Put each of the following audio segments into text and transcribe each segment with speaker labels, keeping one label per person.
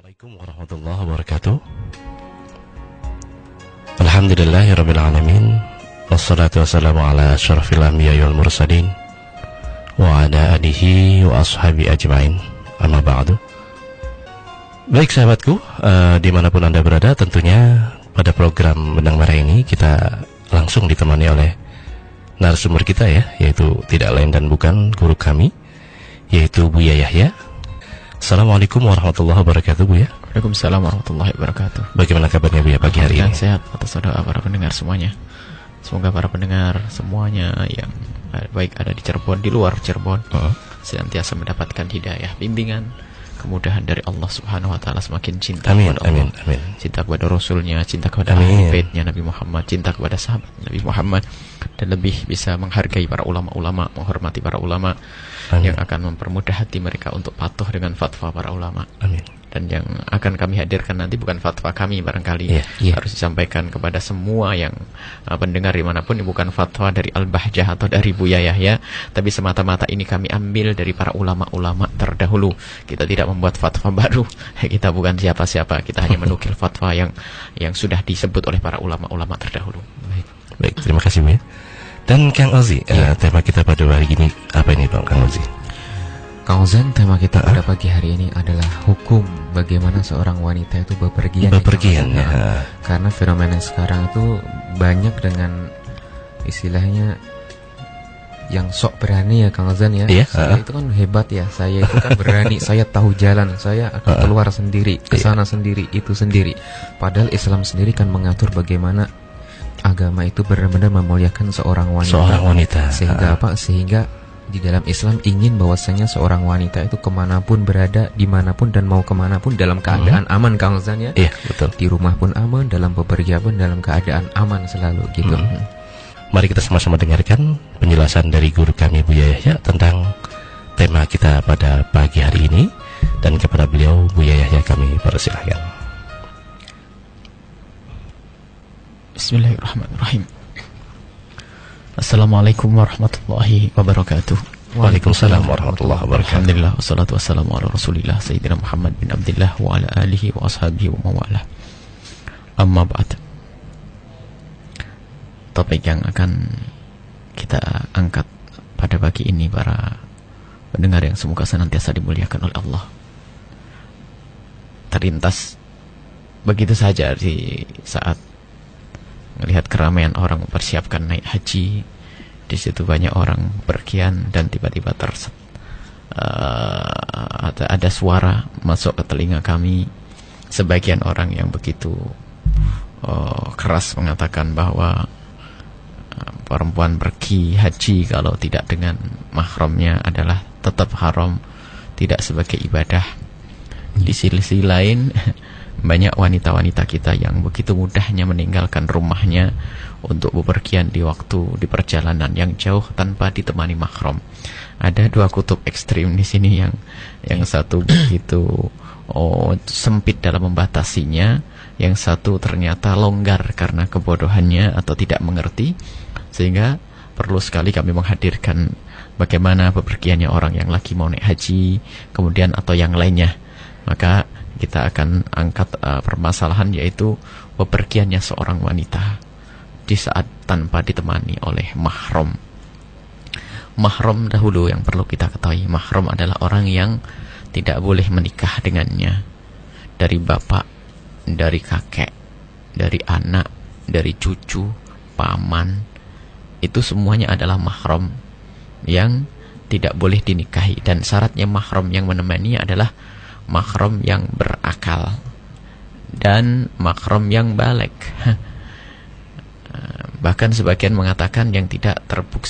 Speaker 1: Assalamualaikum warahmatullahi wabarakatuh. Alhamdulillahirrabbilalamin. Wassalatu wassalamu ala asyrafil anbiya'i wal mursalin wa ala alihi wa ashabi ajma'in. Amma ba'du. Baik sahabatku, dimanapun Anda berada, tentunya pada program Benang Merah ini kita langsung ditemani oleh narasumber kita ya, yaitu tidak lain dan bukan guru kami, yaitu Buya Yahya. Assalamualaikum warahmatullahi wabarakatuh, Buya.
Speaker 2: Waalaikumsalam warahmatullahi wabarakatuh.
Speaker 1: Bagaimana kabarnya Buya pagi hari ini?
Speaker 2: Sehat atas para pendengar semuanya. Semoga para pendengar semuanya yang baik ada di Cirebon, di luar Cirebon, senantiasa mendapatkan hidayah, bimbingan, kemudahan dari Allah Subhanahu wa taala, semakin cinta kepada Allah, amin. Cinta kepada Rasulnya, cinta kepada ahli baitnya Nabi Muhammad, cinta kepada sahabat Nabi Muhammad, dan lebih bisa menghargai para ulama-ulama, menghormati para ulama, yang akan mempermudah hati mereka untuk patuh dengan fatwa para ulama. Amin. Dan yang akan kami hadirkan nanti bukan fatwa kami barangkali, harus disampaikan kepada semua yang pendengar dimanapun, ini bukan fatwa dari Al-Bahjah atau dari Buya Yahya, tapi semata-mata ini kami ambil dari para ulama-ulama terdahulu. Kita tidak membuat fatwa baru, kita bukan siapa-siapa, kita hanya menukil fatwa yang sudah disebut oleh para ulama-ulama terdahulu.
Speaker 1: Baik, terima kasih Buya. Dan Kang Ozi, tema kita pada hari ini apa ini Bang Kang Ozi?
Speaker 3: Kang Ozan, tema kita pada pagi hari ini adalah hukum bagaimana seorang wanita itu bepergian. Karena fenomena sekarang itu banyak dengan istilahnya yang sok berani ya Kang Ozan ya. Saya itu kan hebat ya, saya itu kan berani, saya tahu jalan, saya akan keluar sendiri, ke sana sendiri, itu sendiri. Padahal Islam sendiri kan mengatur bagaimana agama itu benar-benar memuliakan seorang wanita. Sehingga apa? Sehingga di dalam Islam ingin bahwasanya seorang wanita itu kemanapun berada, dimanapun dan mau kemanapun dalam keadaan aman, Kang Ozan ya. Iya, betul. Di rumah pun aman, dalam bepergian pun dalam keadaan aman selalu gitu.
Speaker 1: Mari kita sama-sama dengarkan penjelasan dari guru kami Buya Yahya tentang tema kita pada pagi hari ini, dan kepada beliau Buya Yahya kami persilahkan.
Speaker 2: Bismillahirrahmanirrahim. Assalamualaikum warahmatullahi wabarakatuh.
Speaker 1: Waalaikumsalam warahmatullahi wabarakatuh.
Speaker 2: Alhamdulillah, wassalatu wassalamu ala Rasulillah Sayyidina Muhammad bin Abdillah wa ala alihi wa ashabihi wa mawalah. Amma ba'd. Topik yang akan kita angkat pada pagi ini para pendengar yang semoga senantiasa dimuliakan oleh Allah, terlintas begitu saja di saat melihat keramaian orang mempersiapkan naik haji. Di situ banyak orang berkian dan tiba-tiba ada suara masuk ke telinga kami. Sebagian orang yang begitu keras mengatakan bahwa perempuan pergi haji kalau tidak dengan mahramnya adalah tetap haram, tidak sebagai ibadah. Di sisi lain banyak wanita-wanita kita yang begitu mudahnya meninggalkan rumahnya untuk bepergian di perjalanan yang jauh tanpa ditemani mahram. Ada dua kutub ekstrim di sini, yang satu begitu sempit dalam membatasinya, yang satu ternyata longgar karena kebodohannya atau tidak mengerti, sehingga perlu sekali kami menghadirkan bagaimana bepergiannya orang yang lagi mau naik haji, kemudian atau yang lainnya. Maka kita akan angkat permasalahan, yaitu bepergiannya seorang wanita di saat tanpa ditemani oleh mahram. Mahram dahulu yang perlu kita ketahui, mahram adalah orang yang tidak boleh menikah dengannya, dari bapak, dari kakek, dari anak, dari cucu, paman, itu semuanya adalah mahram yang tidak boleh dinikahi. Dan syaratnya mahram yang menemani adalah mahram yang berakal dan mahram yang baligh. Bahkan sebagian mengatakan yang tidak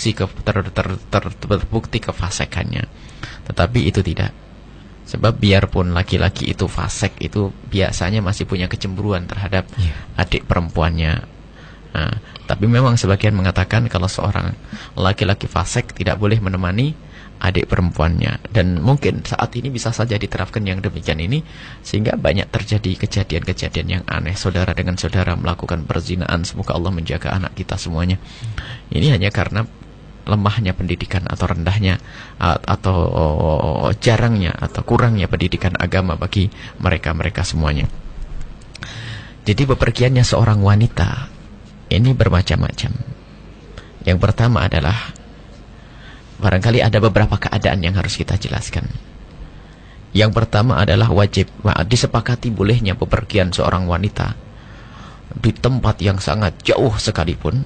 Speaker 2: terbukti kefasikannya. Tetapi itu tidak. Sebab biarpun laki-laki itu fasik, itu biasanya masih punya kecemburuan terhadap adik perempuannya. Tapi memang sebagian mengatakan kalau seorang laki-laki fasik tidak boleh menemani adik perempuannya. Dan mungkin saat ini bisa saja diterapkan yang demikian ini, sehingga banyak terjadi kejadian-kejadian yang aneh, saudara dengan saudara melakukan perzinaan. Semoga Allah menjaga anak kita semuanya. Ini hanya karena lemahnya pendidikan atau rendahnya atau jarangnya atau kurangnya pendidikan agama bagi mereka semuanya. Jadi bepergiannya seorang wanita ini bermacam-macam. Yang pertama adalah barangkali ada beberapa keadaan yang harus kita jelaskan. Yang pertama adalah wajib disepakati bolehnya bepergian seorang wanita di tempat yang sangat jauh sekalipun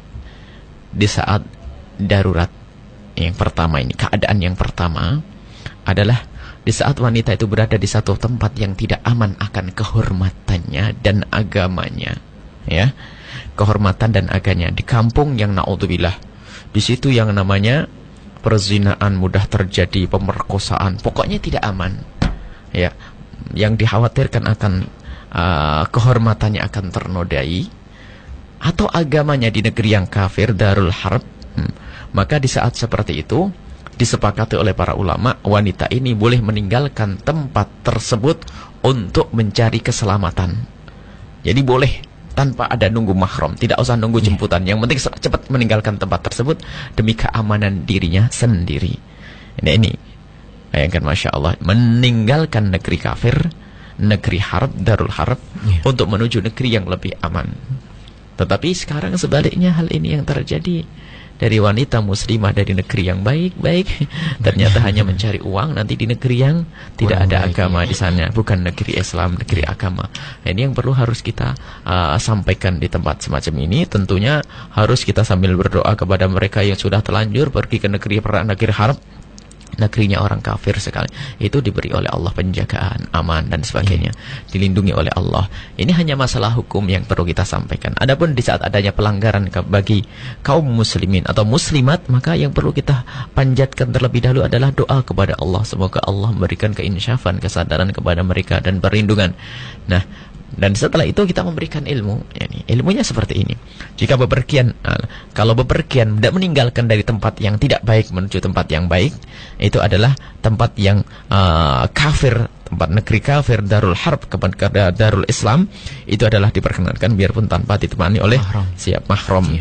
Speaker 2: di saat darurat. Yang pertama ini, keadaan yang pertama adalah di saat wanita itu berada di satu tempat yang tidak aman akan kehormatannya dan agamanya, ya. Kehormatan dan agamanya di kampung yang naudzubillah, di situ yang namanya perzinaan mudah terjadi, pemerkosaan, pokoknya tidak aman, ya. Yang dikhawatirkan akan kehormatannya akan ternodai, atau agamanya di negeri yang kafir, darul harb, maka di saat seperti itu disepakati oleh para ulama, wanita ini boleh meninggalkan tempat tersebut untuk mencari keselamatan. Jadi boleh tanpa ada nunggu mahram, tidak usah nunggu jemputan, yang penting cepat meninggalkan tempat tersebut demi keamanan dirinya sendiri. Ini bayangkan, Masya Allah, meninggalkan negeri kafir, negeri harb, darul harb, untuk menuju negeri yang lebih aman. Tetapi sekarang sebaliknya hal ini yang terjadi. Dari wanita muslimah dari negeri yang baik-baik ternyata hanya mencari uang nanti di negeri yang tidak ada agama di sana, bukan negeri Islam, negeri agama. Nah, ini yang perlu harus kita sampaikan di tempat semacam ini. Tentunya harus kita sambil berdoa kepada mereka yang sudah terlanjur pergi ke negeri harb, negerinya orang kafir sekali, itu diberi oleh Allah penjagaan, aman dan sebagainya, dilindungi oleh Allah. Ini hanya masalah hukum yang perlu kita sampaikan. Adapun di saat adanya pelanggaran bagi kaum muslimin atau muslimat, maka yang perlu kita panjatkan terlebih dahulu adalah doa kepada Allah. Semoga Allah memberikan keinsyafan, kesadaran kepada mereka dan perlindungan. Nah, dan setelah itu kita memberikan ilmu. Ilmunya seperti ini. Jika bepergian, kalau bepergian tidak meninggalkan dari tempat yang tidak baik menuju tempat yang baik, itu adalah tempat yang kafir, tempat negeri kafir, darul harb kepada darul Islam, itu adalah diperkenankan biarpun tanpa ditemani oleh mahram.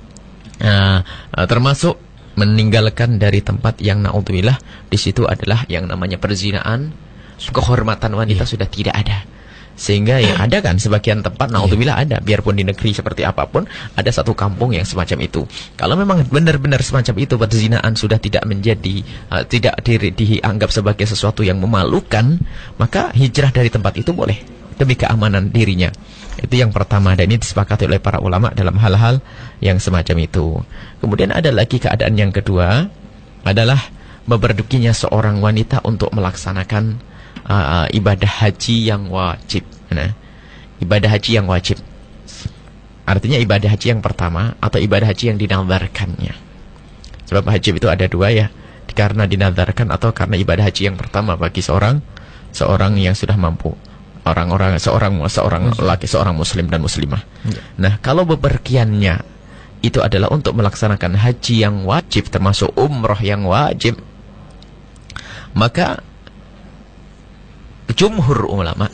Speaker 2: Termasuk meninggalkan dari tempat yang naudzubillah, di situ adalah yang namanya perzinaan, kehormatan wanita sudah tidak ada. Sehingga yang ada kan sebagian tempat naudzubillah ada, biarpun di negeri seperti apapun ada satu kampung yang semacam itu. Kalau memang benar-benar semacam itu, perzinaan sudah tidak menjadi tidak dianggap sebagai sesuatu yang memalukan, maka hijrah dari tempat itu boleh demi keamanan dirinya. Itu yang pertama, dan ini disepakati oleh para ulama dalam hal-hal yang semacam itu. Kemudian ada lagi keadaan yang kedua adalah bepergiannya seorang wanita untuk melaksanakan ibadah haji yang wajib. Nah, ibadah haji yang wajib artinya ibadah haji yang pertama atau ibadah haji yang dinazarkannya. Sebab haji itu ada dua, ya, karena dinazarkan atau karena ibadah haji yang pertama bagi seorang yang sudah mampu, seorang laki, seorang muslim dan muslimah. Nah, kalau bepergiannya itu adalah untuk melaksanakan haji yang wajib, termasuk umroh yang wajib, maka jumhur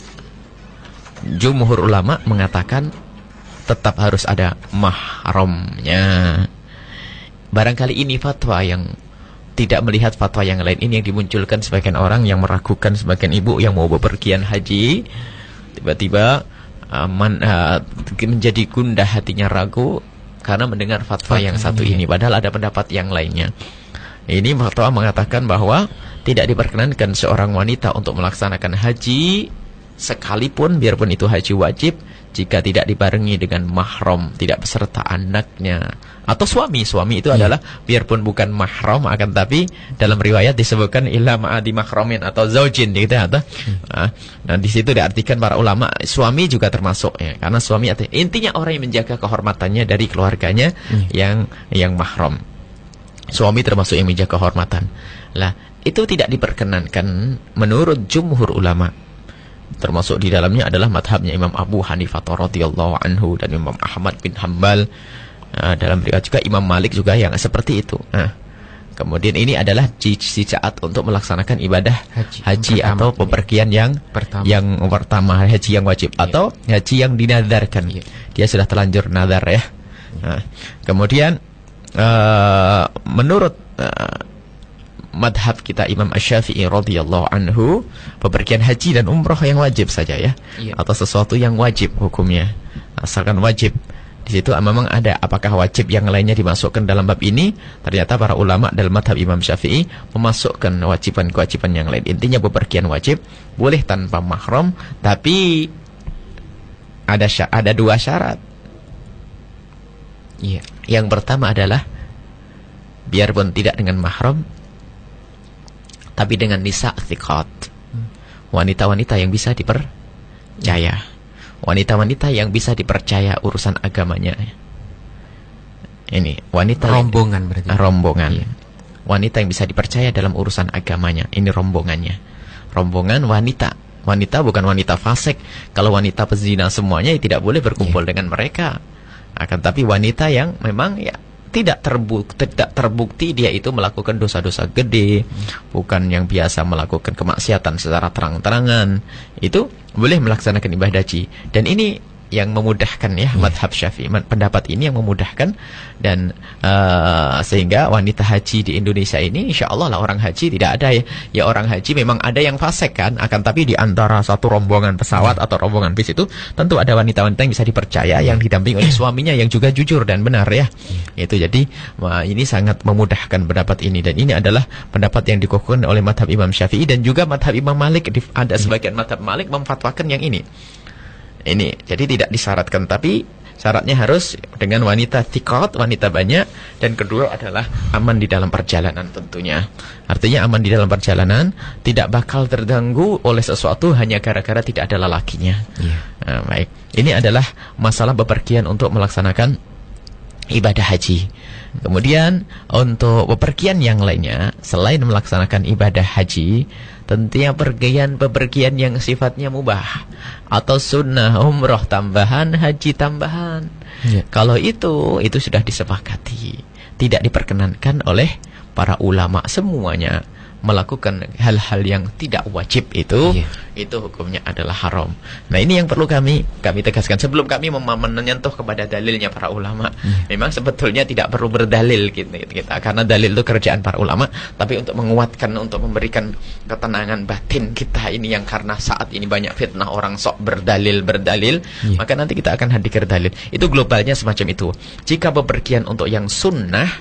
Speaker 2: ulama mengatakan tetap harus ada mahramnya. Barangkali ini fatwa yang tidak melihat fatwa yang lain. Ini yang dimunculkan sebagian orang yang meragukan, sebagian ibu yang mau bepergian haji tiba-tiba menjadi gundah hatinya, ragu karena mendengar fatwa yang satu ini, padahal ada pendapat yang lainnya. Ini fatwa mengatakan bahwa tidak diperkenankan seorang wanita untuk melaksanakan haji sekalipun biarpun itu haji wajib jika tidak dibarengi dengan mahram, tidak beserta anaknya atau suami. Suami itu adalah biarpun bukan mahram, akan tapi dalam riwayat disebutkan illa ma'adi mahramin atau zaujin gitu atau nah di situ diartikan para ulama suami juga termasuk, ya, karena suami intinya orang yang menjaga kehormatannya dari keluarganya yang mahram. Suami termasuk yang menjaga kehormatan. Lah, itu tidak diperkenankan menurut jumhur ulama. Termasuk di dalamnya adalah madhabnya Imam Abu Hanifah radhiyallahu anhu dan Imam Ahmad bin Hanbal. Dalam riwayat juga Imam Malik juga yang seperti itu. Kemudian ini adalah syarat untuk melaksanakan ibadah haji atau bepergian yang pertama, haji yang wajib atau haji yang dinadarkan. Dia sudah terlanjur nazar, ya. Kemudian menurut madhab kita Imam Asy-Syafi'i radhiyallahu anhu, bepergian haji dan umroh yang wajib saja ya, atau sesuatu yang wajib hukumnya, asalkan wajib. Di situ memang ada apakah wajib yang lainnya dimasukkan dalam bab ini. Ternyata para ulama dalam madhab Imam Syafi'i memasukkan kewajiban-kewajiban yang lain. Intinya bepergian wajib, boleh tanpa mahram, tapi ada dua syarat. Yang pertama adalah biarpun tidak dengan mahram, tapi dengan nisa thiqat, wanita-wanita yang bisa dipercaya, wanita-wanita yang bisa dipercaya urusan agamanya. Ini wanita
Speaker 3: rombongan berarti.
Speaker 2: Rombongan. Wanita yang bisa dipercaya dalam urusan agamanya. Ini rombongannya. Rombongan wanita. Wanita bukan wanita fasik. Kalau wanita pezina semuanya ya tidak boleh berkumpul dengan mereka. Akan tapi wanita yang memang ya tidak terbukti dia itu melakukan dosa-dosa gede, bukan yang biasa melakukan kemaksiatan secara terang-terangan, itu boleh melaksanakan ibadah haji. Dan ini yang memudahkan ya, madhab Syafi'i, pendapat ini yang memudahkan. Dan sehingga wanita haji di Indonesia ini insya Allah lah orang haji tidak ada ya orang haji memang ada yang fasik kan, akan tapi di antara satu rombongan pesawat atau rombongan bis itu tentu ada wanita-wanita yang bisa dipercaya, yang didampingi oleh suaminya yang juga jujur dan benar ya. Itu jadi ini sangat memudahkan pendapat ini, dan ini adalah pendapat yang dikukuhkan oleh madhab Imam Syafi'i dan juga madhab Imam Malik. Ada sebagian madhab Malik memfatwakan yang ini. Jadi tidak disyaratkan, tapi syaratnya harus dengan wanita thiqat, wanita banyak, dan kedua adalah aman di dalam perjalanan tentunya. Artinya aman di dalam perjalanan, tidak bakal terganggu oleh sesuatu hanya gara-gara tidak ada lelakinya. Nah, baik. Ini adalah masalah bepergian untuk melaksanakan ibadah haji. Kemudian untuk bepergian yang lainnya selain melaksanakan ibadah haji, tentunya bepergian yang sifatnya mubah atau sunnah, umroh tambahan, haji tambahan. Kalau itu sudah disepakati, tidak diperkenankan oleh para ulama semuanya melakukan hal-hal yang tidak wajib itu hukumnya adalah haram. Nah, ini yang perlu kami tegaskan sebelum kami menyentuh kepada dalilnya para ulama. Memang sebetulnya tidak perlu berdalil kita, karena dalil itu kerjaan para ulama, tapi untuk menguatkan, untuk memberikan ketenangan batin kita ini yang karena saat ini banyak fitnah orang sok berdalil, maka nanti kita akan hadir dalil. Itu globalnya semacam itu. Jika bepergian untuk yang sunnah,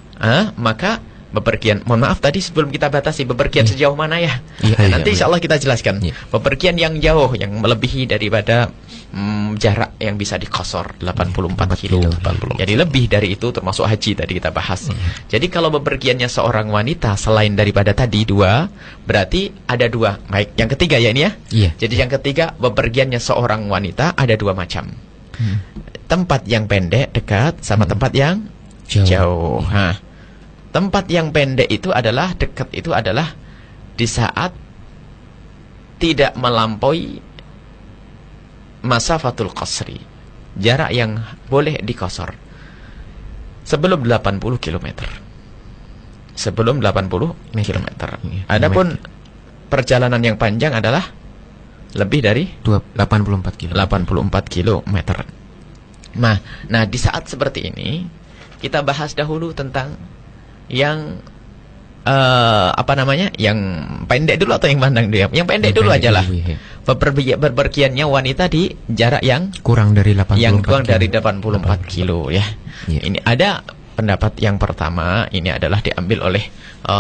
Speaker 2: maka bepergian, mohon maaf tadi sebelum kita batasi bepergian sejauh mana ya, nanti insya Allah kita jelaskan. Bepergian yang jauh, yang melebihi daripada jarak yang bisa dikosor 84 kilo. Jadi lebih dari itu termasuk haji tadi kita bahas. Jadi kalau bepergiannya seorang wanita selain daripada tadi dua, berarti ada dua. Baik, yang ketiga ya ini ya. Jadi yang ketiga, bepergiannya seorang wanita ada dua macam. Tempat yang pendek dekat sama tempat yang jauh. Tempat yang pendek itu adalah dekat, itu adalah di saat tidak melampaui masafatul qasri, jarak yang boleh dikosor sebelum 80 km. Sebelum 80 km. Adapun perjalanan yang panjang adalah lebih dari
Speaker 3: 84 km.
Speaker 2: Nah, di saat seperti ini kita bahas dahulu tentang yang yang pendek dulu atau yang pandang dulu? Yang pendek dulu aja lah. Bepergiannya wanita di jarak yang kurang dari 84 kilo ya. Ini ada pendapat yang pertama, ini adalah diambil oleh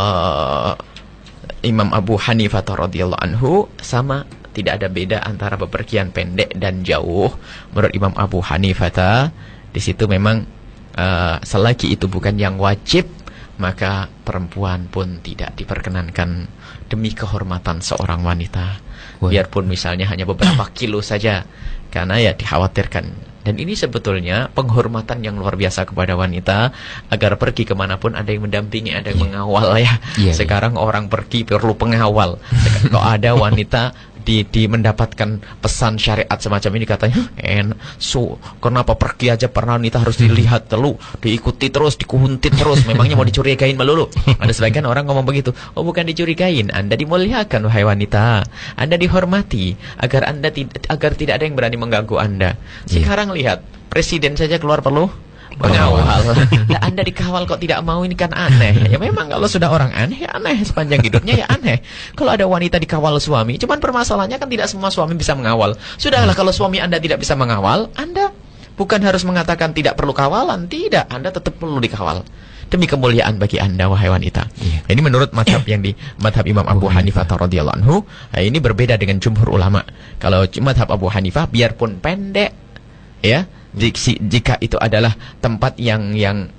Speaker 2: Imam Abu Hanifah radhiyallahu anhu, sama tidak ada beda antara bepergian pendek dan jauh. Menurut Imam Abu Hanifah di situ memang selagi itu bukan yang wajib, maka perempuan pun tidak diperkenankan demi kehormatan seorang wanita. Biarpun misalnya hanya beberapa kilo saja, karena ya dikhawatirkan. Dan ini sebetulnya penghormatan yang luar biasa kepada wanita, agar pergi kemanapun ada yang mendampingi, ada yang mengawal ya. Sekarang orang pergi perlu pengawal. Kalau ada wanita mendapatkan pesan syariat semacam ini, katanya kenapa pergi aja pernah wanita harus dilihat dulu, diikuti terus, dikuntit terus, memangnya mau dicurigain melulu. Ada sebagian orang ngomong begitu. Oh, bukan dicurigain, Anda dimuliakan wahai wanita, Anda dihormati agar tidak ada yang berani mengganggu Anda. Sekarang lihat, presiden saja keluar perlu mengawal. Lah Anda dikawal kok tidak mau, ini kan aneh. Ya memang kalau sudah orang aneh, ya aneh sepanjang hidupnya, ya aneh. Kalau ada wanita dikawal suami, cuman permasalahannya kan tidak semua suami bisa mengawal. Sudahlah, kalau suami Anda tidak bisa mengawal, Anda bukan harus mengatakan tidak perlu kawalan, tidak, Anda tetap perlu dikawal. Demi kemuliaan bagi Anda, wahai wanita. Ini menurut madhab yang di madhab Imam Abu Hanifah radhiyallahu anhu. Ini berbeda dengan jumhur ulama. Kalau madhab Abu Hanifah, biarpun pendek, ya, jika itu adalah tempat yang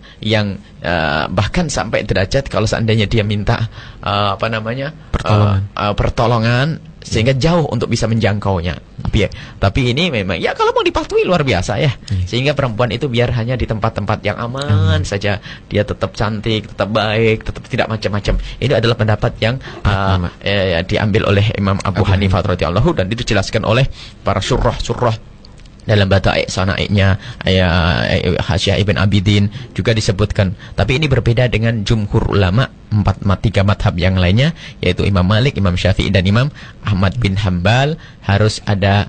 Speaker 2: bahkan sampai derajat kalau seandainya dia minta pertolongan sehingga jauh untuk bisa menjangkaunya. Tapi ini memang ya kalau mau dipatuhi luar biasa ya. Sehingga perempuan itu biar hanya di tempat-tempat yang aman saja, dia tetap cantik, tetap baik, tetap tidak macam-macam. Ini adalah pendapat yang diambil oleh Imam Abu Hanifah radhiyallahu, dan dijelaskan oleh para syurrah dalam Bata'i Sana'iknya Hasyiah Ibn Abidin juga disebutkan. Tapi ini berbeda dengan jumhur ulama, tiga madhab yang lainnya, yaitu Imam Malik, Imam Syafi'i, dan Imam Ahmad bin Hambal. Harus ada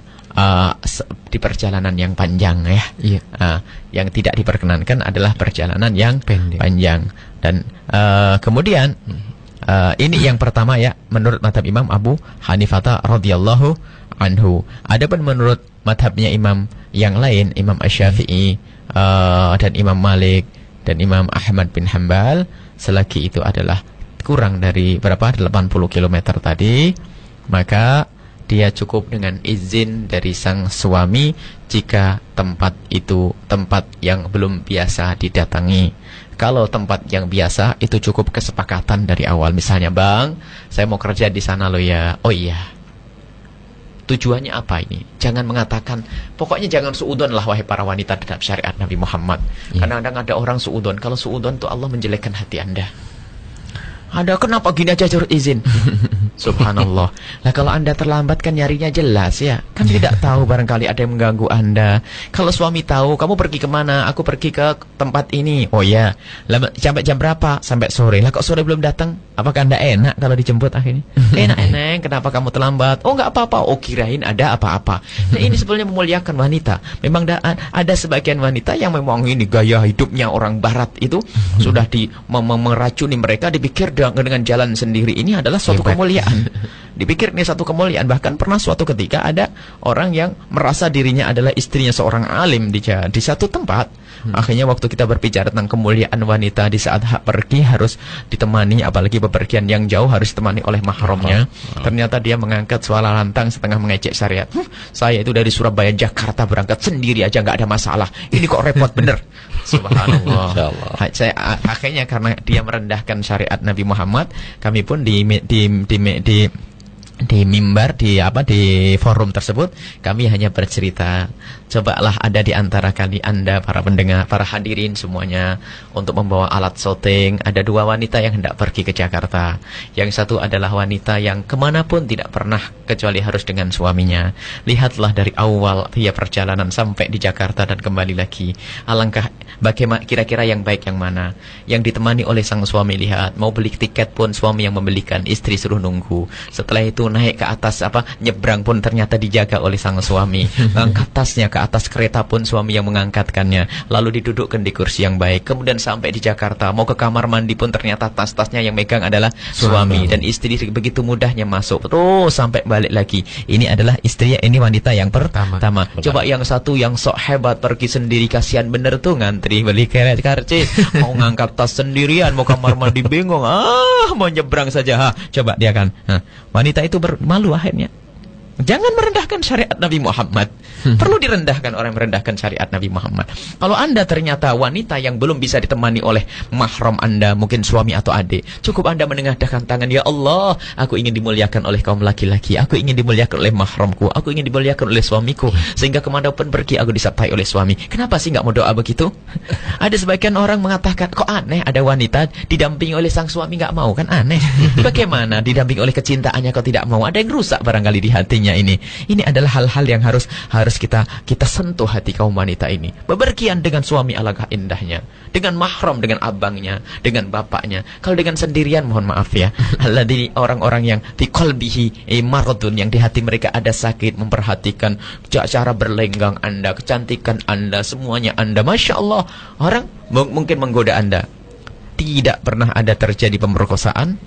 Speaker 2: di perjalanan yang panjang ya. Yang tidak diperkenankan adalah perjalanan yang panjang. Dan kemudian ini yang pertama ya, menurut madhab Imam Abu Hanifah radhiyallahu anhu. Adapun menurut madhabnya imam yang lain, Imam Asy-Syafi'i dan Imam Malik dan Imam Ahmad bin Hambal, selagi itu adalah kurang dari 80 km tadi, maka dia cukup dengan izin dari sang suami jika tempat itu tempat yang belum biasa didatangi. Kalau tempat yang biasa itu cukup kesepakatan dari awal. Misalnya, Bang, saya mau kerja di sana loh ya. Oh iya. Tujuannya apa ini? Jangan mengatakan, pokoknya jangan suudon lah wahai para wanita dalam syariat Nabi Muhammad. Kadang-kadang ada orang suudon. Kalau suudon itu Allah menjelekkan hati Anda. Ada kenapa gini aja curut izin? Subhanallah. Nah kalau Anda terlambat kan nyarinya jelas ya. Kan tidak tahu barangkali ada yang mengganggu Anda. Kalau suami tahu, kamu pergi kemana? Aku pergi ke tempat ini. Oh ya, sampai jam berapa? Sampai sore. Lah kok sore belum datang? Apakah Anda enak kalau dijemput akhirnya? Enak, kenapa kamu terlambat? Oh nggak apa-apa. Oh kirain ada apa-apa. Nah ini sebenarnya memuliakan wanita. Memang ada sebagian wanita yang memang ini gaya hidupnya orang barat itu sudah meracuni mereka, dipikir dengan jalan sendiri ini adalah suatu kemuliaan. Dipikir ini satu kemuliaan. Bahkan pernah suatu ketika ada orang yang merasa dirinya adalah istrinya seorang alim di satu tempat. Akhirnya waktu kita berbicara tentang kemuliaan wanita di saat pergi harus ditemani, apalagi bepergian yang jauh harus ditemani oleh mahramnya. Ternyata dia mengangkat suara lantang setengah mengejek syariat. Saya itu dari Surabaya Jakarta berangkat sendiri aja nggak ada masalah. Ini kok repot bener. Subhanallah. Akhirnya karena dia merendahkan syariat Nabi Muhammad, kami pun di mimbar, di forum tersebut kami hanya bercerita, cobalah ada di antara Anda para pendengar, para hadirin semuanya, untuk membawa alat syuting. Ada dua wanita yang hendak pergi ke Jakarta. Yang satu adalah wanita yang kemanapun tidak pernah kecuali harus dengan suaminya. Lihatlah dari awal via perjalanan sampai di Jakarta dan kembali lagi. Alangkah bagaimana, kira-kira yang baik yang mana? Yang ditemani oleh sang suami. Lihat, mau beli tiket pun suami yang membelikan, istri suruh nunggu. Setelah itu naik ke atas nyebrang pun ternyata dijaga oleh sang suami. Angkat tasnya ke atas kereta pun suami yang mengangkatkannya, lalu didudukkan di kursi yang baik. Kemudian sampai di Jakarta, mau ke kamar mandi pun ternyata tas-tasnya yang megang adalah suami, dan istri begitu mudahnya masuk terus sampai balik lagi. Ini adalah istri, ini wanita yang pertama. Coba yang satu yang sok hebat pergi sendiri, kasihan bener tuh, ngantri beli karcis, mau ngangkat tas sendirian, mau kamar mandi bingung, mau nyebrang saja. Coba dia kan, wanita itu malu akhirnya. Jangan merendahkan syariat Nabi Muhammad. Perlu direndahkan orang yang merendahkan syariat Nabi Muhammad. Kalau Anda ternyata wanita yang belum bisa ditemani oleh mahram Anda, mungkin suami atau adik, cukup Anda menengadahkan tangan, ya Allah, aku ingin dimuliakan oleh kaum laki-laki, aku ingin dimuliakan oleh mahramku, aku ingin dimuliakan oleh suamiku, sehingga kemanapun pergi aku disertai oleh suami. Kenapa sih nggak mau doa begitu? Ada sebagian orang mengatakan, kok aneh ada wanita didampingi oleh sang suami nggak mau, kan aneh. Bagaimana didampingi oleh kecintaannya kok tidak mau? Ada yang rusak barangkali di hatinya. sebagainya ini adalah hal-hal yang harus kita sentuh hati kaum wanita ini. Bepergian dengan suami alangkah indahnya, dengan mahram, dengan abangnya, dengan bapaknya. Kalau dengan sendirian, mohon maaf ya, alladzi orang-orang yang fi qalbihi maradun, yang di hati mereka ada sakit, memperhatikan cara berlenggang Anda, kecantikan Anda, semuanya Anda, Masya Allah. Orang mungkin menggoda Anda. Tidak pernah ada terjadi pemerkosaan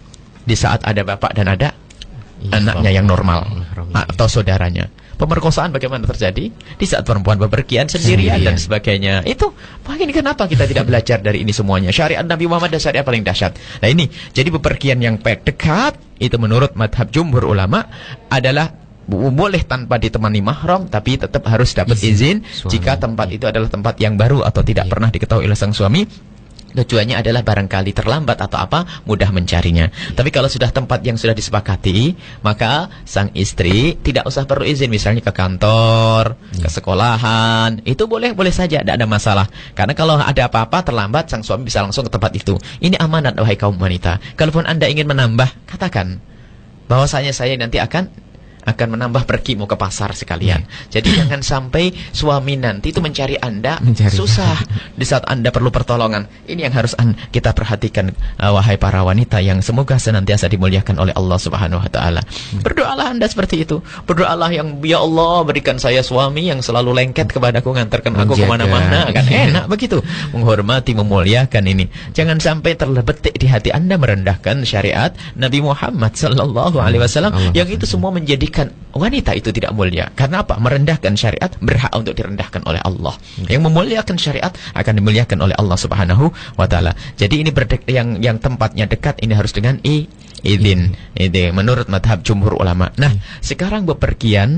Speaker 2: di saat ada bapak dan ada anaknya yang normal atau saudaranya. Pemerkosaan bagaimana terjadi di saat perempuan bepergian sendirian dan sebagainya. Itu makanya kenapa kita tidak belajar dari ini semuanya. Syariat Nabi Muhammad dan syariat paling dahsyat. Nah ini, jadi bepergian yang dekat itu menurut madhab jumhur ulama adalah boleh tanpa ditemani mahram, tapi tetap harus dapat izin jika tempat itu adalah tempat yang baru atau tidak pernah diketahui oleh sang suami. Tujuannya adalah barangkali terlambat atau apa, mudah mencarinya. Tapi kalau sudah tempat yang sudah disepakati, maka sang istri tidak usah perlu izin, misalnya ke kantor, ke sekolahan, itu boleh saja, tidak ada masalah. Karena kalau ada apa-apa terlambat, sang suami bisa langsung ke tempat itu. Ini amanat wahai kaum wanita. Kalaupun Anda ingin menambah, katakan bahwasanya saya nanti akan menambah pergi mau ke pasar sekalian. Jadi jangan sampai suami nanti itu mencari Anda susah di saat Anda perlu pertolongan. Ini yang harus kita perhatikan, wahai para wanita yang semoga senantiasa dimuliakan oleh Allah Subhanahu wa taala. Berdoalah Anda seperti itu. Berdoalah yang, ya Allah berikan saya suami yang selalu lengket kepadaku, ngantarkan aku kemana-mana. Kan enak begitu. Menghormati, memuliakan ini. Jangan sampai terbetik di hati Anda merendahkan syariat Nabi Muhammad sallallahu alaihi wasallam, yang itu semua menjadi wanita itu tidak mulia. Karena apa? Merendahkan syariat, berhak untuk direndahkan oleh Allah. Yang memuliakan syariat akan dimuliakan oleh Allah Subhanahu wa taala. Jadi ini yang tempatnya dekat ini harus dengan izin. Ini menurut madhab jumhur ulama. Nah, sekarang bepergian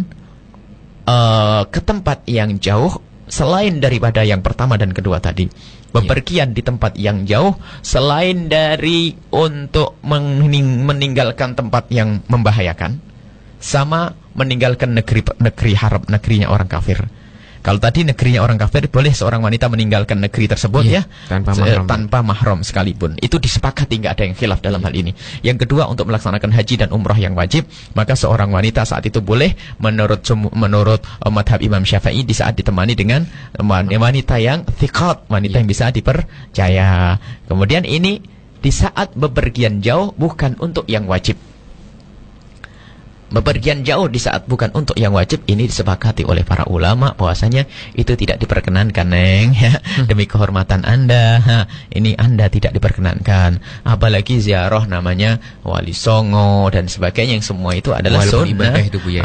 Speaker 2: ke tempat yang jauh selain daripada yang pertama dan kedua tadi. Bepergian di tempat yang jauh selain dari untuk meninggalkan tempat yang membahayakan, sama meninggalkan negeri haram, negerinya orang kafir. Kalau tadi negerinya orang kafir, boleh seorang wanita meninggalkan negeri tersebut tanpa mahram sekalipun. Itu disepakati, nggak ada yang khilaf dalam hal ini. Yang kedua, untuk melaksanakan haji dan umrah yang wajib, maka seorang wanita saat itu boleh menurut madhab Imam Syafi'i di saat ditemani dengan wanita yang thiqat, wanita yang bisa dipercaya. Kemudian ini di saat bepergian jauh bukan untuk yang wajib. Bepergian jauh di saat bukan untuk yang wajib, ini disepakati oleh para ulama bahwasanya itu tidak diperkenankan, Neng, ya. Demi kehormatan Anda, ini Anda tidak diperkenankan. Apalagi ziarah namanya Wali Songo dan sebagainya, yang semua itu adalah sunnah.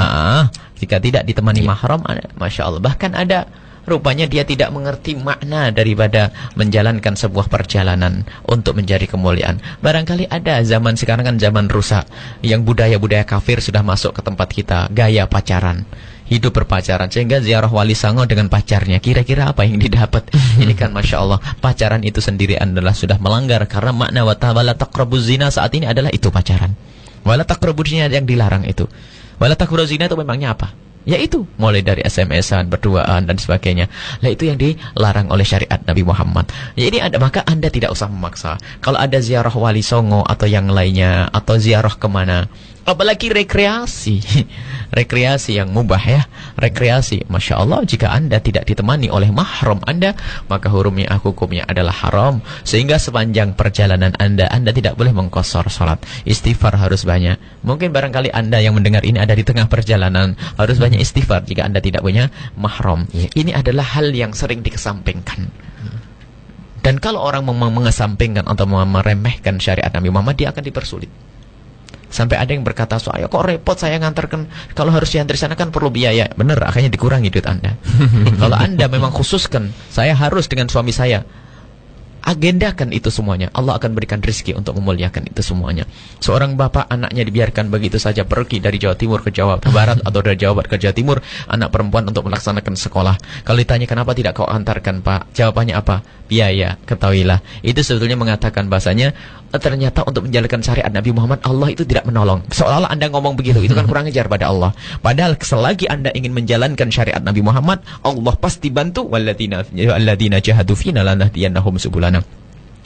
Speaker 2: Jika tidak ditemani mahram, Masya Allah. Bahkan ada rupanya dia tidak mengerti makna daripada menjalankan sebuah perjalanan untuk mencari kemuliaan. Barangkali ada zaman sekarang kan zaman rusak, yang budaya-budaya kafir sudah masuk ke tempat kita, gaya pacaran, hidup berpacaran, sehingga ziarah Wali Songo dengan pacarnya, kira-kira apa yang didapat? Ini kan Masya Allah, pacaran itu sendiri adalah sudah melanggar, karena makna wala taqrabuz zina saat ini adalah itu pacaran. Wala taqrabuz zina yang dilarang itu. Wala taqrabuz zina itu memangnya apa? Yaitu mulai dari SMS-an, berduaan dan sebagainya. Nah, itu yang dilarang oleh syariat Nabi Muhammad. Jadi maka Anda tidak usah memaksa. Kalau ada ziarah Wali Songo atau yang lainnya, atau ziarah kemana, apalagi rekreasi yang mubah, ya, rekreasi, Masya Allah, jika Anda tidak ditemani oleh mahram Anda, maka hukumnya adalah haram. Sehingga sepanjang perjalanan Anda tidak boleh mengqashar salat. Istighfar harus banyak. Mungkin barangkali Anda yang mendengar ini ada di tengah perjalanan, harus banyak istighfar jika Anda tidak punya mahram. Ini adalah hal yang sering dikesampingkan. Dan kalau orang mengesampingkan atau meremehkan syariat Nabi Muhammad, dia akan dipersulit. Sampai ada yang berkata, saya kok repot saya ngantarkan, kalau harus diantar sana kan perlu biaya. Benar, akhirnya dikurangi duit Anda. Kalau Anda memang khususkan, saya harus dengan suami saya, agendakan itu semuanya. Allah akan berikan rezeki untuk memuliakan itu semuanya. Seorang bapak, anaknya dibiarkan begitu saja pergi dari Jawa Timur ke Jawa Barat atau dari Jawa Barat ke Jawa Timur, anak perempuan untuk melaksanakan sekolah. Kalau ditanya kenapa tidak kau antarkan, Pak? Jawabannya apa? Biaya. Ketahuilah, itu sebetulnya mengatakan bahasanya ternyata untuk menjalankan syariat Nabi Muhammad, Allah itu tidak menolong. Seolah-olah Anda ngomong begitu, itu kan kurang ajar pada Allah. Padahal selagi Anda ingin menjalankan syariat Nabi Muhammad, Allah pasti bantu. Walladzina jahadu fina lanahdiyannahum subulana.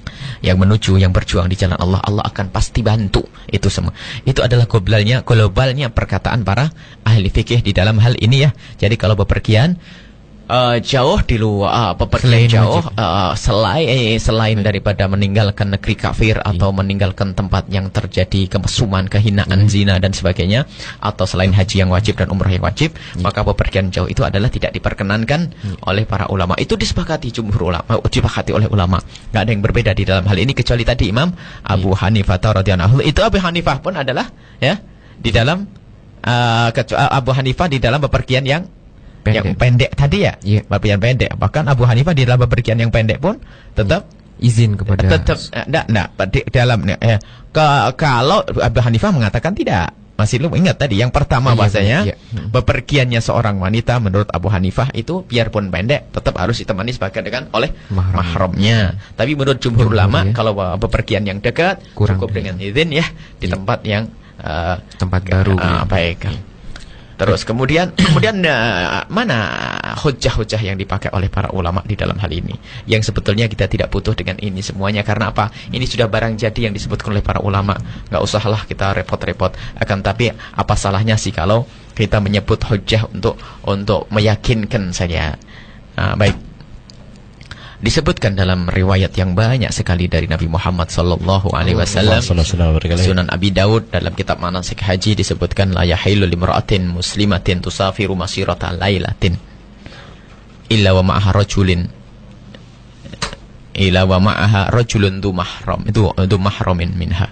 Speaker 2: yang menuju, yang berjuang di jalan Allah, Allah akan pasti bantu. Itu semua. Itu adalah globalnya perkataan para ahli fikih di dalam hal ini ya. Jadi kalau bepergian jauh di luar bepergian jauh selain daripada meninggalkan negeri kafir atau meninggalkan tempat yang terjadi kemesuman, kehinaan, zina dan sebagainya, atau selain haji yang wajib dan umrah yang wajib, maka bepergian jauh itu adalah tidak diperkenankan oleh para ulama. Itu disepakati jumhur ulama, disepakati oleh ulama. Nggak ada yang berbeda di dalam hal ini kecuali tadi Imam Abu Hanifah radhiyallahu anhu. Itu Abu Hanifah pun adalah ya di dalam Abu Hanifah di dalam bepergian yang pendek tadi ya, bepergian pendek. Bahkan Abu Hanifah di dalam bepergian yang pendek pun tetap
Speaker 3: izin kepada
Speaker 2: dalam kalau Abu Hanifah mengatakan tidak. Masih lu ingat tadi yang pertama bahasanya bepergiannya seorang wanita menurut Abu Hanifah itu biarpun pendek tetap harus ditemani sebagai dengan oleh mahramnya. Tapi menurut jumhur ulama kalau bepergian yang dekat cukup dengan izin ya di tempat yang
Speaker 3: tempat baru.
Speaker 2: Baik. Terus kemudian mana hujah-hujah yang dipakai oleh para ulama di dalam hal ini? Yang sebetulnya kita tidak butuh dengan ini semuanya. Karena apa? Ini sudah barang jadi yang disebutkan oleh para ulama. Nggak usahlah kita repot-repot. Akan tapi apa salahnya sih kalau kita menyebut hujah untuk meyakinkan saja. Baik. Disebutkan dalam riwayat yang banyak sekali dari Nabi Muhammad sallallahu alaihi wasallam, Sunan Abi Daud dalam kitab manasik haji disebutkan la yahillu limra'atin muslimatin tusafiru masirata lailatin illa wa ma'aha rajulun du mahramin minha.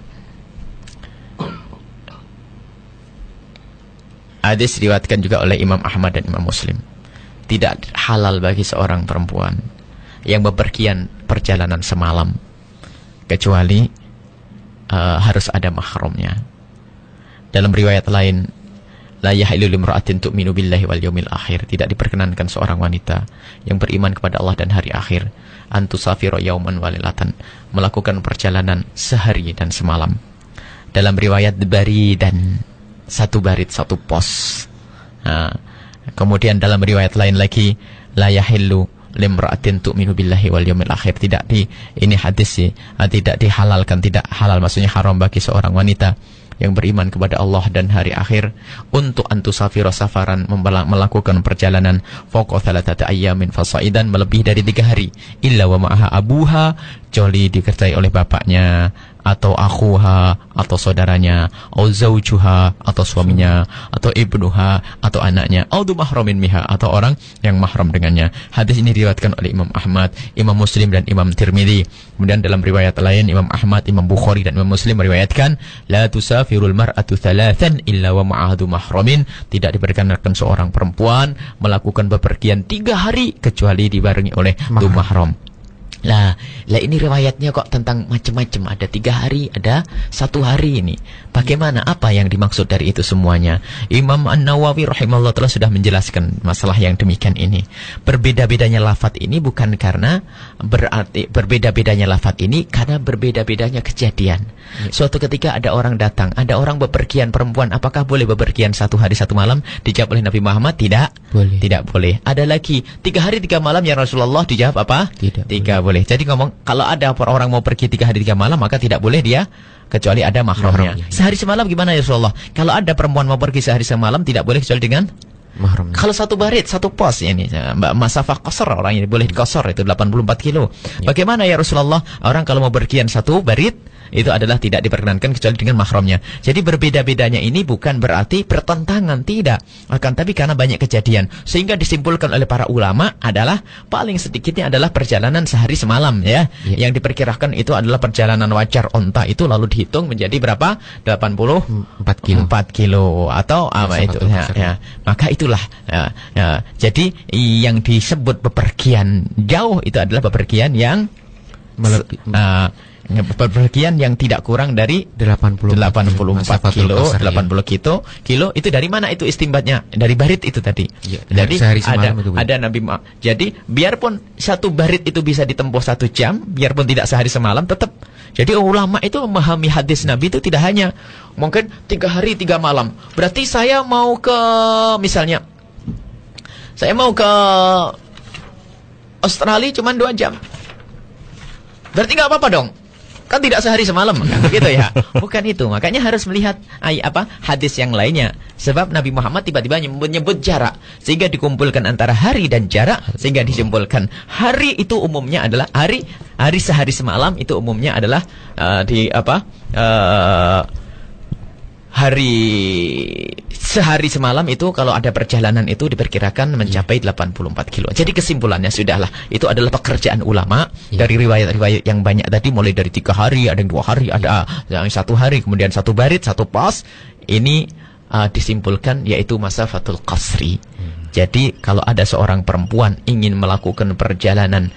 Speaker 2: Hadis diriwayatkan juga oleh Imam Ahmad dan Imam Muslim. Tidak halal bagi seorang perempuan yang bepergian perjalanan semalam kecuali harus ada mahramnya. Dalam riwayat lain, la yahillu limra'atin tu'minu billahi wal yaumil akhir, tidak diperkenankan seorang wanita yang beriman kepada Allah dan hari akhir antusafiru yauman walilatan, melakukan perjalanan sehari dan semalam. Dalam riwayat bari dan satu barit satu pos. Kemudian dalam riwayat lain lagi la yahillu limra'atin tu'minu billahi wal yaumil akhir, ini hadis sih tidak dihalalkan, tidak halal maksudnya haram bagi seorang wanita yang beriman kepada Allah dan hari akhir untuk antusafira safaran, melakukan perjalanan fawqa thalathati ayyamin fasaidan, melebihi dari 3 hari, illa wa ma'aha abuha, kecuali disertai oleh bapaknya atau akhuha atau saudaranya, atau zaujuha atau suaminya, atau ibnuha atau anaknya, atau mahramin miha atau orang yang mahram dengannya. Hadis ini diriwayatkan oleh Imam Ahmad, Imam Muslim dan Imam Tirmidzi. Kemudian dalam riwayat lain Imam Ahmad, Imam Bukhari dan Imam Muslim meriwayatkan la tusafirul mar'atu thalathan illa wa ma'ahdu mahramin, tidak diperkenankan seorang perempuan melakukan bepergian 3 hari kecuali dibarengi oleh du mahram. Lah ini riwayatnya kok tentang macam-macam. Ada 3 hari, ada 1 hari ini. Bagaimana? Apa yang dimaksud dari itu semuanya? Imam An-Nawawi rahimahullah ta'ala sudah menjelaskan masalah yang demikian ini. Berbeda-bedanya lafaz ini bukan karena berarti berbeda-bedanya lafaz ini karena berbeda-bedanya kejadian. Suatu ketika ada orang datang, ada orang bepergian perempuan, apakah boleh bepergian 1 hari 1 malam? Dijawab oleh Nabi Muhammad, tidak. Boleh. Tidak boleh. Ada lagi 3 hari 3 malam ya Rasulullah, dijawab apa? Tidak boleh. Jadi ngomong kalau ada orang mau pergi 3 hari 3 malam maka tidak boleh dia kecuali ada mahramnya. Sehari semalam gimana ya Rasulullah? Kalau ada perempuan mau pergi sehari semalam tidak boleh kecuali dengan mahramnya. Kalau 1 barit 1 pos ini masafah qasar, orang ini boleh dikosor itu 84 kilo. Bagaimana ya Rasulullah? Orang kalau mau pergian 1 barit itu adalah tidak diperkenankan kecuali dengan mahramnya. Jadi berbeda-bedanya ini bukan berarti bertentangan, tidak. Akan tapi karena banyak kejadian sehingga disimpulkan oleh para ulama adalah paling sedikitnya adalah perjalanan sehari semalam ya. Yang diperkirakan itu adalah perjalanan wajar onta itu lalu dihitung menjadi berapa? 84 kilo atau apa itu ya. Maka itulah jadi yang disebut bepergian jauh itu adalah bepergian yang bepergian yang tidak kurang dari 84 kilo, 80 kilo itu dari mana itu istimbatnya? Dari barit itu tadi. Jadi ada Nabi jadi biarpun 1 barit itu bisa ditempuh 1 jam, biarpun tidak sehari semalam tetap. Jadi ulama itu memahami hadis Nabi itu tidak hanya mungkin 3 hari 3 malam. Berarti saya mau ke misalnya saya mau ke Australia cuma 2 jam. Berarti nggak apa-apa dong. kan tidak sehari semalam kan begitu ya. Bukan itu. Makanya harus melihat hadis yang lainnya. Sebab Nabi Muhammad tiba-tiba menyebut jarak sehingga dikumpulkan antara hari dan jarak sehingga disimpulkan hari itu umumnya adalah hari sehari semalam itu umumnya adalah hari sehari semalam itu kalau ada perjalanan itu diperkirakan mencapai 84 kilo. Jadi kesimpulannya sudahlah, itu adalah pekerjaan ulama dari riwayat-riwayat yang banyak tadi, mulai dari 3 hari, ada yang 2 hari, ada yang 1 hari, kemudian 1 barit, 1 pos. Ini disimpulkan yaitu masafatul qasri. Jadi kalau ada seorang perempuan ingin melakukan perjalanan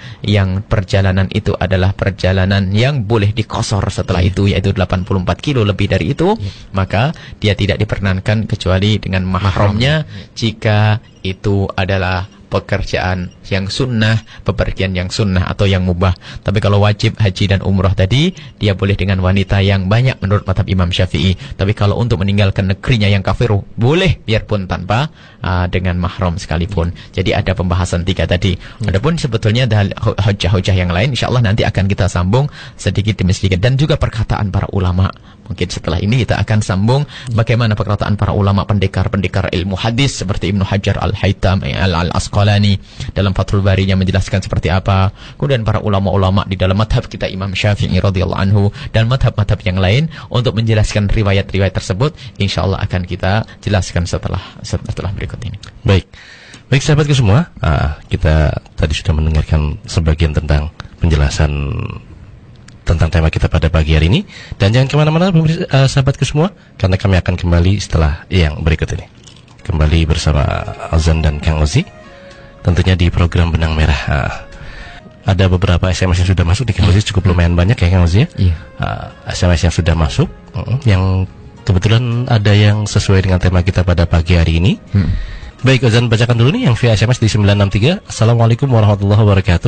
Speaker 2: itu adalah perjalanan yang boleh dikosor setelah itu, yaitu 84 kilo lebih dari itu, maka dia tidak diperkenankan kecuali dengan mahramnya jika itu adalah pekerjaan yang sunnah, bepergian yang sunnah atau yang mubah. Tapi kalau wajib haji dan umrah tadi, dia boleh dengan wanita yang banyak menurut mazhab Imam Syafi'i. Tapi kalau untuk meninggalkan negerinya yang kafir, boleh biarpun tanpa dengan mahram sekalipun. Jadi ada pembahasan 3 tadi. Adapun sebetulnya ada hujah-hujah yang lain, insyaallah nanti akan kita sambung sedikit demi sedikit, dan juga perkataan para ulama. Mungkin setelah ini kita akan sambung bagaimana perkataan para ulama pendekar-pendekar ilmu hadis seperti Ibnu Hajar Al-Haythami Al-Asqalani dalam Fathul Bari-nya menjelaskan seperti apa. Kemudian para ulama-ulama di dalam madhab kita Imam Syafi'i radhiyallahu anhu dan madhab-madhab yang lain untuk menjelaskan riwayat-riwayat tersebut, insyaallah akan kita jelaskan setelah berikut ini.
Speaker 1: Baik sahabatku semua, kita tadi sudah mendengarkan sebagian tentang penjelasan tentang tema kita pada pagi hari ini. Dan jangan kemana-mana sahabatku semua, karena kami akan kembali setelah yang berikut ini. Kembali bersama Azan dan Kang Ozi, tentunya di program Benang Merah. Ada beberapa SMS yang sudah masuk di Kang Ozi, cukup lumayan banyak ya Kang Ozi ya. SMS yang sudah masuk, yang kebetulan ada yang sesuai dengan tema kita pada pagi hari ini. Baik, Azan bacakan dulu nih yang via SMS di 963. Assalamualaikum warahmatullahi wabarakatuh.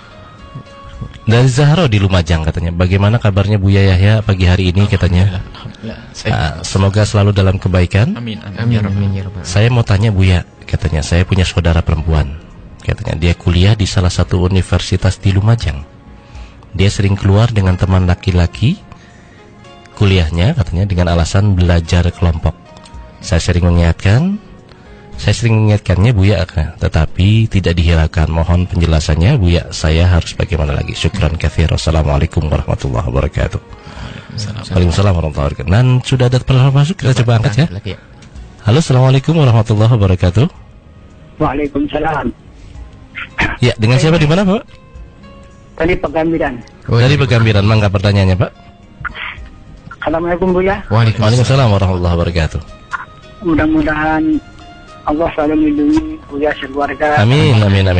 Speaker 1: Dari Zahro di Lumajang katanya, bagaimana kabarnya Buya Yahya pagi hari ini katanya. Semoga selalu dalam kebaikan.
Speaker 2: Amin.
Speaker 1: Saya mau tanya Buya, katanya saya punya saudara perempuan, katanya dia kuliah di salah satu universitas di Lumajang. Dia sering keluar dengan teman laki-laki kuliahnya, katanya dengan alasan belajar kelompok. Saya sering mengingatkannya Buya, tetapi tidak dihiraukan. Mohon penjelasannya Buya, saya harus bagaimana lagi? Syukran katsir. Assalamualaikum warahmatullahi wabarakatuh. Waalaikumsalam warahmatullahi wabarakatuh. Dan sudah ada penelpon masuk, kita coba angkat ya. Halo, assalamualaikum warahmatullahi wabarakatuh.
Speaker 4: Waalaikumsalam.
Speaker 1: Ya, dengan siapa di mana Pak?
Speaker 4: Dari Pegambiran.
Speaker 1: Dari Pegambiran, mangga pertanyaannya Pak.
Speaker 4: Assalamualaikum Buya.
Speaker 1: Waalaikumsalam warahmatullahi wabarakatuh.
Speaker 4: Mudah-mudahan Allah selalu melindungi Buya sekeluarga.
Speaker 1: Amin.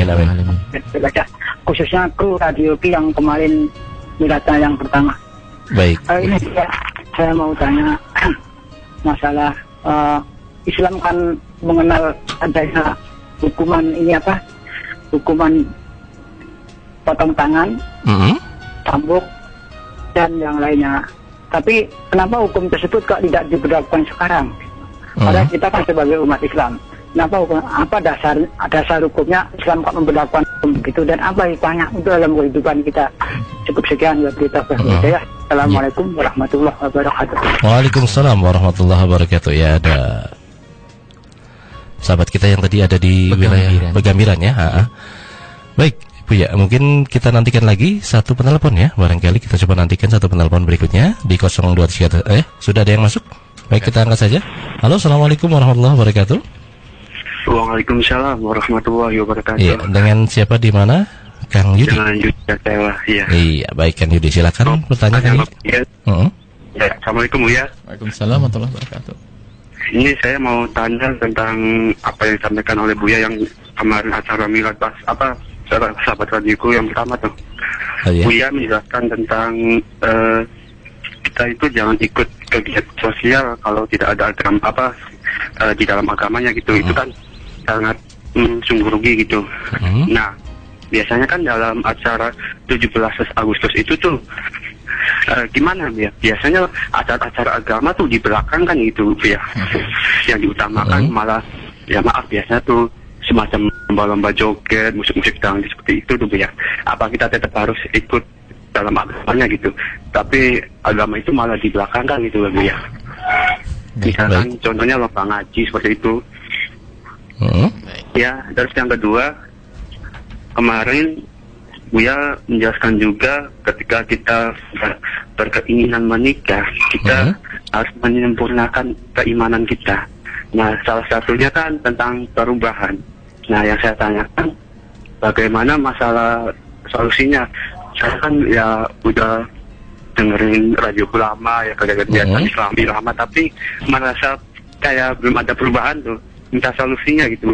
Speaker 4: Khususnya kru Radio Ki yang kemarin miladnya yang pertama.
Speaker 1: Baik.
Speaker 4: Ini saya mau tanya masalah Islam kan mengenal adanya hukuman hukuman potong tangan, cambuk dan yang lainnya. Tapi kenapa hukum tersebut kok tidak diberlakukan sekarang? Padahal kita kan sebagai umat Islam. Apa dasar hukumnya Islam kok memberlakukan hukum begitu, dan apa hikmahnya untuk dalam kehidupan kita? Cukup sekian buat kita. Assalamualaikum warahmatullahi wabarakatuh.
Speaker 1: Waalaikumsalam warahmatullahi wabarakatuh. Ya, ada sahabat kita yang tadi ada di wilayah Pegambiran ya. Baik Bu ya, mungkin kita nantikan lagi satu penelpon ya. Barangkali kita coba nantikan satu penelpon berikutnya di 023. Sudah ada yang masuk? Baik, kita angkat saja. Halo, assalamualaikum warahmatullahi wabarakatuh.
Speaker 5: Waalaikumsalam warahmatullahi wabarakatuh.
Speaker 1: Iya, dengan siapa di mana? Kang Yudi.
Speaker 5: Dengan Yudi Jawa, iya.
Speaker 1: Iya, baik Kang Yudi, silakan bertanya Kang Yudi.
Speaker 5: Ya, assalamualaikum Bu ya.
Speaker 2: Waalaikumsalam warahmatullahi wabarakatuh.
Speaker 5: Ini saya mau tanya tentang apa yang disampaikan oleh Buya yang kemarin acara milad sahabat radioku yang pertama tuh. Buya menjelaskan tentang kita itu jangan ikut kegiatan sosial kalau tidak ada agama di dalam agamanya gitu. Itu kan sangat sungguh rugi gitu. Nah, biasanya kan dalam acara 17 Agustus itu tuh gimana ya? Biasanya acara-acara agama tuh di belakang kan gitu ya. Yang diutamakan malah ya maaf biasanya tuh semacam lomba-lomba joget, musik-musik dangdut seperti itu tuh ya. Apa kita tetap harus ikut dalam agamanya gitu. Tapi agama itu malah dibelakangkan gitu Bu ya. Misalkan contohnya lomba ngaji seperti itu. Ya, terus yang kedua, kemarin Buya menjelaskan juga ketika kita berkeinginan menikah, kita harus menyempurnakan keimanan kita. Nah, salah satunya kan tentang perubahan. Nah, yang saya tanyakan, bagaimana masalah solusinya? Saya kan ya udah dengerin radio lama ya, kegiatan Islami lama, tapi merasa kayak belum ada perubahan tuh. Minta solusinya gitu.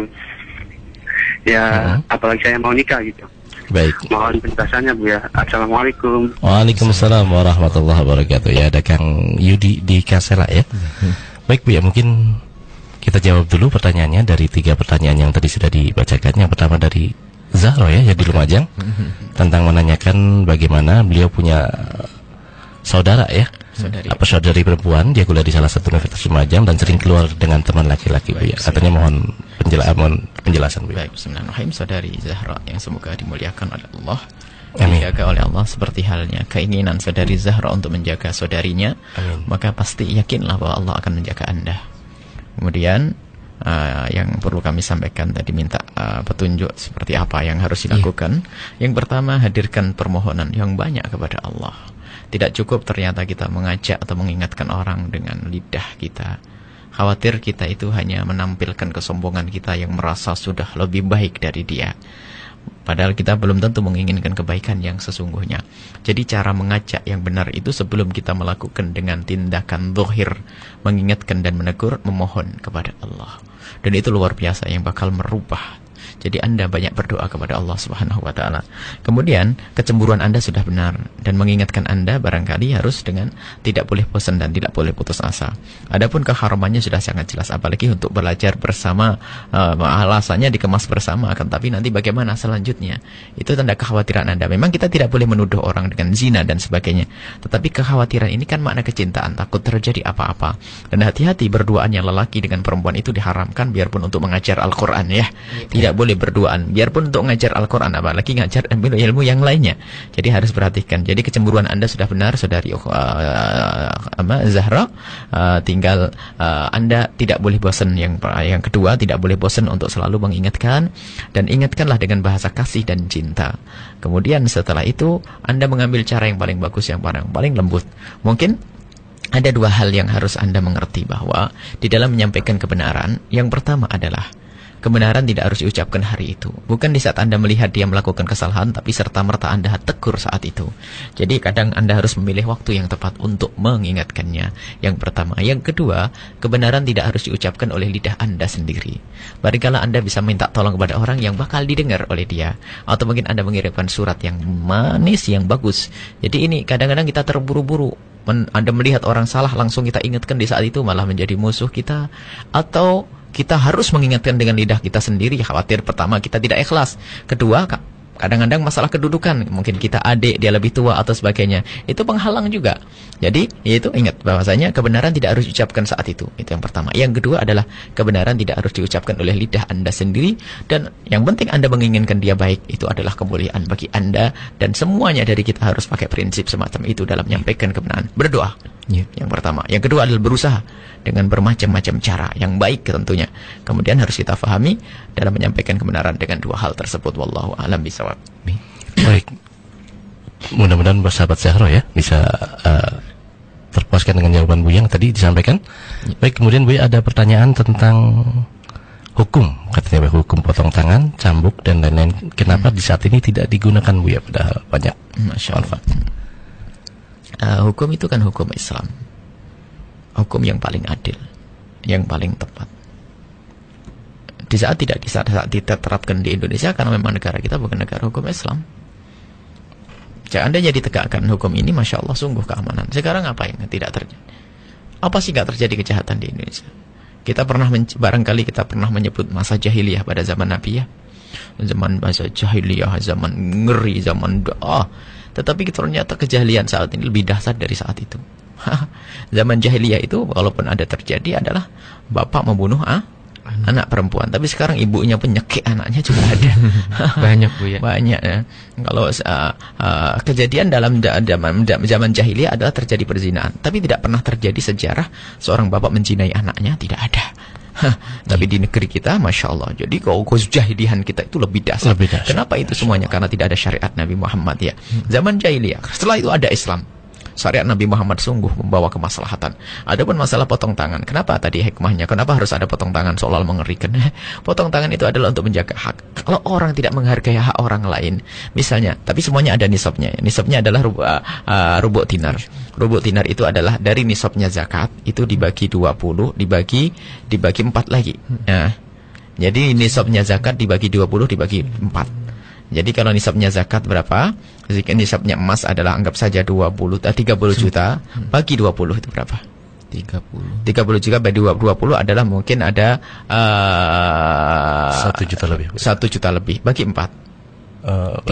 Speaker 5: Ya, apalagi saya mau nikah gitu.
Speaker 1: Baik.
Speaker 5: Mohon penjelasannya Bu ya. Assalamualaikum.
Speaker 1: Waalaikumsalam warahmatullahi wabarakatuh. Ya, ada Kang Yudi di Kasela ya. Baik Bu ya, mungkin kita jawab dulu pertanyaannya dari 3 pertanyaan yang tadi sudah dibacakan. Yang pertama dari Zahro ya, di Lumajang, tentang menanyakan bagaimana beliau punya saudara ya, saudari perempuan, dia kuliah di salah satu universitas Lumajang dan sering keluar dengan teman laki-laki Bu ya. Katanya mohon penjelasan Bu.
Speaker 2: Baik, bismillahirrahmanirrahim. Saudari Zahra yang semoga dimuliakan oleh Allah, dijaga oleh Allah seperti halnya keinginan saudari Zahra untuk menjaga saudarinya. Maka pasti yakinlah bahwa Allah akan menjaga Anda. Kemudian yang perlu kami sampaikan tadi, minta petunjuk seperti apa yang harus dilakukan. Yang pertama, hadirkan permohonan yang banyak kepada Allah. Tidak cukup ternyata kita mengajak atau mengingatkan orang dengan lidah kita. Khawatir kita itu hanya menampilkan kesombongan kita yang merasa sudah lebih baik dari dia. Padahal kita belum tentu menginginkan kebaikan yang sesungguhnya. Jadi cara mengajak yang benar itu sebelum kita melakukan dengan tindakan zahir, mengingatkan dan menegur, memohon kepada Allah. Dan itu luar biasa yang bakal merubah. Jadi Anda banyak berdoa kepada Allah Subhanahu wa taala. Kemudian kecemburuan Anda sudah benar, dan mengingatkan Anda barangkali harus dengan tidak boleh bosan dan tidak boleh putus asa. Adapun keharamannya sudah sangat jelas, apalagi untuk belajar bersama, alasannya dikemas bersama, akan tapi nanti bagaimana selanjutnya? Itu tanda kekhawatiran Anda. Memang kita tidak boleh menuduh orang dengan zina dan sebagainya, tetapi kekhawatiran ini kan makna kecintaan, takut terjadi apa-apa. Dan hati-hati, berduaan yang lelaki dengan perempuan itu diharamkan, biarpun untuk mengajar Al-Qur'an ya. Tidak boleh berduaan, biarpun untuk ngajar Al-Quran, apalagi ngajar ilmu yang lainnya. Jadi harus perhatikan. Jadi kecemburuan Anda sudah benar, saudari Zahra. Tinggal Anda tidak boleh bosan. Yang kedua, tidak boleh bosan untuk selalu mengingatkan, dan ingatkanlah dengan bahasa kasih dan cinta. Kemudian setelah itu Anda mengambil cara yang paling bagus, yang paling lembut. Mungkin ada 2 hal yang harus Anda mengerti bahwa di dalam menyampaikan kebenaran, yang pertama adalah kebenaran tidak harus diucapkan hari itu. Bukan di saat Anda melihat dia melakukan kesalahan, tapi serta-merta Anda tegur saat itu. Jadi kadang Anda harus memilih waktu yang tepat untuk mengingatkannya. Yang pertama. Yang kedua, kebenaran tidak harus diucapkan oleh lidah Anda sendiri. Barangkali Anda bisa minta tolong kepada orang yang bakal didengar oleh dia. Atau mungkin Anda mengirimkan surat yang manis, yang bagus. Jadi ini kadang-kadang kita terburu-buru. Anda melihat orang salah, langsung kita ingatkan di saat itu, malah menjadi musuh kita. Atau kita harus mengingatkan dengan lidah kita sendiri. Khawatir pertama kita tidak ikhlas. Kedua, kadang-kadang masalah kedudukan. Mungkin kita adik, dia lebih tua atau sebagainya. Itu penghalang juga. Jadi, itu ingat bahwasanya kebenaran tidak harus diucapkan saat itu. Itu yang pertama. Yang kedua adalah kebenaran tidak harus diucapkan oleh lidah Anda sendiri. Dan yang penting Anda menginginkan dia baik. Itu adalah kemuliaan bagi Anda. Dan semuanya dari kita harus pakai prinsip semacam itu dalam menyampaikan kebenaran. Berdoa. Yang pertama. Yang kedua adalah berusaha dengan bermacam-macam cara yang baik tentunya. Kemudian harus kita fahami dalam menyampaikan kebenaran dengan 2 hal tersebut. Wallahu a'lam bishawab.
Speaker 1: Baik. Mudah-mudahan bersahabat Zahra ya bisa terpuaskan dengan jawaban Bu yang tadi disampaikan. Baik, kemudian Bu ada pertanyaan tentang hukum, katanya hukum potong tangan, cambuk dan lain-lain. Kenapa di saat ini tidak digunakan Bu ya, padahal banyak manfaat.
Speaker 2: Hukum itu kan hukum Islam, hukum yang paling adil, yang paling tepat. Di saat diterapkan di Indonesia, karena memang negara kita bukan negara hukum Islam. Jika Anda jadi tegakkan hukum ini, Masya Allah, sungguh keamanan. Sekarang apa yang tidak terjadi? Apa sih nggak terjadi kejahatan di Indonesia? Kita pernah barangkali kita pernah menyebut masa jahiliyah pada zaman Nabi ya. Zaman masa jahiliyah, zaman ngeri, zaman doa. Tetapi ternyata kejahilian saat ini lebih dahsyat dari saat itu. Zaman jahiliyah itu walaupun ada terjadi adalah bapak membunuh Anak perempuan. Tapi sekarang ibunya penyekik anaknya juga ada.
Speaker 3: Banyak Bu ya.
Speaker 2: Banyak ya. Kalau kejadian dalam zaman jahiliyah adalah terjadi perzinahan, tapi tidak pernah terjadi sejarah seorang bapak menzinai anaknya, tidak ada. Tapi di negeri kita, Masya Allah. Jadi kalau kejahilian kita itu lebih dahsyat. Kenapa itu semuanya? Karena tidak ada syariat Nabi Muhammad ya. Zaman jahiliyah. Setelah itu ada Islam. Syariat Nabi Muhammad sungguh membawa kemaslahatan. Adapun masalah potong tangan, kenapa tadi hikmahnya? Kenapa harus ada potong tangan? Seolah mengerikan. Potong tangan itu adalah untuk menjaga hak. Kalau orang tidak menghargai hak orang lain, misalnya, tapi semuanya ada nisabnya. Nisabnya adalah rubu' dinar. Rubu' dinar itu adalah dari nisabnya zakat, itu dibagi 20, dibagi 4 lagi. Nah, jadi nisabnya zakat dibagi 20, dibagi 4. Jadi kalau nisabnya zakat berapa? Jika nisabnya emas adalah anggap saja 30 juta, bagi 20 itu berapa? 30 juta bagi 20 adalah mungkin ada
Speaker 1: 1 juta lebih.
Speaker 2: 1 juta lebih bagi 4.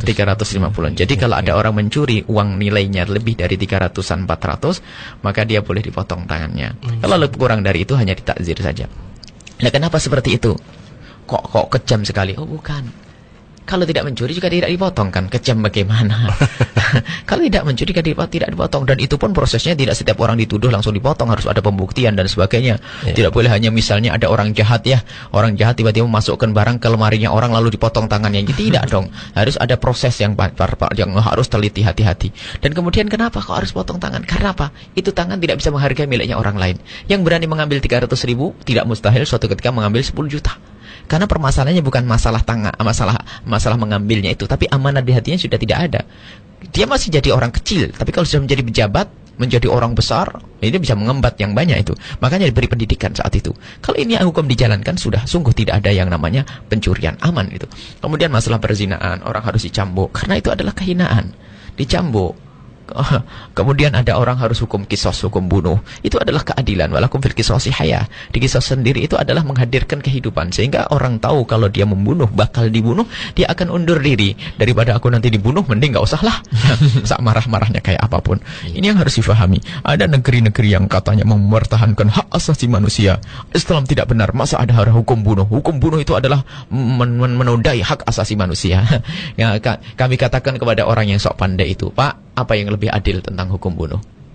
Speaker 2: 350. Jadi kalau ada orang mencuri uang nilainya lebih dari 300-an 400, maka dia boleh dipotong tangannya. Kalau lebih kurang dari itu hanya ditakzir saja. Nah, kenapa seperti itu? Kok kejam sekali? Oh, bukan. Kalau tidak mencuri juga tidak dipotong, kan? Kejam bagaimana? Kalau tidak mencuri juga tidak dipotong. Dan itu pun prosesnya tidak setiap orang dituduh langsung dipotong. Harus ada pembuktian dan sebagainya. Tidak boleh hanya misalnya ada orang jahat ya. Orang jahat tiba-tiba memasukkan barang ke lemarinya orang lalu dipotong tangannya. Tidak dong. Harus ada proses yang harus teliti, hati-hati. Dan kemudian kenapa kok harus potong tangan? Karena apa? Itu tangan tidak bisa menghargai miliknya orang lain. Yang berani mengambil 300.000 tidak mustahil suatu ketika mengambil 10 juta. Karena permasalahannya bukan masalah masalah mengambilnya itu, tapi amanah di hatinya sudah tidak ada. Dia masih jadi orang kecil, tapi kalau sudah menjadi pejabat, menjadi orang besar, dia bisa mengembat yang banyak itu. Makanya diberi pendidikan saat itu. Kalau ini hukum dijalankan sudah sungguh tidak ada yang namanya pencurian, aman itu. Kemudian masalah perzinahan, orang harus dicambuk karena itu adalah kehinaan. Dicambuk. Kemudian ada orang harus hukum kisos, hukum bunuh. Itu adalah keadilan. Walakum fil qisasi haya. Di kisos sendiri itu adalah menghadirkan kehidupan. Sehingga orang tahu kalau dia membunuh, bakal dibunuh, dia akan undur diri. Daripada aku nanti dibunuh, mending gak usah lah. Sak marah-marahnya kayak apapun. Ini yang harus difahami. Ada negeri-negeri yang katanya mempertahankan hak asasi manusia. Islam tidak benar. Masa ada hukum bunuh? Hukum bunuh itu adalah menodai hak asasi manusia. Ya, kami katakan kepada orang yang sok pandai itu, Pak, apa yang lebih adil tentang hukum bunuh?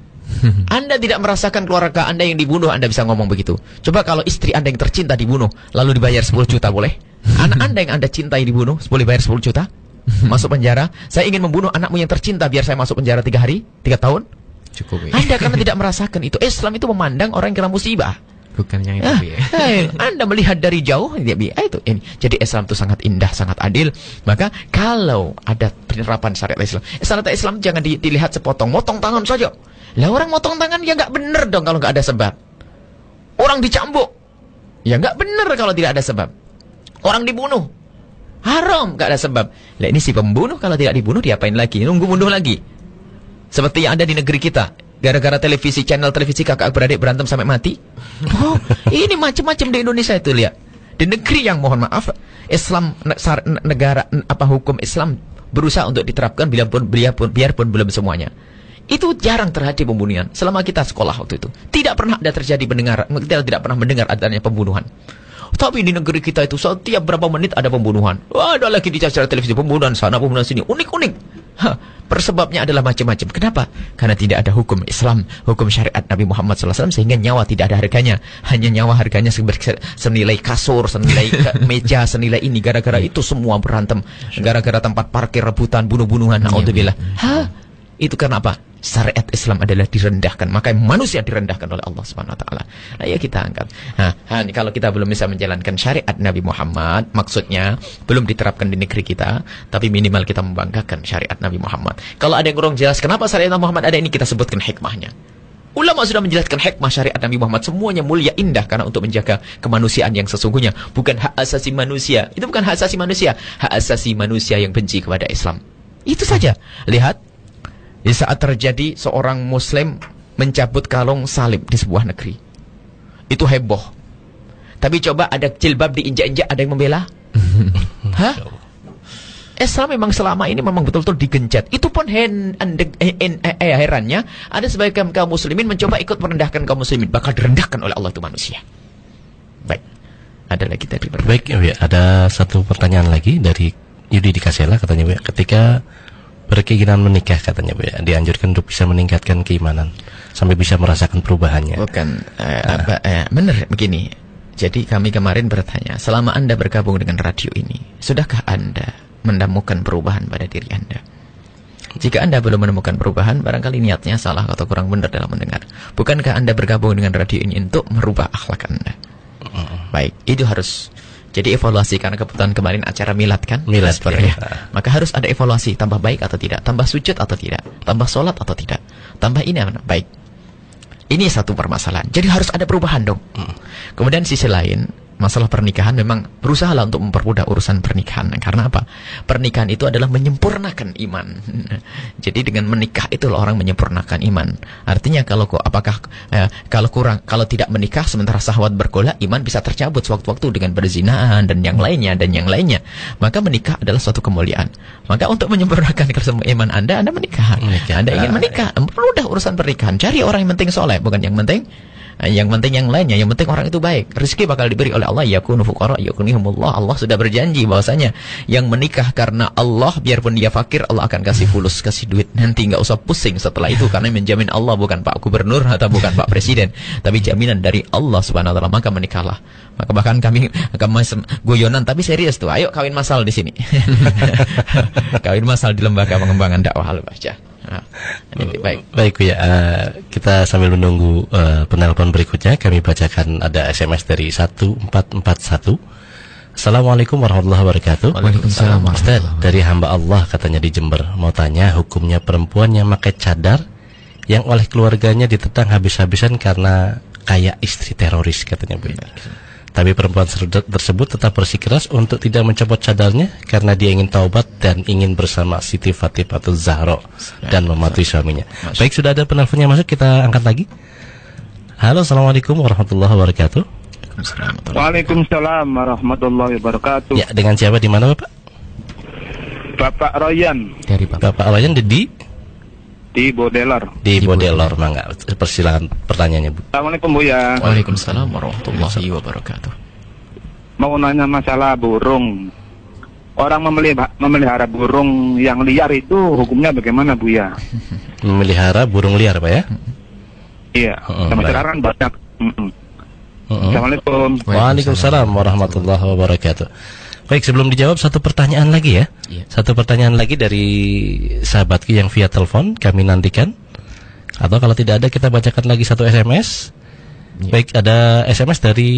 Speaker 2: Anda tidak merasakan keluarga Anda yang dibunuh, Anda bisa ngomong begitu. Coba kalau istri Anda yang tercinta dibunuh, lalu dibayar 10 juta boleh? Anak Anda yang Anda cintai dibunuh, boleh bayar 10 juta? Masuk penjara? Saya ingin membunuh anakmu yang tercinta, biar saya masuk penjara 3 hari, 3 tahun?
Speaker 3: Cukup ya.
Speaker 2: Anda karena tidak merasakan itu. Islam itu memandang orang yang kena musibah.
Speaker 3: Bukan yang itu ya.
Speaker 2: Anda melihat dari jauh itu ini. Jadi Islam itu sangat indah, sangat adil. Maka kalau ada penerapan syariat Islam jangan dilihat sepotong, motong tangan saja. Lah orang motong tangan ya nggak bener dong kalau nggak ada sebab. Orang dicambuk ya nggak bener kalau tidak ada sebab. Orang dibunuh haram nggak ada sebab. Lah ini si pembunuh kalau tidak dibunuh diapain lagi? Nunggu bunuh lagi. Seperti yang ada di negeri kita. Gara-gara channel televisi kakak beradik berantem sampai mati. Oh, ini macam-macam di Indonesia itu, lihat. Di negeri yang mohon maaf Islam negara hukum Islam berusaha untuk diterapkan biarpun belum semuanya. Itu jarang terjadi pembunuhan selama kita sekolah waktu itu. Tidak pernah ada terjadi tidak pernah mendengar adanya pembunuhan. Tapi di negeri kita itu setiap berapa menit ada pembunuhan. Ada lagi di acara televisi pembunuhan sana, pembunuhan sini. Unik-unik. Persebabnya adalah macam-macam. Kenapa? Karena tidak ada hukum Islam, hukum syariat Nabi Muhammad SAW, sehingga nyawa tidak ada harganya. Hanya nyawa harganya senilai kasur, senilai meja, senilai ini. Gara-gara itu semua berantem. Gara-gara tempat parkir rebutan, bunuh-bunuhan. Na'udzubillah. Itu karena apa? Syariat Islam adalah direndahkan. Maka manusia direndahkan oleh Allah Subhanahu wa taala. Nah, ya kita angkat. Kalau kita belum bisa menjalankan syariat Nabi Muhammad, maksudnya belum diterapkan di negeri kita, tapi minimal kita membanggakan syariat Nabi Muhammad. Kalau ada yang kurang jelas kenapa syariat Nabi Muhammad ada ini, kita sebutkan hikmahnya. Ulama sudah menjelaskan hikmah syariat Nabi Muhammad, semuanya mulia, indah karena untuk menjaga kemanusiaan yang sesungguhnya, bukan hak asasi manusia. Itu bukan hak asasi manusia, hak asasi manusia yang benci kepada Islam. Itu saja. Lihat, di saat terjadi seorang muslim mencabut kalung salib di sebuah negeri, itu heboh. Tapi coba ada jilbab diinjak-injak, ada yang membela? Islam memang selama ini memang betul-betul digencet. Itu pun herannya ada sebagian kaum muslimin mencoba ikut merendahkan kaum muslimin, bakal direndahkan oleh Allah itu manusia. Baik. Ada lagi tadi.
Speaker 1: Baik, ya, ada satu pertanyaan lagi dari Yudi di Kasela, katanya Bu, ketika berkeinginan menikah, katanya Bu, dianjurkan untuk bisa meningkatkan keimanan sampai bisa merasakan perubahannya.
Speaker 2: Bukan, benar begini. Jadi kami kemarin bertanya, selama Anda bergabung dengan radio ini, sudahkah Anda menemukan perubahan pada diri Anda? Jika Anda belum menemukan perubahan, barangkali niatnya salah atau kurang benar dalam mendengar. Bukankah Anda bergabung dengan radio ini untuk merubah akhlak Anda? Baik, itu harus jadi evaluasi, karena kebetulan kemarin acara milad kan?
Speaker 1: Milad,
Speaker 2: ya. Maka harus ada evaluasi, tambah baik atau tidak, tambah sujud atau tidak, tambah sholat atau tidak, tambah ini apa? Baik. Ini satu permasalahan. Jadi harus ada perubahan dong. Kemudian sisi lain, masalah pernikahan memang berusahalah untuk mempermudah urusan pernikahan. Karena apa? Pernikahan itu adalah menyempurnakan iman. Jadi dengan menikah itulah orang menyempurnakan iman. Artinya kalau tidak menikah sementara syahwat bergolak, iman bisa tercabut sewaktu-waktu dengan berzinaan dan yang lainnya. Maka menikah adalah suatu kemuliaan. Maka untuk menyempurnakan iman Anda menikah. Anda ingin menikah, permudah urusan pernikahan. Cari orang yang penting soleh, bukan yang penting yang lainnya, yang penting orang itu baik. Rezeki bakal diberi oleh Allah, yakunu fuqara yughnihumullah. Allah sudah berjanji bahwasanya yang menikah karena Allah, biarpun dia fakir, Allah akan kasih fulus, kasih duit. Nanti enggak usah pusing setelah itu, karena menjamin Allah, bukan Pak Gubernur atau bukan Pak Presiden, tapi jaminan dari Allah Subhanahu wa taala. Maka menikahlah. Maka bahkan kami guyonan tapi serius tuh, ayo kawin masal di sini. Kawin masal di lembaga pengembangan dakwah Al-Bahjah.
Speaker 1: Baik ya, kita sambil menunggu penelpon berikutnya, kami bacakan ada SMS dari 1441. Assalamualaikum warahmatullahi wabarakatuh.
Speaker 3: Waalaikumsalam.
Speaker 1: Ustaz, dari hamba Allah katanya di Jember, mau tanya hukumnya perempuan yang pakai cadar yang oleh keluarganya ditentang habis-habisan karena kayak istri teroris, katanya Bu. Tapi perempuan tersebut tetap bersikeras untuk tidak mencopot cadarnya karena dia ingin taubat dan ingin bersama Siti Fatimatul Zahra dan mematuhi suaminya. Baik, sudah ada penelponnya masuk, kita angkat lagi. Halo, assalamualaikum warahmatullahi wabarakatuh.
Speaker 5: Waalaikumsalam warahmatullahi wabarakatuh.
Speaker 1: Ya, dengan siapa, di mana Bapak?
Speaker 5: Bapak Royan.
Speaker 3: Dari
Speaker 1: Bapak Royan di
Speaker 5: Bodelor.
Speaker 1: Di Bodelor, mangga. Persilakan pertanyaannya, Bu.
Speaker 5: Assalamualaikum Bu ya.
Speaker 2: Waalaikumsalam warahmatullahi wabarakatuh.
Speaker 5: Mau nanya masalah burung. Orang memelihara burung yang liar itu hukumnya bagaimana Bu ya?
Speaker 1: Memelihara burung liar, Pak ya?
Speaker 5: Iya. Sama sekarang banyak. Assalamualaikum.
Speaker 1: Waalaikumsalam warahmatullahi wabarakatuh. Baik, sebelum dijawab satu pertanyaan lagi ya. Satu pertanyaan lagi dari sahabatku yang via telepon, kami nantikan. Atau kalau tidak ada, kita bacakan lagi satu SMS. Baik, ada SMS dari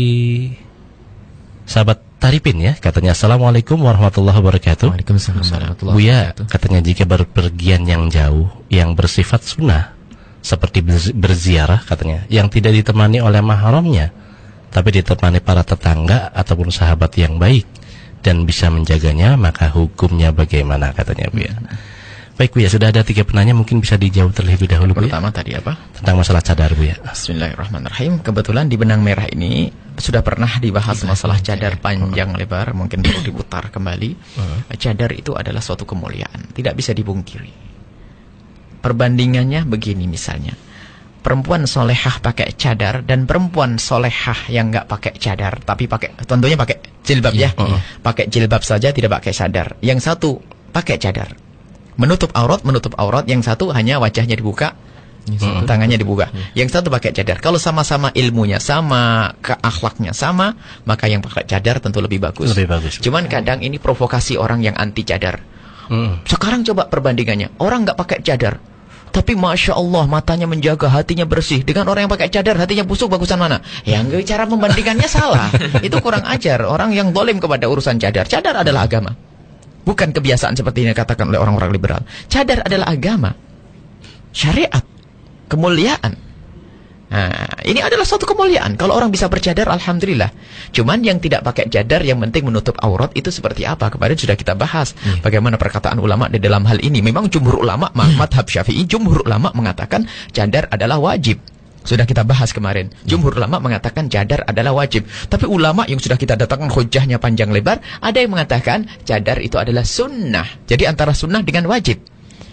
Speaker 1: sahabat Taripin ya, katanya assalamualaikum warahmatullahi wabarakatuh.
Speaker 3: Waalaikumsalam warahmatullahi
Speaker 1: wabarakatuh. Buya, katanya jika berpergian yang jauh yang bersifat sunnah seperti berziarah, katanya yang tidak ditemani oleh mahramnya, tapi ditemani para tetangga ataupun sahabat yang baik dan bisa menjaganya, maka hukumnya bagaimana, katanya Bu ya. Baik Bu ya, sudah ada 3 penanya, mungkin bisa dijawab terlebih dahulu Bu ya.
Speaker 2: Pertama tadi apa?
Speaker 1: Tentang masalah cadar Bu ya.
Speaker 2: Bismillahirrahmanirrahim. Kebetulan di benang merah ini sudah pernah dibahas masalah cadar panjang lebar, mungkin perlu diputar kembali. Cadar itu adalah suatu kemuliaan, tidak bisa dipungkiri. Perbandingannya begini misalnya, perempuan solehah pakai cadar dan perempuan solehah yang nggak pakai cadar, tapi tentunya pakai jilbab ya. Pakai jilbab saja, tidak pakai cadar. Yang satu pakai cadar, menutup aurat. Yang satu hanya wajahnya dibuka, tangannya dibuka. Yang satu pakai cadar. Kalau sama-sama ilmunya sama, akhlaknya sama, maka yang pakai cadar tentu lebih bagus. Cuman kadang ini provokasi orang yang anti cadar. Sekarang coba perbandingannya, orang nggak pakai cadar, tapi Masya Allah matanya menjaga, hatinya bersih. Dengan orang yang pakai cadar, hatinya busuk, bagusan mana? Yang cara membandingkannya salah. Itu kurang ajar. Orang yang zalim kepada urusan cadar. Cadar adalah agama, bukan kebiasaan seperti yang dikatakan oleh orang-orang liberal. Cadar adalah agama, syariat, kemuliaan. Nah, ini adalah suatu kemuliaan. Kalau orang bisa bercadar, alhamdulillah. Cuman yang tidak pakai cadar, yang penting menutup aurat, itu seperti apa? Kemarin sudah kita bahas bagaimana perkataan ulama di dalam hal ini. Memang jumhur ulama, madhab Syafi'i, jumhur ulama mengatakan cadar adalah wajib. Sudah kita bahas kemarin. Jumhur ulama mengatakan cadar adalah wajib. Tapi ulama yang sudah kita datangkan hujahnya panjang lebar, ada yang mengatakan cadar itu adalah sunnah. Jadi antara sunnah dengan wajib.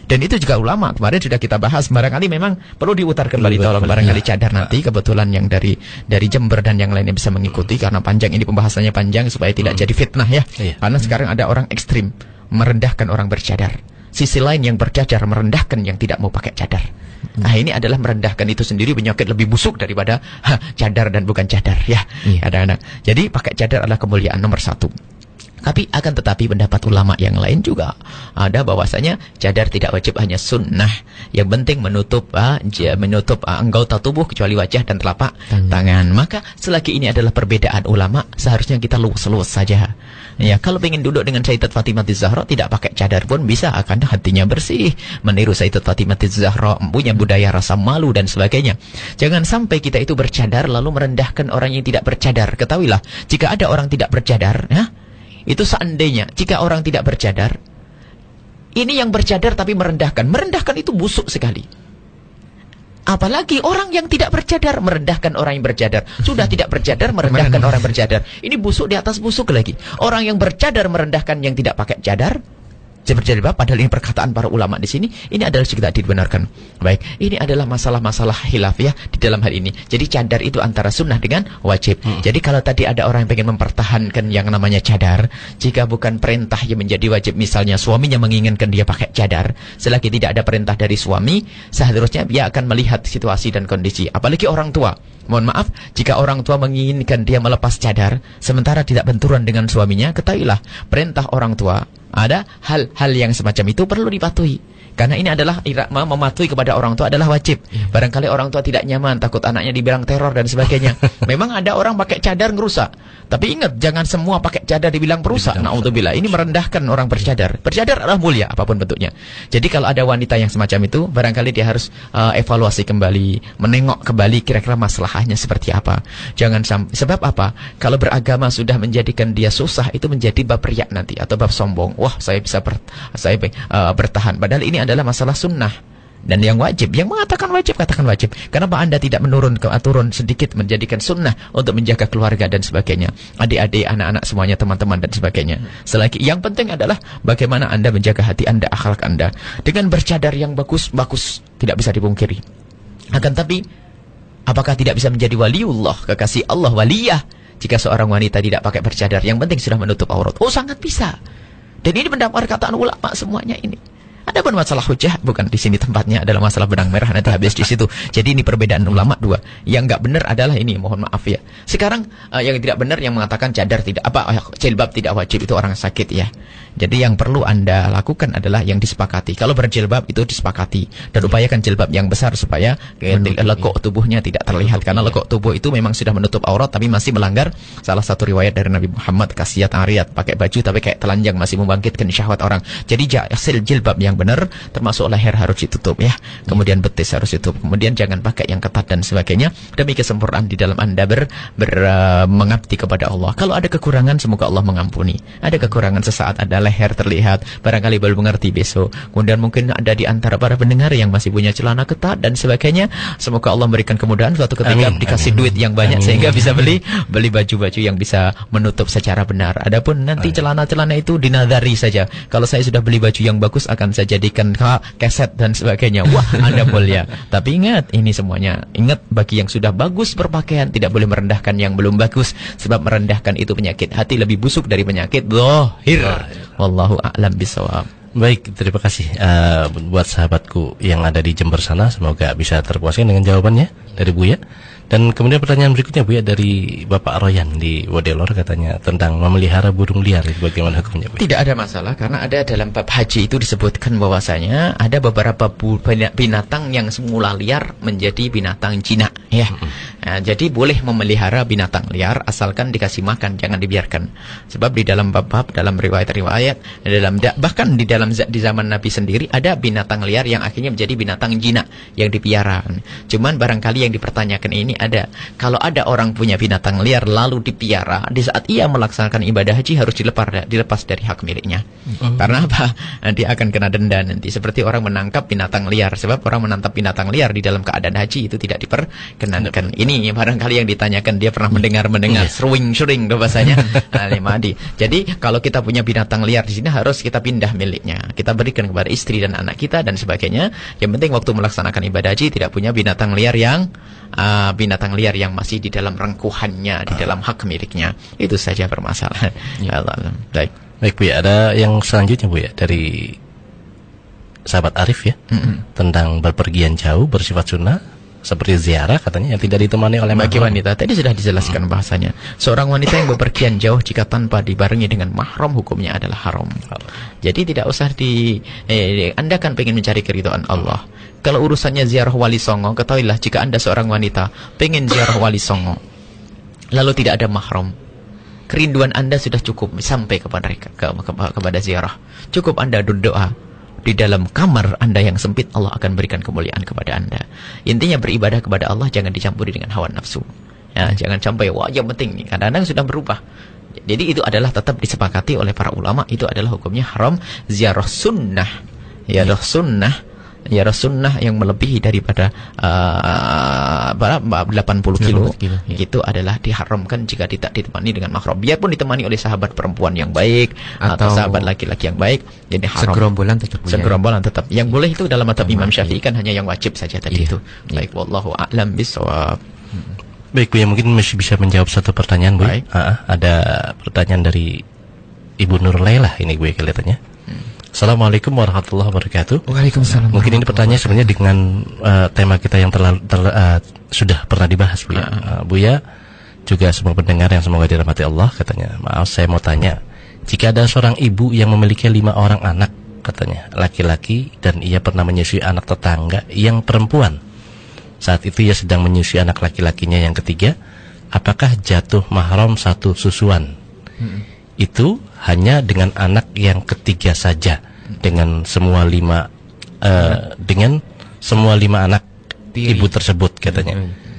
Speaker 2: Dan itu juga ulama kemarin sudah kita bahas. Barangkali memang perlu diutar kembali, tolong barangkali cadar nanti. Kebetulan yang dari Jember dan yang lainnya bisa mengikuti, karena panjang ini pembahasannya panjang supaya tidak jadi fitnah ya. Karena sekarang ada orang ekstrim merendahkan orang bercadar. Sisi lain yang bercadar merendahkan yang tidak mau pakai cadar. Nah, ini adalah merendahkan itu sendiri penyakit lebih busuk daripada cadar dan bukan cadar ya. Kadang-kadang. Jadi pakai cadar adalah kemuliaan nomor 1. Tapi akan tetapi pendapat ulama yang lain juga ada bahwasanya cadar tidak wajib, hanya sunnah. Yang penting menutup anggota tubuh kecuali wajah dan telapak tangan. Maka selagi ini adalah perbedaan ulama, seharusnya kita luwes-luwes saja. Ya, kalau ingin duduk dengan Sayyidat Fatimah Zahra tidak pakai cadar pun bisa, akan hatinya bersih, meniru Sayyidat Fatimah Zahra, punya budaya rasa malu dan sebagainya. Jangan sampai kita itu bercadar lalu merendahkan orang yang tidak bercadar. Ketahuilah, jika ada orang tidak bercadar, ya, itu seandainya jika orang tidak bercadar, ini yang bercadar tapi merendahkan itu busuk sekali. Apalagi orang yang tidak bercadar merendahkan orang yang bercadar. Sudah tidak bercadar merendahkan orang bercadar. Ini busuk di atas busuk lagi. Orang yang bercadar merendahkan yang tidak pakai cadar. Berjilbab, padahal ini perkataan para ulama di sini, ini adalah tidak dibenarkan. Baik, ini adalah masalah-masalah khilaf ya di dalam hal ini. Jadi cadar itu antara sunnah dengan wajib. Jadi kalau tadi ada orang yang pengen mempertahankan yang namanya cadar, jika bukan perintah yang menjadi wajib, misalnya suaminya menginginkan dia pakai cadar, selagi tidak ada perintah dari suami, seharusnya dia akan melihat situasi dan kondisi. Apalagi orang tua. Mohon maaf, jika orang tua menginginkan dia melepas cadar, sementara tidak benturan dengan suaminya, ketahuilah, perintah orang tua, ada hal-hal yang semacam itu perlu dipatuhi. Karena ini adalah mematuhi kepada orang tua adalah wajib. Barangkali orang tua tidak nyaman, takut anaknya dibilang teror dan sebagainya. Memang ada orang pakai cadar ngerusak. Tapi ingat, jangan semua pakai cadar dibilang perusak. Na'udzubillah, ini merendahkan orang bercadar. Bercadar adalah mulia apapun bentuknya. Jadi kalau ada wanita yang semacam itu, barangkali dia harus evaluasi kembali, menengok kembali kira-kira masalahnya seperti apa. Jangan sampai, sebab apa? Kalau beragama sudah menjadikan dia susah, itu menjadi bab riak nanti atau bab sombong. Wah, saya bisa bertahan. Padahal ini adalah masalah sunnah dan yang wajib. Yang mengatakan wajib, katakan wajib. Kenapa Anda tidak menurun ke aturan sedikit menjadikan sunnah untuk menjaga keluarga dan sebagainya, adik-adik, anak-anak semuanya, teman-teman dan sebagainya. Selagi yang penting adalah bagaimana Anda menjaga hati Anda, akhlak Anda. Dengan bercadar yang bagus tidak bisa dipungkiri. Akan tapi apakah tidak bisa menjadi waliullah, kekasih Allah, waliyah, jika seorang wanita tidak pakai bercadar, yang penting sudah menutup aurat? Oh, sangat bisa. Dan ini pendapat perkataan ulama semuanya ini. Ada pun masalah hujah, bukan di sini tempatnya, adalah masalah benang merah, nanti habis di situ. Jadi ini perbedaan ulama dua. Yang enggak benar adalah ini, mohon maaf ya. Sekarang yang tidak benar yang mengatakan cadar tidak jilbab tidak wajib, itu orang sakit ya. Jadi yang perlu Anda lakukan adalah yang disepakati. Kalau berjilbab itu disepakati dan upayakan jilbab yang besar supaya lekuk tubuhnya tidak terlihat. Karena lekuk tubuh itu memang sudah menutup aurat tapi masih melanggar salah satu riwayat dari Nabi Muhammad, kasiyat ariyat, pakai baju tapi kayak telanjang, masih membangkitkan syahwat orang. Jadi hasil jilbab yang benar, termasuk leher harus ditutup ya. Kemudian betis harus ditutup. Kemudian jangan pakai yang ketat dan sebagainya. Demi kesempurnaan di dalam Anda mengabdi kepada Allah. Kalau ada kekurangan, semoga Allah mengampuni. Ada kekurangan sesaat, ada leher terlihat, barangkali baru mengerti besok. Kemudian mungkin ada di antara para pendengar yang masih punya celana ketat dan sebagainya. Semoga Allah memberikan kemudahan suatu ketika dikasih duit yang banyak sehingga bisa beli baju-baju yang bisa menutup secara benar. Adapun nanti celana-celana itu dinadari saja. Kalau saya sudah beli baju yang bagus, akan saya jadikan keset dan sebagainya. Wah, Anda mulia. Tapi ingat, ini semuanya. Ingat, bagi yang sudah bagus berpakaian, tidak boleh merendahkan yang belum bagus. Sebab merendahkan itu penyakit hati lebih busuk dari penyakit zahir. Wallahu a'lam bishawab.
Speaker 1: Baik, terima kasih buat sahabatku yang ada di Jember sana. Semoga bisa terpuaskan dengan jawabannya dari Buya. Dan kemudian pertanyaan berikutnya Buya dari Bapak Royan di Wodelor, katanya tentang memelihara burung liar, itu bagaimana hukumnya Buya?
Speaker 2: Tidak ada masalah, karena ada dalam bab haji itu disebutkan bahwasanya ada beberapa binatang yang semula liar menjadi binatang jinak ya. Nah, jadi boleh memelihara binatang liar asalkan dikasih makan, jangan dibiarkan. Sebab di dalam bab-bab, dalam riwayat-riwayat, bahkan di zaman Nabi sendiri ada binatang liar yang akhirnya menjadi binatang jinak yang dipiara. Cuman barangkali yang dipertanyakan ini ini ada. Kalau ada orang punya binatang liar lalu dipiara, di saat ia melaksanakan ibadah haji harus dilepas dari hak miliknya. Karena apa? Dia akan kena denda nanti. Seperti orang menangkap binatang liar. Sebab orang menangkap binatang liar di dalam keadaan haji itu tidak diperkenankan. Ini barangkali yang ditanyakan, dia pernah mendengar sering bahasanya. Jadi kalau kita punya binatang liar di sini harus kita pindah miliknya. Kita berikan kepada istri dan anak kita dan sebagainya. Yang penting waktu melaksanakan ibadah haji tidak punya binatang liar yang masih di dalam rengkuhannya, di dalam hak miliknya. Itu saja permasalahan.
Speaker 1: Baik Bu ya, ada yang selanjutnya Bu ya, dari sahabat Arif ya, tentang berpergian jauh bersifat sunnah seperti ziarah katanya yang tidak ditemani oleh
Speaker 2: bagi wanita. Tadi sudah dijelaskan bahasanya. Seorang wanita yang bepergian jauh jika tanpa dibarengi dengan mahram hukumnya adalah haram. Jadi tidak usah Anda kan pengen mencari keridhaan Allah. Kalau urusannya ziarah wali songo, ketahuilah jika Anda seorang wanita pengen ziarah wali songo lalu tidak ada mahram, kerinduan Anda sudah cukup sampai kepada ziarah. Cukup Anda berdoa di dalam kamar Anda yang sempit, Allah akan berikan kemuliaan kepada Anda. Intinya beribadah kepada Allah jangan dicampuri dengan hawa nafsu. Ya, jangan sampai yang penting nih, kadang-kadang sudah berubah. Jadi itu adalah tetap disepakati oleh para ulama, itu adalah hukumnya haram ziarah sunnah. Ziarah sunnah yang melebihi daripada 80 kilo itu adalah diharamkan jika tidak ditemani dengan mahram. Biarpun ditemani oleh sahabat perempuan yang baik atau sahabat laki-laki yang baik, jadi haram. Segerombolan tetap. Yang boleh itu dalam mazhab Imam Syafi'i kan hanya yang wajib saja tadi itu. Baik, wallahu a'lam bishawab.
Speaker 1: Baik Bu ya, mungkin masih bisa menjawab satu pertanyaan Bu. Ada pertanyaan dari Ibu Nur Laila ini Bu ya kelihatannya. Assalamualaikum warahmatullahi wabarakatuh.
Speaker 3: Waalaikumsalam.
Speaker 1: Mungkin ini pertanyaan sebenarnya dengan tema kita yang sudah pernah dibahas Bu ya. Bu ya, juga semua pendengar yang semoga dirahmati Allah, katanya, maaf saya mau tanya, jika ada seorang ibu yang memiliki 5 orang anak, katanya, laki-laki, dan ia pernah menyusui anak tetangga yang perempuan, saat itu ia sedang menyusui anak laki-lakinya yang ketiga, apakah jatuh mahram satu susuan? Itu hanya dengan anak yang ketiga saja, dengan semua 5 anak ibu tersebut, katanya.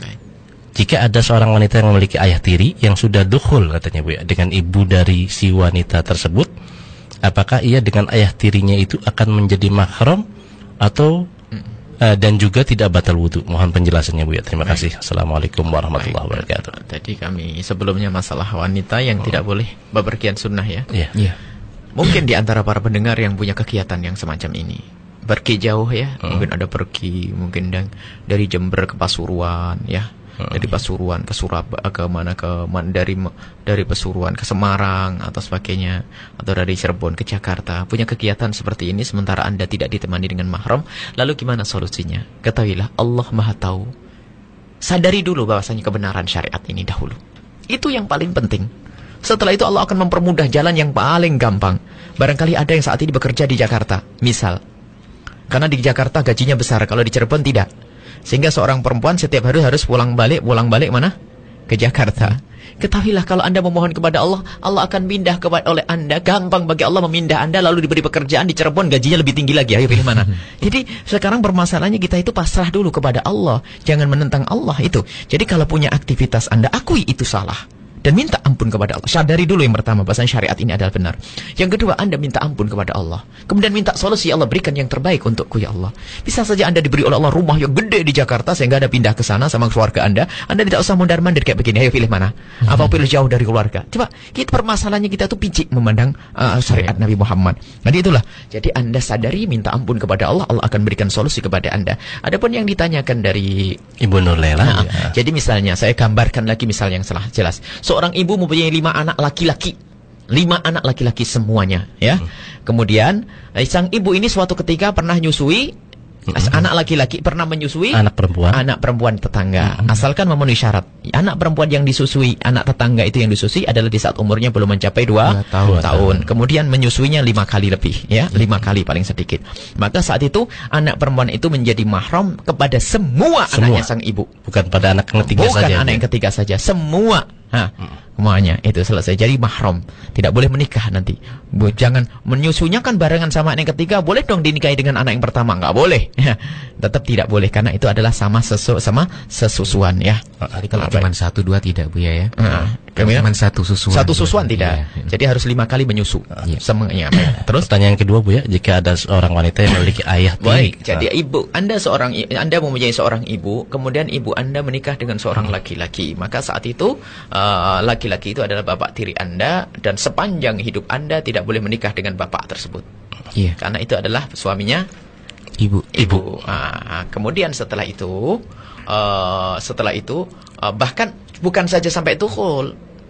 Speaker 1: Jika ada seorang wanita yang memiliki ayah tiri yang sudah dukhul, katanya Bu ya, dengan ibu dari si wanita tersebut, apakah ia dengan ayah tirinya itu akan menjadi mahram atau dan juga tidak batal wudu? Mohon penjelasannya Bu ya. Terima kasih. Assalamualaikum warahmatullahi wabarakatuh.
Speaker 2: Tadi kami sebelumnya masalah wanita yang tidak boleh bepergian sunnah ya.
Speaker 1: Iya.
Speaker 2: Mungkin di antara para pendengar yang punya kegiatan yang semacam ini, pergi jauh ya, mungkin ada pergi mungkin dari Jember ke Pasuruan ya. Dari Pasuruan ke Surabaya, dari Pasuruan ke Semarang atau sebagainya, atau dari Cirebon ke Jakarta, punya kegiatan seperti ini sementara Anda tidak ditemani dengan mahram, lalu gimana solusinya? Ketahuilah Allah Maha Tahu. Sadari dulu bahwasanya kebenaran syariat ini dahulu. Itu yang paling penting. Setelah itu Allah akan mempermudah jalan yang paling gampang. Barangkali ada yang saat ini bekerja di Jakarta, misal, karena di Jakarta gajinya besar, kalau di Cirebon tidak. Sehingga seorang perempuan setiap hari harus pulang balik mana? Ke Jakarta. Ketahuilah kalau Anda memohon kepada Allah, Allah akan pindah oleh Anda. Gampang bagi Allah memindah Anda, lalu diberi pekerjaan di Cirebon, gajinya lebih tinggi lagi. Ayo pilih mana? Jadi sekarang permasalahannya kita itu pasrah dulu kepada Allah. Jangan menentang Allah itu. Jadi kalau punya aktivitas Anda, akui itu salah. Dan minta ampun kepada Allah. Sadari dulu yang pertama, bahasanya syariat ini adalah benar. Yang kedua, Anda minta ampun kepada Allah. Kemudian minta solusi, Allah berikan yang terbaik untukku ya Allah. Bisa saja Anda diberi oleh Allah rumah yang gede di Jakarta, sehingga Anda pindah ke sana sama keluarga Anda tidak usah mondar-mandir kayak begini. Ayo pilih mana? Apa pilih jauh dari keluarga? Coba, permasalahannya kita tuh picik memandang syariat Nabi Muhammad. Jadi itulah. Jadi Anda sadari, minta ampun kepada Allah, Allah akan berikan solusi kepada Anda. Adapun yang ditanyakan dari
Speaker 1: Ibu Nur Laila.
Speaker 2: Jadi misalnya, saya gambarkan lagi misal yang jelas. Seorang ibu mempunyai 5 anak laki-laki. 5 anak laki-laki semuanya ya. Kemudian sang ibu ini suatu ketika pernah nyusui anak laki-laki, pernah menyusui anak perempuan tetangga. Asalkan memenuhi syarat. Anak perempuan yang disusui, anak tetangga itu yang disusui adalah di saat umurnya belum mencapai 2 tahun. Kemudian menyusuinya 5 kali lebih ya, 5 kali paling sedikit. Maka saat itu anak perempuan itu menjadi mahram kepada semua anaknya sang ibu.
Speaker 1: Bukan pada anak yang ketiga saja.
Speaker 2: Bukan anak yang ketiga saja, semua. Semuanya itu selesai. Jadi mahram, tidak boleh menikah nanti. Jangan menyusunya kan barengan sama anak yang ketiga. Boleh dong dinikahi dengan anak yang pertama? Nggak boleh. Tetap tidak boleh karena itu adalah sama sesusuan ya.
Speaker 3: Jadi kalau cuma 1-2 tidak Bu ya. Cuma satu susuan
Speaker 2: tidak. Jadi harus 5 kali menyusu semuanya.
Speaker 1: Terus pertanyaan kedua Bu ya, jika ada seorang wanita yang memiliki ayah tiri.
Speaker 2: Jadi Anda mempunyai seorang ibu, kemudian ibu Anda menikah dengan seorang laki-laki, maka saat itu laki-laki itu adalah bapak tiri Anda, dan sepanjang hidup Anda tidak boleh menikah dengan bapak tersebut. Karena itu adalah suaminya ibu. Kemudian setelah itu bahkan bukan saja sampai dukhul.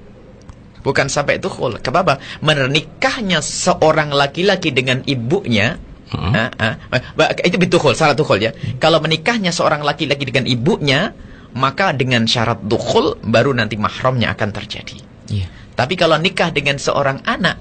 Speaker 2: Kenapa? Menikahnya seorang laki-laki dengan ibunya, itu dukhul, salah dukhul ya. Kalau menikahnya seorang laki-laki dengan ibunya, maka dengan syarat dukhul baru nanti mahramnya akan terjadi. Tapi kalau nikah dengan seorang anak,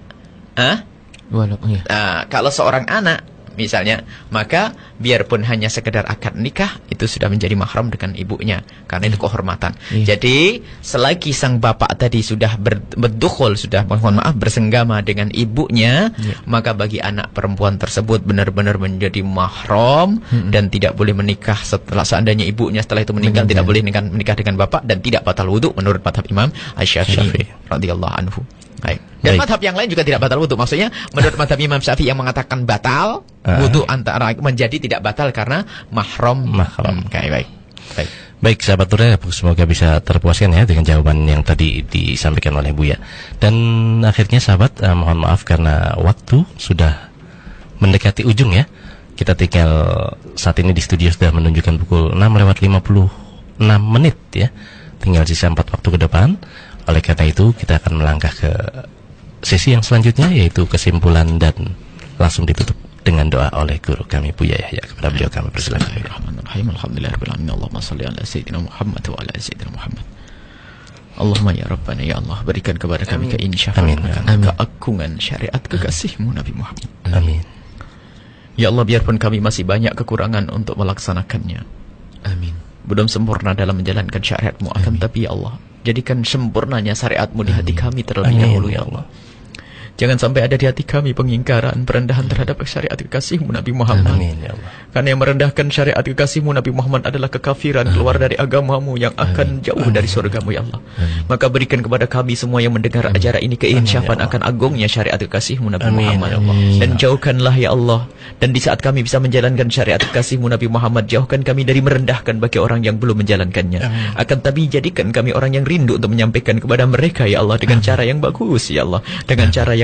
Speaker 2: kalau seorang anak misalnya, maka biarpun hanya sekedar akad nikah, itu sudah menjadi mahram dengan ibunya, karena itu kehormatan. Jadi selagi sang bapak tadi sudah berdukhul, sudah bersenggama dengan ibunya, maka bagi anak perempuan tersebut benar-benar menjadi mahram, dan tidak boleh menikah setelah, seandainya ibunya setelah itu meninggal, tidak boleh menikah dengan bapak, dan tidak batal wudu menurut mazhab Imam Asy-Syafi'i radhiyallahu anhu. Dan mazhab yang lain juga tidak batal wudu. Maksudnya menurut mazhab Imam Syafi'i yang mengatakan batal wudu antara menjadi tidak batal karena mahram.
Speaker 1: Baik sahabat Turda, semoga bisa terpuaskan ya dengan jawaban yang tadi disampaikan oleh Buya. Dan akhirnya sahabat, mohon maaf karena waktu sudah mendekati ujung ya. Kita tinggal saat ini di studio sudah menunjukkan pukul 6:56 ya. Tinggal sisa 4 waktu ke depan. Oleh karena itu kita akan melangkah ke sesi yang selanjutnya, yaitu kesimpulan, dan langsung ditutup dengan doa oleh guru kami Buya Yahya. Kepada beliau kami persilakan.
Speaker 2: Alhamdulillahirabbil alamin. Allahumma shalli ala sayyidina Muhammad wa ala sayyidina Muhammad. Allahumma ya Rabbana ya Allah, berikan kepada kami keinsyafan, keagungan syariat kekasih-Mu Nabi Muhammad.
Speaker 1: Amin.
Speaker 2: Ya Allah, biarpun kami masih banyak kekurangan untuk melaksanakannya.
Speaker 3: Amin.
Speaker 2: Belum sempurna dalam menjalankan syariat-Mu, akan tapi ya Allah, jadikan sempurnanya syariat-Mu di hati kami terlebih dahulu ya Allah. Jangan sampai ada di hati kami pengingkaran, perendahan terhadap syariat kekasih-Mu Nabi Muhammad.
Speaker 1: Amin, ya Allah.
Speaker 2: Karena yang merendahkan syariat kekasih-Mu Nabi Muhammad adalah kekafiran, keluar dari agama-Mu yang akan jauh dari surga-Mu ya Allah. Maka berikan kepada kami semua yang mendengar acara ini keinsyafan akan agungnya syariat kekasih-Mu Nabi Muhammad. Dan jauhkanlah ya Allah, dan di saat kami bisa menjalankan syariat kekasih-Mu Nabi Muhammad, jauhkan kami dari merendahkan bagi orang yang belum menjalankannya. Akan tapi jadikan kami orang yang rindu untuk menyampaikan kepada mereka ya Allah, dengan cara yang bagus ya Allah, dengan cara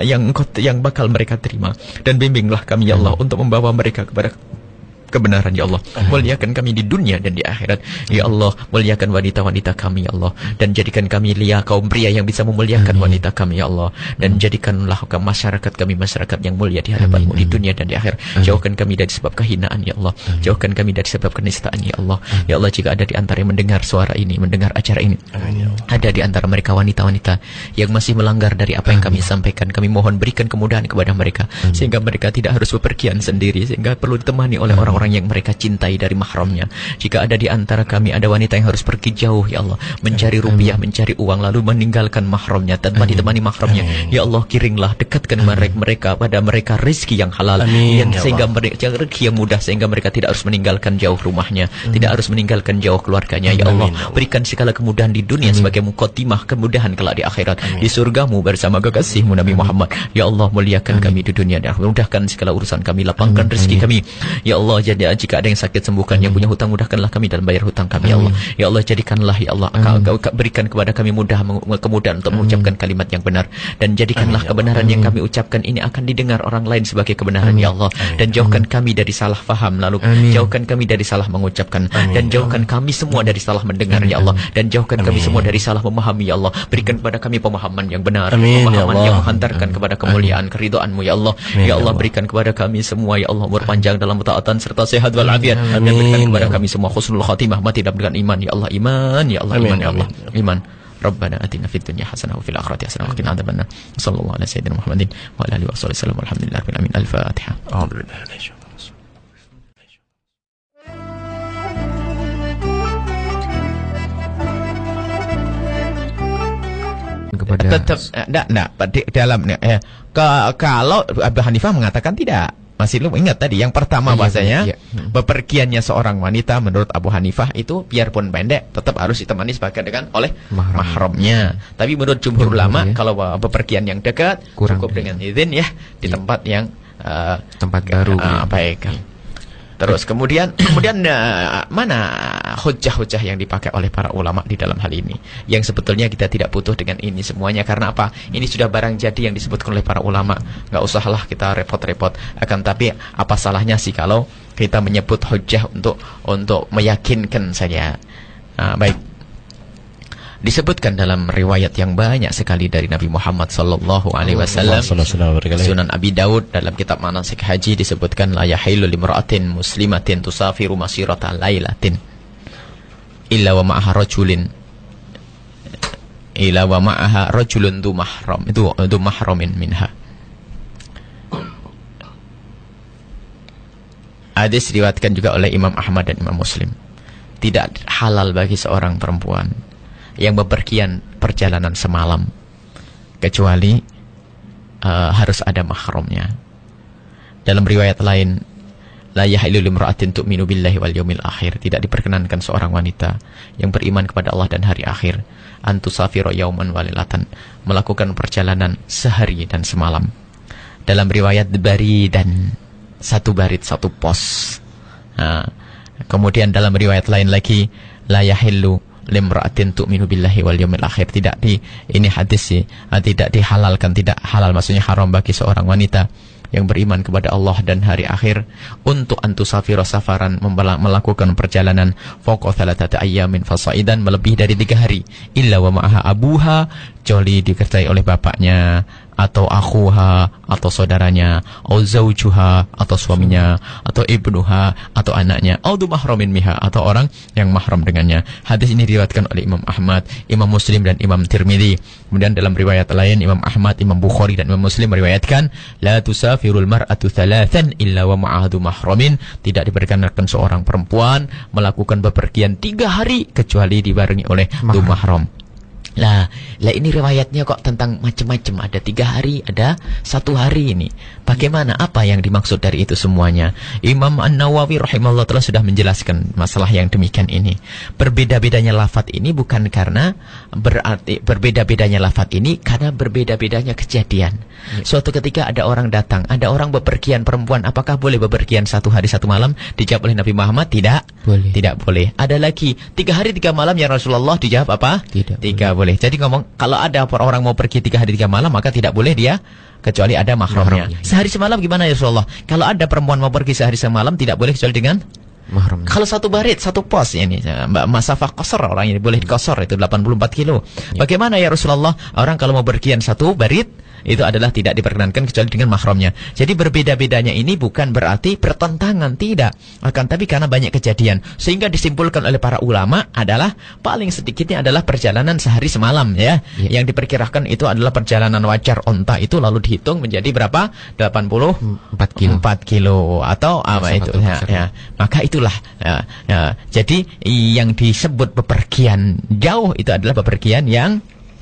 Speaker 2: yang bakal mereka terima. Dan bimbinglah kami ya Allah untuk membawa mereka kepada kebenaran ya Allah. Muliakan kami di dunia dan di akhirat ya Allah. Muliakan wanita-wanita kami ya Allah, dan jadikan kami kaum pria yang bisa memuliakan wanita kami ya Allah. Dan jadikanlah masyarakat kami masyarakat yang mulia di hadapan-Mu di dunia dan di akhir. Jauhkan kami dari sebab kehinaan ya Allah. Jauhkan kami dari sebab kenistaan ya Allah. Ya Allah, jika ada di antara yang mendengar suara ini, mendengar acara ini, ada di antara mereka wanita-wanita yang masih melanggar dari apa yang kami sampaikan, kami mohon berikan kemudahan kepada mereka, sehingga mereka tidak harus bepergian sendiri, sehingga perlu ditemani oleh orang-orang yang mereka cintai dari mahramnya. Jika ada di antara kami ada wanita yang harus pergi jauh ya Allah, mencari rupiah, mencari uang, lalu meninggalkan mahramnya tanpa ditemani mahramnya, ya Allah, kiringlah, dekatkan mereka pada mereka rezeki yang halal, sehingga mereka rezeki yang mudah, sehingga mereka tidak harus meninggalkan jauh rumahnya, tidak harus meninggalkan jauh keluarganya ya Allah. Berikan segala kemudahan di dunia sebagai muqaddimah kemudahan kelak di akhirat, di surga-Mu bersama kekasih-Mu Nabi Muhammad. Ya Allah, muliakan kami di dunia dan mudahkan segala urusan kami, lapangkan rezeki kami ya Allah. Jika ada yang sakit sembuhkan, yang punya hutang mudahkanlah kami dalam bayar hutang kami ya Allah. Ya Allah, jadikanlah ya Allah, berikan kepada kami kemudahan untuk mengucapkan kalimat yang benar, dan jadikanlah kebenaran yang kami ucapkan ini akan didengar orang lain sebagai kebenaran ya Allah. Dan jauhkan kami dari salah faham, lalu jauhkan kami dari salah mengucapkan, dan jauhkan kami semua dari salah mendengar ya Allah, dan jauhkan kami semua dari salah memahami ya Allah. Berikan kepada kami pemahaman yang benar, pemahaman yang menghantarkan kepada kemuliaan keridhaan-Mu ya Allah. Ya Allah, berikan kepada kami semua ya Allah umur panjang dalam taatan serta sehat walafiat, dan berikan kepada kami semua husnul khatimah, mati dengan iman ya Allah. Iman ya Allah, iman ya Allah, iman. Rabbana atina fid dunya hasanah wa fil akhirati hasanah wa qina adzabannar. Sallallahu ala sayyidina Muhammadin wa ala alihi wasallam. Alhamdulillahirabbil alamin. Al-Fatihah.
Speaker 3: Kepada
Speaker 2: tetap dalam kalau Abu Hanifah mengatakan tidak. Masih lu ingat tadi yang pertama bahasanya bepergiannya seorang wanita menurut Abu Hanifah itu biarpun pendek tetap harus ditemani sebagai dengan oleh mahramnya. Tapi menurut jumhur ulama kalau bepergian yang dekat cukup dengan izin ya di tempat yang
Speaker 3: tempat baru.
Speaker 2: Baik. Terus kemudian mana hujah-hujah yang dipakai oleh para ulama di dalam hal ini? Yang sebetulnya kita tidak butuh dengan ini semuanya. Karena apa? Ini sudah barang jadi yang disebutkan oleh para ulama. Nggak usahlah kita repot-repot. Akan tapi apa salahnya sih kalau kita menyebut hujah untuk meyakinkan saja. Baik. Disebutkan dalam riwayat yang banyak sekali dari Nabi Muhammad sallallahu alaihi wasallam. Sunan Abi Daud dalam kitab manasik haji disebutkan la yahillu limra'atin muslimatin tusafiru masirata lailatin illa wa ma'aha rajulun du mahram itu mahramin minha. Hadis diriwayatkan juga oleh Imam Ahmad dan Imam Muslim. Tidak halal bagi seorang perempuan yang bepergian perjalanan semalam kecuali harus ada mahramnya. Dalam riwayat lain, la yahillu limra'atin tu'minu billahi wal yawmil akhir, tidak diperkenankan seorang wanita yang beriman kepada Allah dan hari akhir antusafiru yauman walilatan, melakukan perjalanan sehari dan semalam. Dalam riwayat bari dan satu barit satu pos. Kemudian dalam riwayat lain lagi la yahillu limra'atin tu'minu billahi wal yawmil akhir, ini hadis sih tidak dihalalkan, tidak halal maksudnya haram bagi seorang wanita yang beriman kepada Allah dan hari akhir untuk antusafira safaran, melakukan perjalanan fawqa thalathati ayyamin fasaidan, melebihi dari 3 hari, illa wa ma'aha abuha, kecuali disertai oleh bapaknya atau akhuha atau saudaranya, atau zaujuha atau suaminya, atau ibnuha atau anaknya, atau mahramin miha atau orang yang mahram dengannya. Hadis ini diriwayatkan oleh Imam Ahmad, Imam Muslim dan Imam Tirmidzi. Kemudian dalam riwayat lain Imam Ahmad, Imam Bukhari dan Imam Muslim meriwayatkan la tusafirul mar'atu thalathan illa wa ma'ahdu mahramin, tidak diperkenankan seorang perempuan melakukan bepergian 3 hari kecuali dibarengi oleh du mahram. Lah ini riwayatnya kok tentang macam-macam, ada 3 hari, ada 1 hari ini. Bagaimana, apa yang dimaksud dari itu semuanya? Imam An-Nawawi rahimahullah ta'ala sudah menjelaskan masalah yang demikian ini. Berbeda-bedanya lafaz ini bukan karena berarti berbeda-bedanya lafaz ini karena berbeda-bedanya kejadian. Suatu ketika ada orang datang, ada orang bepergian perempuan, apakah boleh bepergian 1 hari 1 malam? Dijawab oleh Nabi Muhammad, tidak boleh. Tidak boleh. Ada lagi 3 hari 3 malam ya Rasulullah, dijawab apa? Tidak boleh. Jadi ngomong kalau ada orang mau pergi 3 hari 3 malam maka tidak boleh dia kecuali ada mahramnya. Sehari semalam gimana ya Rasulullah? Kalau ada perempuan mau pergi sehari semalam tidak boleh kecuali dengan mahramnya. Kalau 1 barit 1 pos ini masafah qasar, orang ini boleh dikosor itu 84 kilo. Bagaimana ya Rasulullah? Orang kalau mau pergian 1 barit itu adalah tidak diperkenankan kecuali dengan mahramnya. Jadi berbeda-bedanya ini bukan berarti bertentangan, tidak. Akan tapi karena banyak kejadian sehingga disimpulkan oleh para ulama adalah paling sedikitnya adalah perjalanan sehari semalam ya. Yang diperkirakan itu adalah perjalanan wajar onta itu lalu dihitung menjadi berapa? 84 kilo atau apa itu ya. Maka itulah jadi yang disebut bepergian jauh itu adalah bepergian yang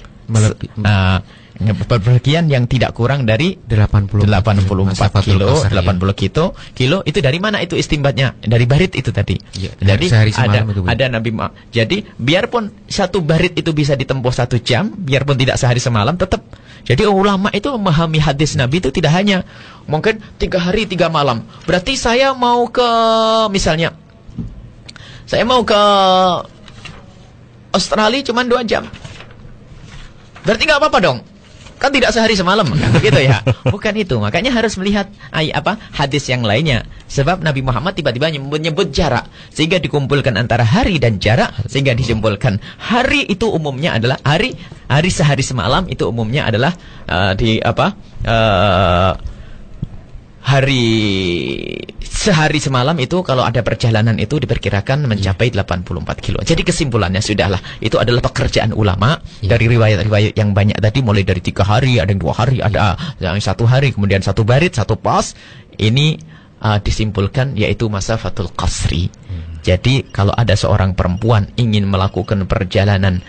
Speaker 2: bepergian yang tidak kurang dari 84 kilo, 80 kilo itu dari mana itu istimbatnya? Dari barit itu tadi. Jadi ada Nabi. Jadi biarpun 1 barit itu bisa ditempuh 1 jam, biarpun tidak sehari semalam tetap. Jadi ulama itu memahami hadis Nabi itu tidak hanya mungkin 3 hari 3 malam. Berarti saya mau ke misalnya saya mau ke Australia cuma 2 jam. Berarti nggak apa-apa dong. Kan tidak sehari semalam, begitu ya? Bukan itu. Makanya harus melihat hadis yang lainnya. Sebab Nabi Muhammad tiba-tiba menyebut jarak sehingga dikumpulkan antara hari dan jarak sehingga disimpulkan hari itu umumnya adalah hari sehari semalam itu umumnya adalah hari sehari semalam itu kalau ada perjalanan itu diperkirakan mencapai 84 kilo. Jadi kesimpulannya sudahlah, itu adalah pekerjaan ulama dari riwayat-riwayat yang banyak tadi, mulai dari 3 hari, ada yang 2 hari, ada yang 1 hari, kemudian 1 barit, 1 pos. Ini disimpulkan yaitu masafatul qasri. Jadi kalau ada seorang perempuan ingin melakukan perjalanan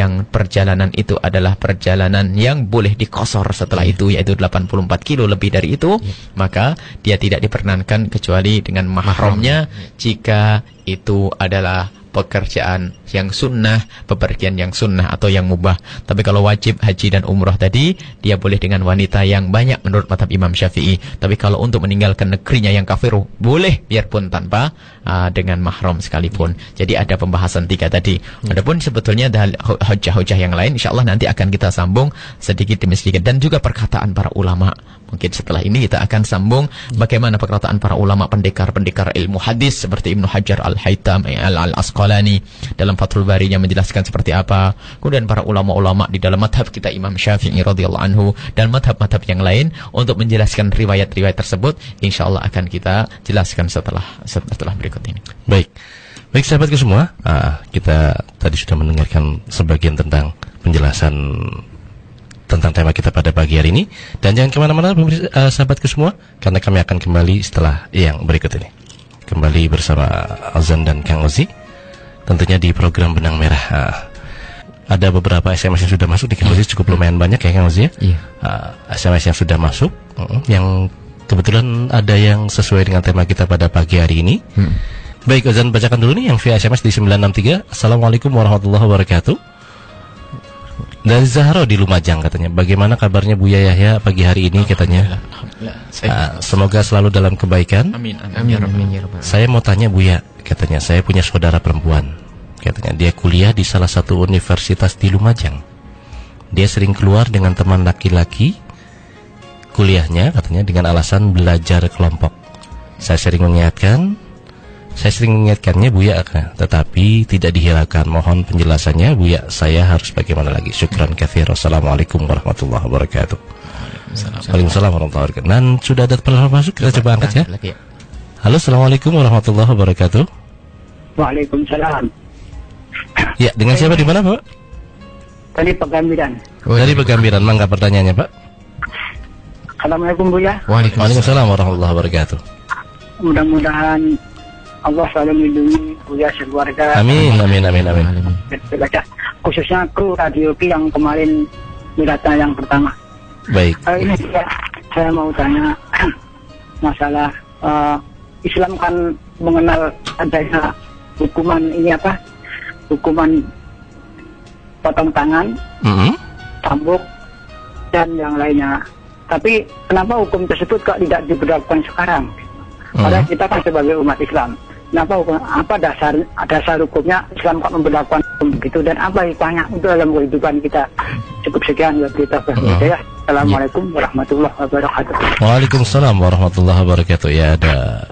Speaker 2: itu adalah perjalanan yang boleh dikosor setelah itu, yaitu 84 kilo lebih dari itu, maka dia tidak diperkenankan kecuali dengan mahramnya jika itu adalah pekerjaan yang sunnah, bepergian yang sunnah atau yang mubah. Tapi kalau wajib haji dan umrah tadi, dia boleh dengan wanita yang banyak menurut mazhab Imam Syafi'i. Tapi kalau untuk meninggalkan negerinya yang kafir, boleh biarpun tanpa dengan mahram sekalipun. Jadi ada pembahasan 3 tadi. Adapun sebetulnya ada hujah-hujah yang lain, insyaallah nanti akan kita sambung sedikit demi sedikit, dan juga perkataan para ulama. Mungkin setelah ini kita akan sambung bagaimana perkataan para ulama pendekar-pendekar ilmu hadis seperti Ibnu Hajar Al-Haythami Al-Asqalani dalam Fathul Bari-nya menjelaskan seperti apa. Kemudian para ulama-ulama di dalam madhab kita Imam Syafi'i radhiyallahu anhu dan madhab-madhab yang lain untuk menjelaskan riwayat-riwayat tersebut, insyaallah akan kita jelaskan setelah berikut ini.
Speaker 1: Baik sahabatku semua, kita tadi sudah mendengarkan sebagian tentang penjelasan tentang tema kita pada pagi hari ini, dan jangan kemana-mana sahabatku semua, karena kami akan kembali setelah yang berikut ini, kembali bersama Azan dan Kang Ozi, tentunya di program Benang Merah. Ada beberapa SMS yang sudah masuk di Kang Ozi, cukup lumayan banyak ya Kang Ozi ya.
Speaker 3: Iya.
Speaker 1: SMS yang sudah masuk, yang kebetulan ada yang sesuai dengan tema kita pada pagi hari ini. Baik, Azan bacakan dulu nih yang via SMS di 963. Assalamualaikum warahmatullahi wabarakatuh. Dari Zahra di Lumajang katanya, bagaimana kabarnya Buya Yahya pagi hari ini katanya. Semoga selalu dalam kebaikan.
Speaker 2: Amin.
Speaker 1: Saya mau tanya Buya, katanya saya punya saudara perempuan, katanya dia kuliah di salah satu universitas di Lumajang. Dia sering keluar dengan teman laki-laki kuliahnya, katanya dengan alasan belajar kelompok. Saya sering mengingatkannya Buya, tetapi tidak dihiraukan. Mohon penjelasannya Buya, saya harus bagaimana lagi? Syukran katsir. Assalamualaikum warahmatullahi wabarakatuh. Waalaikumsalam warahmatullahi wabarakatuh. Dan sudah ada penelpon masuk, kita coba angkat ya. Halo, assalamualaikum warahmatullahi wabarakatuh.
Speaker 4: Waalaikumsalam.
Speaker 1: Ya, dengan siapa, di mana Pak?
Speaker 4: Dari Pegambiran.
Speaker 1: Dari Pegambiran, mangga pertanyaannya Pak.
Speaker 4: Assalamualaikum Buya.
Speaker 1: Waalaikumsalam warahmatullahi wabarakatuh.
Speaker 4: Mudah-mudahan Allah selalu melindungi Buya sekeluarga.
Speaker 1: Amin.
Speaker 4: Khususnya kru Radio Ki yang kemarin miladnya yang pertama.
Speaker 1: Baik.
Speaker 4: Ini saya mau tanya masalah Islam kan mengenal adanya hukuman ini hukuman potong tangan, cambuk dan yang lainnya. Tapi kenapa hukum tersebut kok tidak diberlakukan sekarang? Padahal kita kan sebagai umat Islam. Kenapa apa dasar hukumnya Islam kok memberlakukan hukum begitu, dan apa hikmahnya untuk dalam kehidupan kita? Cukup sekian buat kita. Ya. Assalamualaikum warahmatullahi wabarakatuh.
Speaker 1: Waalaikumsalam warahmatullahi wabarakatuh. Ya, ada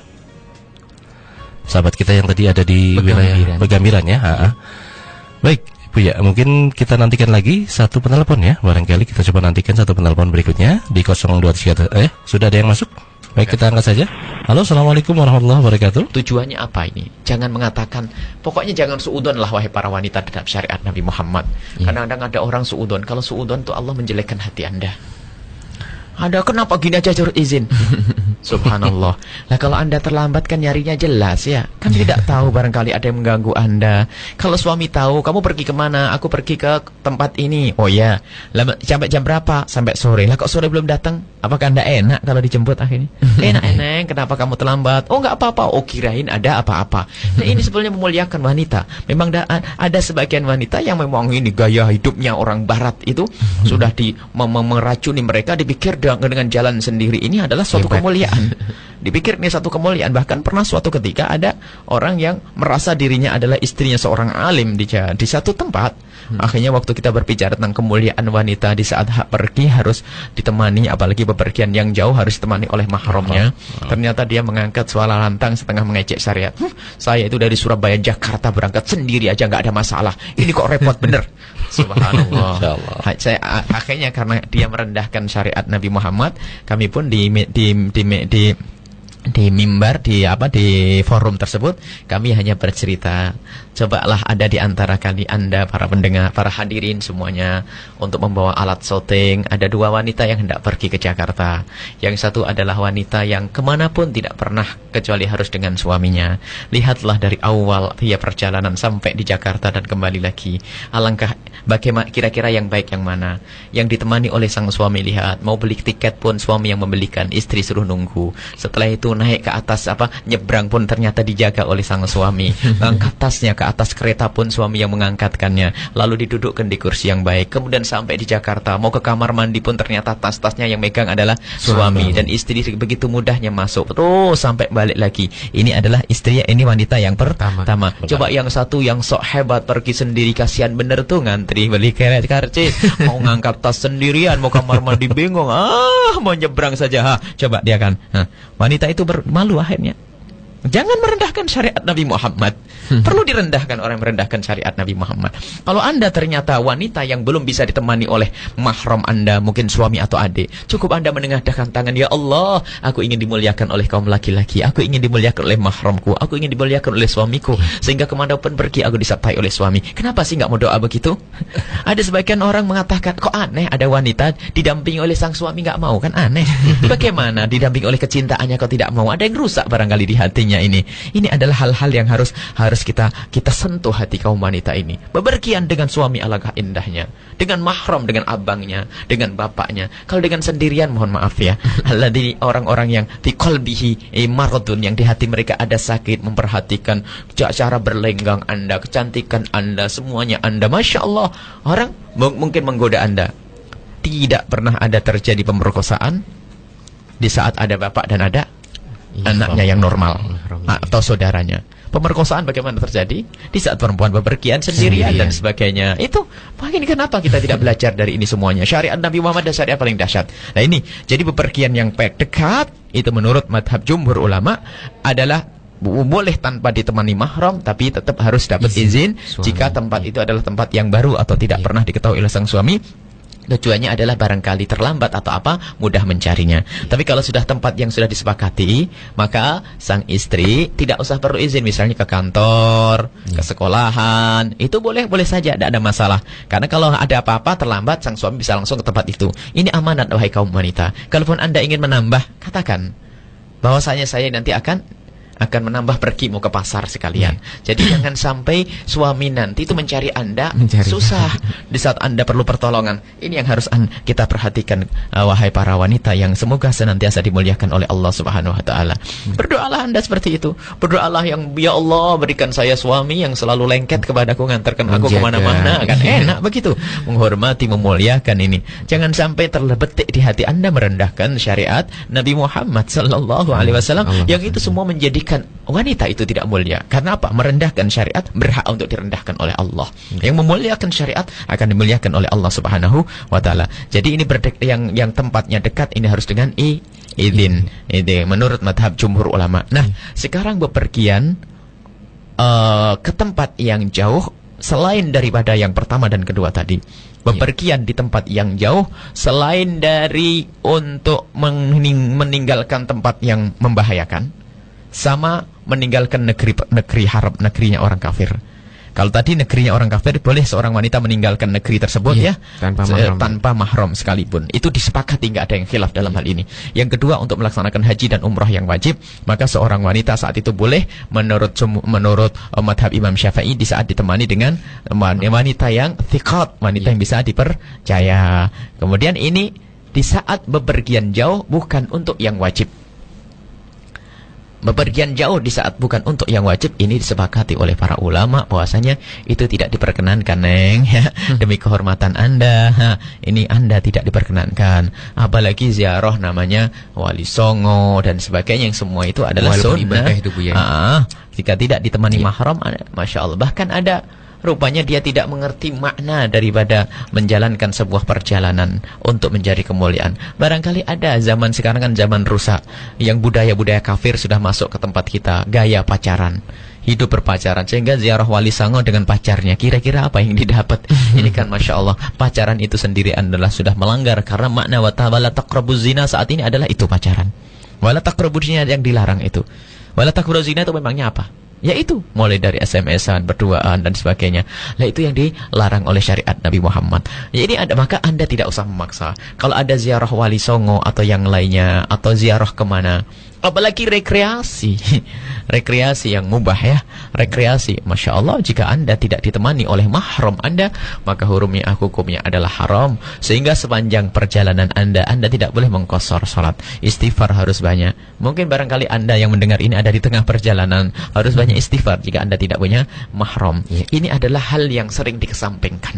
Speaker 1: sahabat kita yang tadi ada di wilayah Pegambiran ya. Baik Bu ya, mungkin kita nantikan lagi satu penelpon ya. Barangkali kita coba nantikan satu penelpon berikutnya di 023. Sudah ada yang masuk? Baik, kita angkat saja. Halo, assalamualaikum warahmatullahi wabarakatuh.
Speaker 2: Tujuannya apa ini? Jangan mengatakan, pokoknya jangan suudon lah wahai para wanita terhadap syariat Nabi Muhammad. Kadang-kadang ada orang suudon. Kalau suudon itu Allah menjelekkan hati Anda. Ada kenapa gini aja harus izin? Subhanallah. Nah kalau Anda terlambat kan nyarinya jelas ya. Kan tidak tahu barangkali ada yang mengganggu Anda. Kalau suami tahu kamu pergi kemana, aku pergi ke tempat ini. Oh ya, sampai jam berapa? Sampai sore. Lah kok sore belum datang? Apakah Anda enak kalau dijemput akhirnya? Enak, kenapa kamu terlambat? Oh nggak apa-apa. Oh kirain ada apa-apa. Nah ini sebenarnya memuliakan wanita. Memang ada sebagian wanita yang memang ini gaya hidupnya orang barat itu sudah meracuni mereka, dipikir dengan jalan sendiri ini adalah suatu kemuliaan. Dipikir ini satu kemuliaan. Bahkan pernah suatu ketika ada orang yang merasa dirinya adalah istrinya seorang alim di satu tempat. Akhirnya waktu kita berbicara tentang kemuliaan wanita di saat pergi harus ditemani, apalagi bepergian yang jauh harus ditemani oleh mahramnya. Ternyata dia mengangkat suara lantang setengah mengejek syariat. Saya itu dari Surabaya Jakarta berangkat sendiri aja nggak ada masalah. Ini kok repot bener. Subhanallah. Akhirnya karena dia merendahkan syariat Nabi Muhammad, kami pun di mimbar, di forum tersebut, kami hanya bercerita. Cobalah ada di antara Anda para pendengar, para hadirin semuanya, untuk membawa alat syuting. Ada 2 wanita yang hendak pergi ke Jakarta. Yang satu adalah wanita yang kemanapun tidak pernah kecuali harus dengan suaminya. Lihatlah dari awal via perjalanan sampai di Jakarta dan kembali lagi. Alangkah bagaimana, kira-kira yang baik yang mana? Yang ditemani oleh sang suami. Lihat, mau beli tiket pun suami yang membelikan, istri suruh nunggu. Setelah itu naik ke atas nyebrang pun ternyata dijaga oleh sang suami. Angkat tasnya ke atas kereta pun suami yang mengangkatkannya, lalu didudukkan di kursi yang baik. Kemudian sampai di Jakarta, mau ke kamar mandi pun ternyata tas-tasnya yang megang adalah suami. Dan istri begitu mudahnya masuk terus sampai balik lagi. Ini adalah istri, ini wanita yang pertama. Coba yang satu yang sok hebat pergi sendiri, kasihan bener tuh, ngantri beli karcis, mau ngangkat tas sendirian, mau kamar mandi bingung, mau nyebrang saja. Coba dia kan, wanita itu malu akhirnya. Jangan merendahkan syariat Nabi Muhammad. Perlu direndahkan orang yang merendahkan syariat Nabi Muhammad. Kalau Anda ternyata wanita yang belum bisa ditemani oleh mahram Anda, mungkin suami atau adik, cukup Anda menengadahkan tangan, ya Allah, aku ingin dimuliakan oleh kaum laki-laki, aku ingin dimuliakan oleh mahramku, aku ingin dimuliakan oleh suamiku, sehingga kemanapun pergi aku disertai oleh suami. Kenapa sih nggak mau doa begitu? Ada sebagian orang mengatakan, kok aneh ada wanita didampingi oleh sang suami nggak mau, kan aneh. Bagaimana didampingi oleh kecintaannya kok tidak mau? Ada yang rusak barangkali di hatinya. Ini adalah hal-hal yang harus kita sentuh hati kaum wanita ini. Bepergian dengan suami alangkah indahnya, dengan mahram, dengan abangnya, dengan bapaknya. Kalau dengan sendirian, mohon maaf ya, alladzi orang-orang yang fi qalbihi maradun, yang di hati mereka ada sakit, memperhatikan cara berlenggang Anda, kecantikan Anda, semuanya Anda, Masya Allah. Orang mungkin menggoda Anda. Tidak pernah ada terjadi pemerkosaan di saat ada bapak dan ada anaknya yang normal atau saudaranya. Pemerkosaan bagaimana terjadi di saat perempuan bepergian sendirian dan sebagainya. Itu makanya kenapa kita tidak belajar dari ini semuanya. Syariat Nabi Muhammad dan syariat paling dahsyat. Nah ini, jadi bepergian yang dekat itu menurut madhab jumhur ulama adalah boleh tanpa ditemani mahram, tapi tetap harus dapat izin jika tempat itu adalah tempat yang baru atau tidak pernah diketahui oleh sang suami. Tujuannya adalah barangkali terlambat atau mudah mencarinya. Tapi kalau sudah tempat yang sudah disepakati, maka sang istri tidak usah perlu izin, misalnya ke kantor, ke sekolahan, itu boleh saja, tidak ada masalah. Karena kalau ada apa-apa terlambat, sang suami bisa langsung ke tempat itu. Ini amanat wahai kaum wanita. Kalaupun Anda ingin menambah, katakan bahwasanya saya nanti akan menambah pergi, mau ke pasar sekalian. Jadi jangan sampai suami nanti itu mencari Anda susah di saat Anda perlu pertolongan. Ini yang harus kita perhatikan, wahai para wanita yang semoga senantiasa dimuliakan oleh Allah Subhanahu wa taala. Berdoalah Anda seperti itu. Berdoalah yang, ya Allah, berikan saya suami yang selalu lengket kepadaku, ngantarkan aku kemana-mana. Kan enak begitu, menghormati, memuliakan ini. Jangan sampai terbetik di hati Anda merendahkan syariat Nabi Muhammad sallallahu alaihi wasallam, yang itu semua menjadi wanita itu tidak mulia. Karena apa? Merendahkan syariat, berhak untuk direndahkan oleh Allah. Yang memuliakan syariat akan dimuliakan oleh Allah Subhanahu wa taala. Jadi ini yang tempatnya dekat ini harus dengan izin. Ini menurut madhab jumhur ulama. Nah, sekarang bepergian ke tempat yang jauh selain daripada yang pertama dan kedua tadi. Bepergian di tempat yang jauh selain dari untuk meninggalkan tempat yang membahayakan, sama meninggalkan negeri haram, negerinya orang kafir. Kalau tadi negerinya orang kafir, boleh seorang wanita meninggalkan negeri tersebut tanpa mahram sekalipun. Itu disepakati, nggak ada yang khilaf dalam hal ini. Yang kedua, untuk melaksanakan haji dan umrah yang wajib, maka seorang wanita saat itu boleh menurut madhab Imam Syafi'i di saat ditemani dengan wanita yang thiqat, wanita yang bisa dipercaya. Kemudian ini di saat bepergian jauh bukan untuk yang wajib. Bepergian jauh di saat bukan untuk yang wajib, ini disepakati oleh para ulama bahwasanya itu tidak diperkenankan, Neng, ya. Demi kehormatan Anda, ini Anda tidak diperkenankan. Apalagi ziarah namanya Wali Songo dan sebagainya, yang semua itu adalah sunnah. Jika tidak ditemani mahram, Masya Allah. Bahkan ada rupanya dia tidak mengerti makna daripada menjalankan sebuah perjalanan untuk mencari kemuliaan. Barangkali ada zaman sekarang kan zaman rusak, yang budaya-budaya kafir sudah masuk ke tempat kita, gaya pacaran, hidup berpacaran, sehingga ziarah Wali Songo dengan pacarnya, kira-kira apa yang didapat? Ini kan Masya Allah, pacaran itu sendiri adalah sudah melanggar, karena makna wa ta'ala taqrabuz zina saat ini adalah itu pacaran. Wala taqrabu zina yang dilarang itu. Wala taqrabu zina itu memangnya apa? Yaitu mulai dari SMS-an, berduaan dan sebagainya. Lah itu yang dilarang oleh syariat Nabi Muhammad. Jadi maka Anda tidak usah memaksa. Kalau ada ziarah Wali Songo atau yang lainnya, atau ziarah kemana, apalagi rekreasi, rekreasi yang mubah ya, rekreasi, Masya Allah, jika Anda tidak ditemani oleh mahram Anda, maka hukumnya adalah haram. Sehingga sepanjang perjalanan Anda tidak boleh mengqashar salat. Istighfar harus banyak. Mungkin barangkali Anda yang mendengar ini ada di tengah perjalanan, harus banyak istighfar jika Anda tidak punya mahram. Ini adalah hal yang sering dikesampingkan.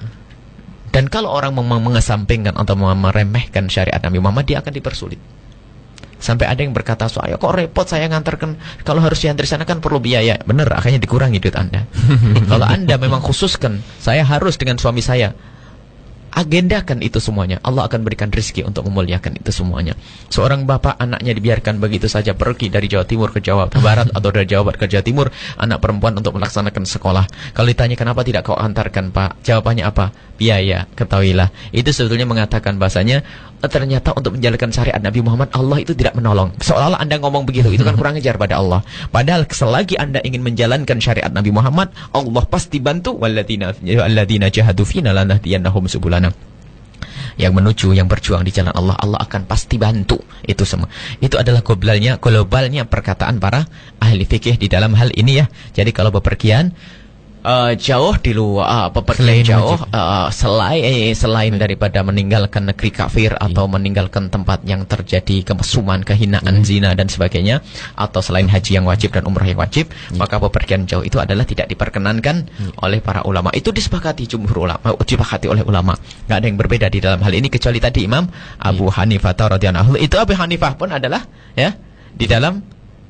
Speaker 2: Dan kalau orang mengesampingkan atau meremehkan syariat Nabi Muhammad, dia akan dipersulit. Sampai ada yang berkata, saya kok repot saya ngantarkan, kalau harus diantar sana kan perlu biaya. Benar, akhirnya dikurangi duit Anda. Kalau Anda memang khususkan, saya harus dengan suami saya, agendakan itu semuanya. Allah akan berikan rezeki untuk memuliakan itu semuanya. Seorang bapak anaknya dibiarkan begitu saja pergi dari Jawa Timur ke Jawa Barat atau dari Jawa Barat ke Jawa Timur, anak perempuan untuk melaksanakan sekolah. Kalau ditanya kenapa tidak kau antarkan Pak, jawabannya apa? Biaya. Ketahuilah, itu sebetulnya mengatakan bahasanya ternyata untuk menjalankan syariat Nabi Muhammad, Allah itu tidak menolong. Seolah-olah Anda ngomong begitu, itu kan kurang ajar pada Allah. Padahal selagi Anda ingin menjalankan syariat Nabi Muhammad, Allah pasti bantu. Walladzina jahadu fina lanahdiyannahum subulana. Yang menuju, yang berjuang di jalan Allah, Allah akan pasti bantu. Itu semua. Itu adalah globalnya perkataan para ahli fikih di dalam hal ini ya. Jadi kalau bepergian jauh di luar, bepergian jauh, selain daripada meninggalkan negeri kafir atau meninggalkan tempat yang terjadi kemesuman, kehinaan, zina dan sebagainya, atau selain haji yang wajib dan umrah yang wajib, maka bepergian jauh itu adalah tidak diperkenankan oleh para ulama. Itu disepakati jumhur ulama, disepakati oleh ulama. Nggak ada yang berbeda di dalam hal ini kecuali tadi Imam Abu Hanifah radhiyallahu anhu. Itu Abu Hanifah pun adalah ya di dalam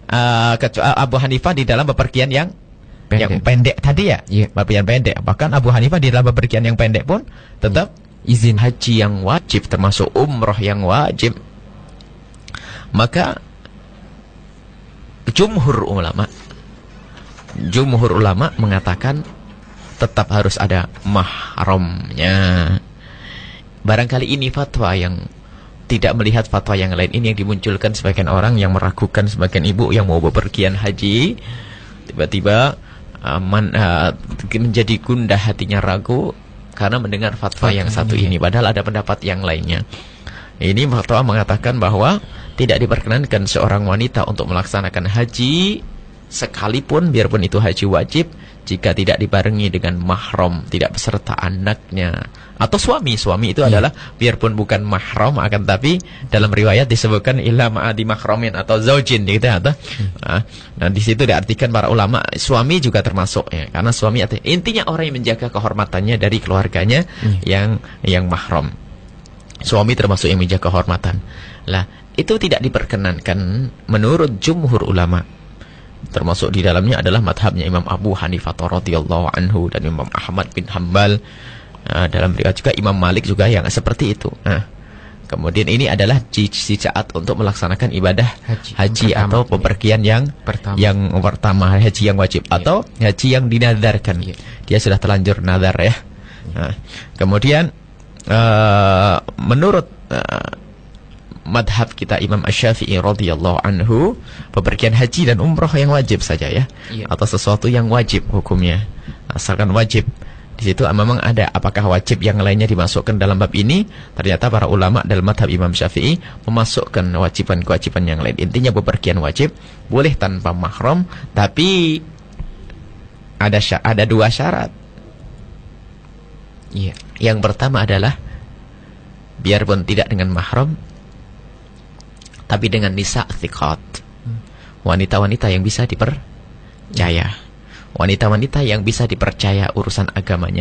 Speaker 2: Abu Hanifah di dalam bepergian yang pendek tadi ya, bepergian pendek. Bahkan Abu Hanifah di dalam bepergian yang pendek pun tetap izin haji yang wajib, termasuk umrah yang wajib. Maka jumhur ulama mengatakan tetap harus ada mahramnya. Barangkali ini fatwa yang tidak melihat fatwa yang lain ini yang dimunculkan sebagian orang yang meragukan sebagian ibu yang mau bepergian haji, tiba-tiba menjadi gundah hatinya, ragu karena mendengar fatwa yang satu ini, padahal ada pendapat yang lainnya. Ini fatwa mengatakan bahwa tidak diperkenankan seorang wanita untuk melaksanakan haji sekalipun biarpun itu haji wajib jika tidak dibarengi dengan mahram, tidak beserta anaknya atau suami. Suami itu adalah biarpun bukan mahram, akan tapi dalam riwayat disebutkan illa ma'adi mahramin atau zaujin gitu atau nah di situ diartikan para ulama suami juga termasuk ya, karena suami intinya orang yang menjaga kehormatannya dari keluarganya yang mahram. Suami termasuk yang menjaga kehormatan. Lah, itu tidak diperkenankan menurut jumhur ulama. Termasuk di dalamnya adalah madhabnya Imam Abu Hanifah radhiyallahu anhu dan Imam Ahmad bin Hanbal. Dalam riwayat juga Imam Malik juga yang seperti itu. Kemudian ini adalah syarat untuk melaksanakan ibadah haji atau bepergian yang pertama, haji yang wajib atau haji yang dinadarkan. Dia sudah terlanjur nadar ya. Kemudian menurut madhab kita Imam Asy-Syafi'i radhiyallahu anhu, bepergian haji dan umrah yang wajib saja ya, atau sesuatu yang wajib hukumnya, asalkan wajib. Di situ memang ada apakah wajib yang lainnya dimasukkan dalam bab ini. Ternyata para ulama dalam madhab Imam Syafi'i memasukkan kewajiban-kewajiban yang lain. Intinya bepergian wajib boleh tanpa mahram, tapi ada dua syarat. Yang pertama adalah biarpun tidak dengan mahram, tapi dengan nisa thiqat, wanita-wanita yang bisa dipercaya, wanita-wanita yang bisa dipercaya urusan agamanya.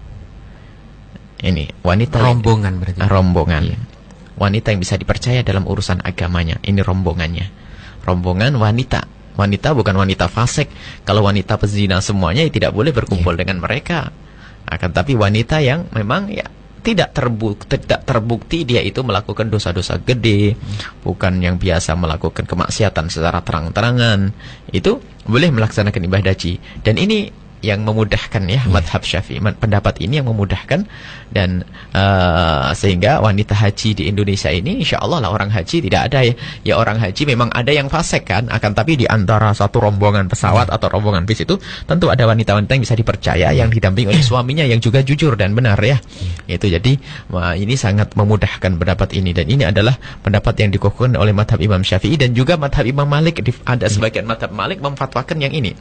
Speaker 2: Ini wanita
Speaker 3: rombongan berarti.
Speaker 2: Rombongan. Wanita yang bisa dipercaya dalam urusan agamanya. Ini rombongannya. Rombongan wanita. Wanita bukan wanita fasik. Kalau wanita pezina semuanya tidak boleh berkumpul dengan mereka. Akan tapi wanita yang memang ya tidak terbukti dia itu melakukan dosa-dosa gede, bukan yang biasa melakukan kemaksiatan secara terang-terangan, itu boleh melaksanakan ibadah haji. Dan ini yang memudahkan ya, madhab Syafi'i. Pendapat ini yang memudahkan, dan sehingga wanita haji di Indonesia ini insya Allah lah orang haji tidak ada ya orang haji memang ada yang fasik kan, akan tapi di antara satu rombongan pesawat atau rombongan bis itu tentu ada wanita-wanita yang bisa dipercaya yang didampingi oleh suaminya yang juga jujur dan benar ya. Itu jadi ini sangat memudahkan pendapat ini, dan ini adalah pendapat yang dikukuhkan oleh madhab Imam Syafi'i dan juga madhab Imam Malik. Ada sebagian madhab Malik memfatwakan yang ini.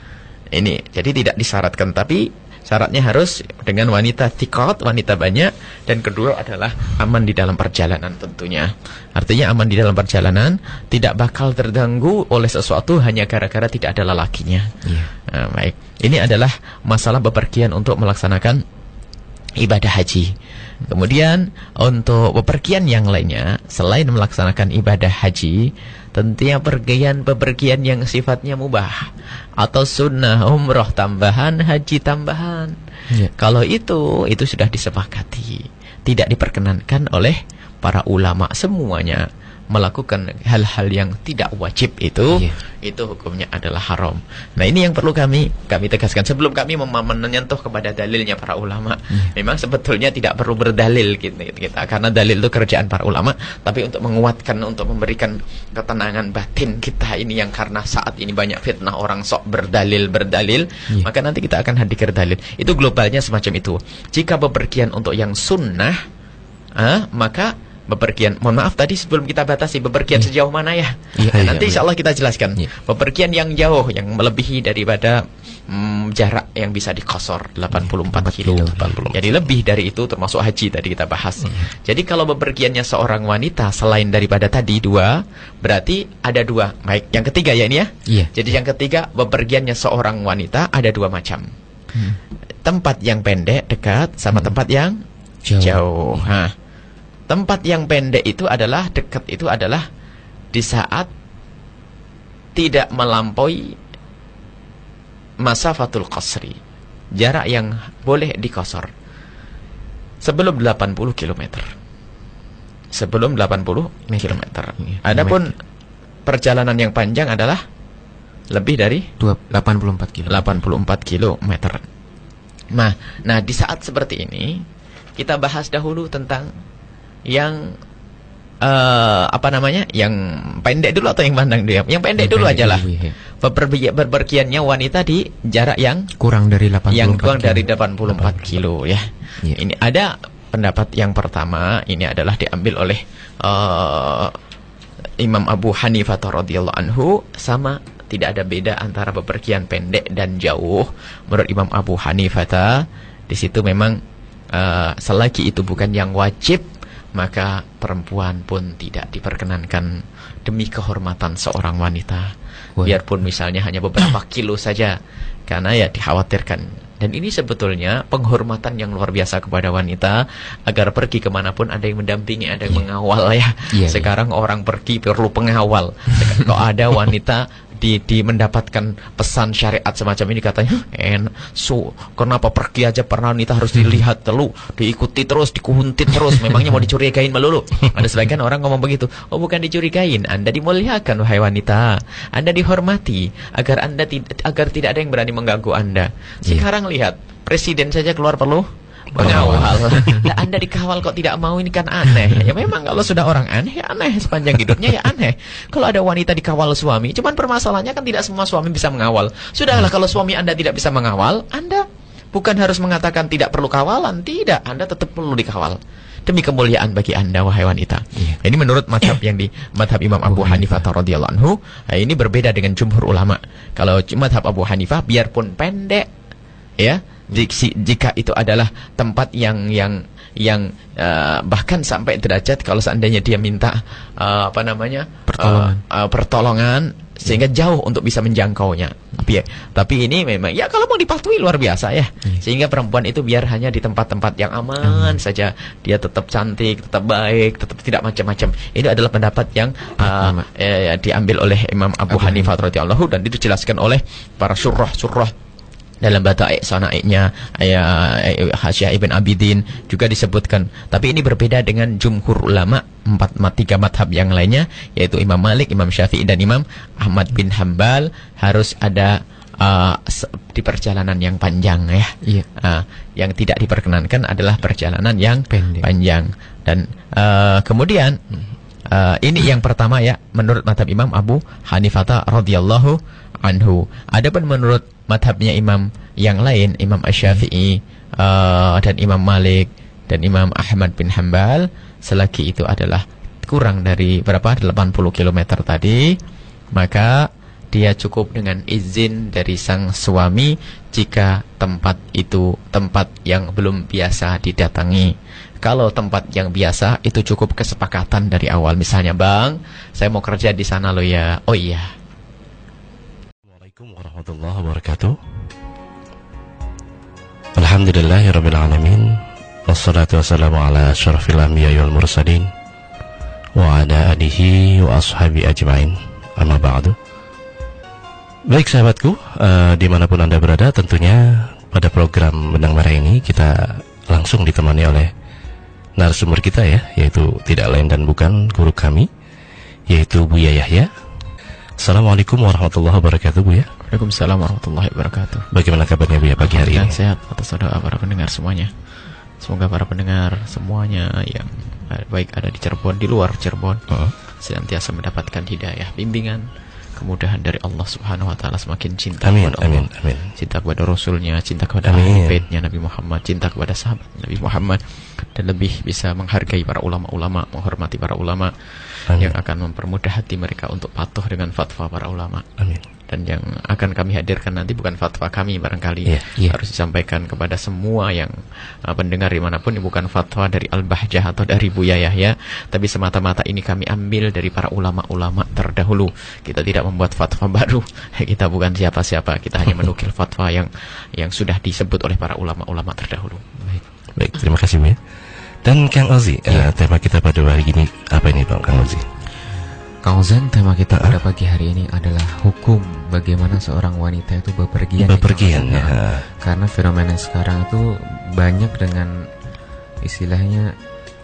Speaker 2: Jadi tidak disyaratkan, tapi syaratnya harus dengan wanita thiqat, wanita banyak, dan kedua adalah aman di dalam perjalanan tentunya. Artinya aman di dalam perjalanan, tidak bakal terganggu oleh sesuatu hanya gara-gara tidak ada lelakinya. Nah, baik. Ini adalah masalah bepergian untuk melaksanakan ibadah haji. Kemudian untuk bepergian yang lainnya selain melaksanakan ibadah haji, tentunya bepergian yang sifatnya mubah atau sunnah, umroh tambahan, haji tambahan. Kalau itu sudah disepakati, tidak diperkenankan oleh para ulama semuanya melakukan hal-hal yang tidak wajib itu hukumnya adalah haram. Nah, ini yang perlu kami tegaskan sebelum kami menyentuh kepada dalilnya para ulama. Memang sebetulnya tidak perlu berdalil kita karena dalil itu kerjaan para ulama, tapi untuk menguatkan, untuk memberikan ketenangan batin kita ini yang karena saat ini banyak fitnah orang sok berdalil, maka nanti kita akan hadir dalil. Itu globalnya semacam itu. Jika bepergian untuk yang sunnah, maka bepergian, mohon maaf tadi sebelum kita batasi bepergian sejauh mana ya, nanti insya Allah kita jelaskan. Bepergian yang jauh, yang melebihi daripada jarak yang bisa dikosor 84 kilo. Jadi lebih dari itu termasuk haji tadi kita bahas. Jadi kalau bepergiannya seorang wanita selain daripada tadi 2, berarti ada 2. Baik, yang ketiga ya ini ya. Jadi yang ketiga, bepergiannya seorang wanita ada 2 macam. Tempat yang pendek dekat sama tempat yang jauh. Tempat yang pendek itu adalah dekat, itu adalah di saat tidak melampaui masafatul qasri, jarak yang boleh dikosor sebelum 80 km. Sebelum 80 km. Adapun perjalanan yang panjang adalah lebih dari
Speaker 3: 84 km.
Speaker 2: Nah, di saat seperti ini kita bahas dahulu tentang yang yang pendek dulu atau yang pandang dulu? Yang pendek dulu aja lah. Bepergiannya wanita di jarak yang
Speaker 3: kurang dari
Speaker 2: 84 kilo ya. Ini ada pendapat yang pertama, ini adalah diambil oleh Imam Abu Hanifah radhiyallahu anhu, sama tidak ada beda antara bepergian pendek dan jauh. Menurut Imam Abu Hanifah di situ memang selagi itu bukan yang wajib, maka perempuan pun tidak diperkenankan demi kehormatan seorang wanita. Biarpun misalnya hanya beberapa kilo saja, karena ya dikhawatirkan. Dan ini sebetulnya penghormatan yang luar biasa kepada wanita, agar pergi kemanapun ada yang mendampingi, ada yang mengawal ya. Sekarang orang pergi perlu pengawal. Kalau ada wanita di mendapatkan pesan syariat semacam ini, katanya kenapa pergi aja pernah wanita harus dilihat dulu, diikuti terus, dikuntit terus, memangnya mau dicurigain melulu. Ada sebagian orang ngomong begitu. Oh, bukan dicurigain, Anda dimuliakan wahai wanita, Anda dihormati agar tidak ada yang berani mengganggu Anda. Sekarang lihat, presiden saja keluar perlu pengawal. Nah, Anda dikawal kok tidak mau, ini kan aneh. Ya memang kalau sudah orang aneh, ya aneh sepanjang hidupnya ya aneh. Kalau ada wanita dikawal suami, cuman permasalahannya kan tidak semua suami bisa mengawal. Sudahlah, kalau suami Anda tidak bisa mengawal, Anda bukan harus mengatakan tidak perlu kawalan, tidak, Anda tetap perlu dikawal. Demi kemuliaan bagi Anda wahai wanita. Ini menurut madhab madhab Imam Abu Hanifah radhiyallahu anhu. Ini berbeda dengan jumhur ulama. Kalau madhab Abu Hanifah, biarpun pendek ya, jika itu adalah tempat yang bahkan sampai derajat kalau seandainya dia minta pertolongan sehingga jauh untuk bisa menjangkaunya. Tapi ini memang ya kalau mau dipatuhi luar biasa ya. Sehingga perempuan itu biar hanya di tempat-tempat yang aman saja, dia tetap cantik, tetap baik, tetap tidak macam-macam. Ini adalah pendapat yang diambil oleh Imam Abu Hanifah radhiyallahu, dan itu dijelaskan oleh para syurrah dalam bataik sanaiknya Hasyiah Ibn Abidin juga disebutkan. Tapi ini berbeda dengan jumhur ulama 3 madhab yang lainnya, yaitu Imam Malik, Imam Syafi'i, dan Imam Ahmad bin Hanbal. Harus ada di perjalanan yang panjang ya.
Speaker 3: Iya.
Speaker 2: Yang tidak diperkenankan adalah perjalanan yang panjang. Dan kemudian ini yang pertama ya, menurut mazhab Imam Abu Hanifah radhiyallahu anhu. Adapun menurut mazhabnya imam yang lain, Imam Asy-Syafi'i dan Imam Malik dan Imam Ahmad bin Hanbal, selagi itu adalah kurang dari berapa 80 km tadi, maka dia cukup dengan izin dari sang suami jika tempat itu tempat yang belum biasa didatangi. Kalau tempat yang biasa itu cukup kesepakatan dari awal. Misalnya, Bang, saya mau kerja di sana loh ya. Oh iya.
Speaker 1: Assalamualaikum warahmatullahi wabarakatuh. Alhamdulillahirabbil alamin. Wassalatu wassalamu ala asyrafil anbiya'i wal mursalin wa ala alihi wa ashabi ajmain. Amma ba'du. Baik sahabatku, dimanapun Anda berada, tentunya pada program Benang Merah ini kita langsung ditemani oleh narasumber kita ya, yaitu tidak lain dan bukan guru kami, yaitu Buya Yahya. Assalamualaikum warahmatullahi wabarakatuh, Buya.
Speaker 2: Waalaikumsalam warahmatullahi wabarakatuh.
Speaker 1: Bagaimana kabarnya Buya pagi hari ini?
Speaker 2: Sehat atas doa para pendengar semuanya. Semoga para pendengar semuanya yang baik ada di Cirebon, di luar Cirebon, senantiasa mendapatkan hidayah, bimbingan, kemudahan dari Allah Subhanahu wa taala, semakin cinta kepada Allah, cinta kepada Rasulnya, cinta kepada ahli baitnya Nabi Muhammad, cinta kepada sahabat Nabi Muhammad, dan lebih bisa menghargai para ulama-ulama, menghormati para ulama yang akan mempermudah hati mereka untuk patuh dengan fatwa para ulama. Amin. Dan yang akan kami hadirkan nanti bukan fatwa kami barangkali, harus disampaikan kepada semua yang pendengar dimanapun, bukan fatwa dari Al-Bahjah atau dari Buya Yahya, tapi semata-mata ini kami ambil dari para ulama-ulama terdahulu. Kita tidak membuat fatwa baru, kita bukan siapa-siapa, kita hanya menukil fatwa yang sudah disebut oleh para ulama-ulama terdahulu.
Speaker 1: Baik, terima kasih Buya. Dan Kang Ozi, tema kita pada hari ini apa ini Bang Kang Ozi?
Speaker 3: Kang Ozan, tema kita pada pagi hari ini adalah hukum bagaimana seorang wanita itu bepergian. Karena fenomena sekarang itu banyak dengan istilahnya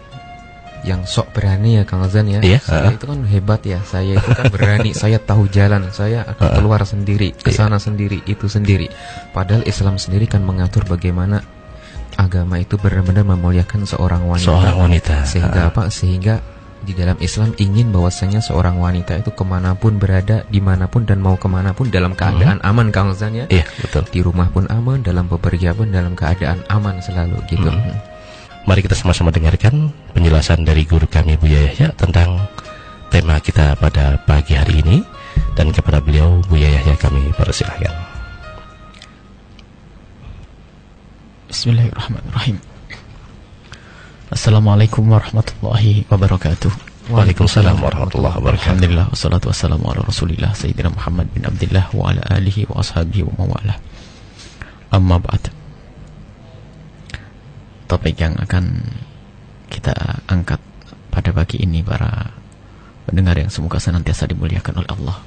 Speaker 3: yang sok berani ya Kang Ozan ya. Saya itu kan hebat ya, saya itu kan berani, saya tahu jalan, saya akan keluar sendiri, ke sana sendiri, itu sendiri. Padahal Islam sendiri kan mengatur bagaimana agama itu benar-benar memuliakan seorang wanita. Sehingga apa? Sehingga di dalam Islam ingin bahwasanya seorang wanita itu kemanapun berada, dimanapun dan mau kemanapun dalam keadaan aman, Kang Zan ya.
Speaker 1: Iya, betul.
Speaker 3: Di rumah pun aman, dalam bepergian pun dalam keadaan aman selalu gitu.
Speaker 1: Mari kita sama-sama dengarkan penjelasan dari guru kami Buya Yahya tentang tema kita pada pagi hari ini, dan kepada beliau Buya Yahya kami persilahkan.
Speaker 2: Bismillahirrahmanirrahim. Assalamualaikum warahmatullahi wabarakatuh.
Speaker 1: Waalaikumsalam warahmatullahi wabarakatuh.
Speaker 2: Alhamdulillah, wassalatu wassalamu ala rasulillah Sayyidina Muhammad bin Abdillah wa ala alihi wa ashabihi wa mawalah. Amma ba'd. Topik yang akan kita angkat pada pagi ini para pendengar yang semoga senantiasa dimuliakan oleh Allah,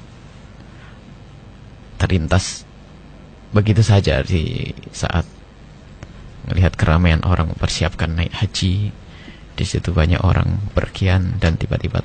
Speaker 2: terlintas begitu saja di saat melihat keramaian orang mempersiapkan naik haji. Di situ banyak orang berkian dan tiba-tiba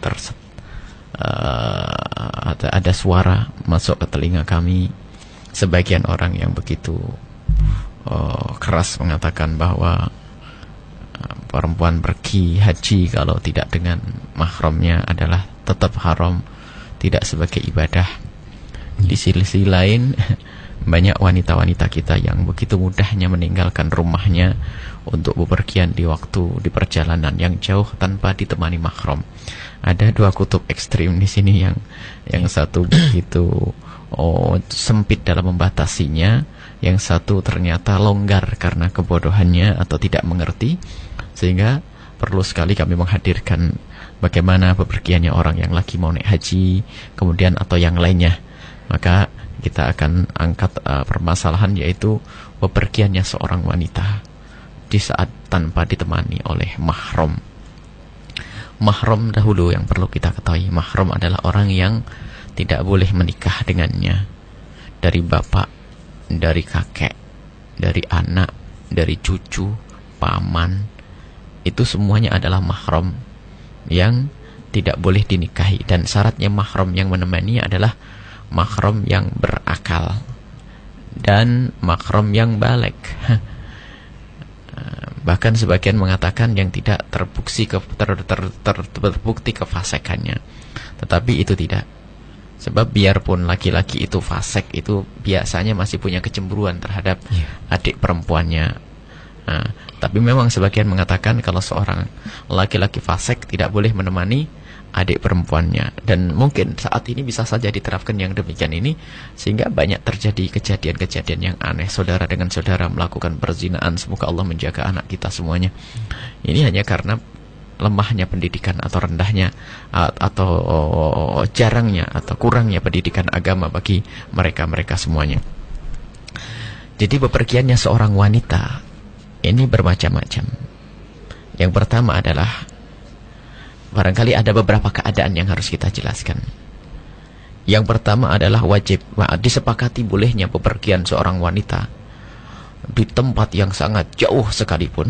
Speaker 2: ada suara masuk ke telinga kami, sebagian orang yang begitu keras mengatakan bahwa perempuan pergi haji kalau tidak dengan mahramnya adalah tetap haram, tidak sebagai ibadah. Di sisi lain banyak wanita-wanita kita yang begitu mudahnya meninggalkan rumahnya untuk bepergian di di perjalanan yang jauh tanpa ditemani mahram. Ada dua kutub ekstrim di sini, yang satu begitu sempit dalam membatasinya, yang satu ternyata longgar karena kebodohannya atau tidak mengerti, sehingga perlu sekali kami menghadirkan bagaimana bepergiannya orang yang lagi mau naik haji, kemudian atau yang lainnya. Maka kita akan angkat permasalahan, yaitu bepergiannya seorang wanita di saat tanpa ditemani oleh mahram. Mahram dahulu yang perlu kita ketahui, mahram adalah orang yang tidak boleh menikah dengannya, dari bapak, dari kakek, dari anak, dari cucu, paman, itu semuanya adalah mahram yang tidak boleh dinikahi. Dan syaratnya mahram yang menemani adalah mahram yang berakal. dan mahram yang baligh. Bahkan sebagian mengatakan yang tidak terbukti kefasikannya. Tetapi itu tidak. Sebab biarpun laki-laki itu fasik, itu biasanya masih punya kecemburuan terhadap adik perempuannya. Tapi memang sebagian mengatakan kalau seorang laki-laki fasik tidak boleh menemani adik perempuannya. Dan mungkin saat ini bisa saja diterapkan yang demikian ini, sehingga banyak terjadi kejadian-kejadian yang aneh, saudara dengan saudara melakukan perzinaan. Semoga Allah menjaga anak kita semuanya. Ini hanya karena lemahnya pendidikan atau rendahnya atau jarangnya atau kurangnya pendidikan agama bagi mereka-mereka semuanya. Jadi bepergiannya seorang wanita ini bermacam-macam. Yang pertama adalah, barangkali ada beberapa keadaan yang harus kita jelaskan. Yang pertama adalah wajib disepakati bolehnya bepergian seorang wanita di tempat yang sangat jauh sekalipun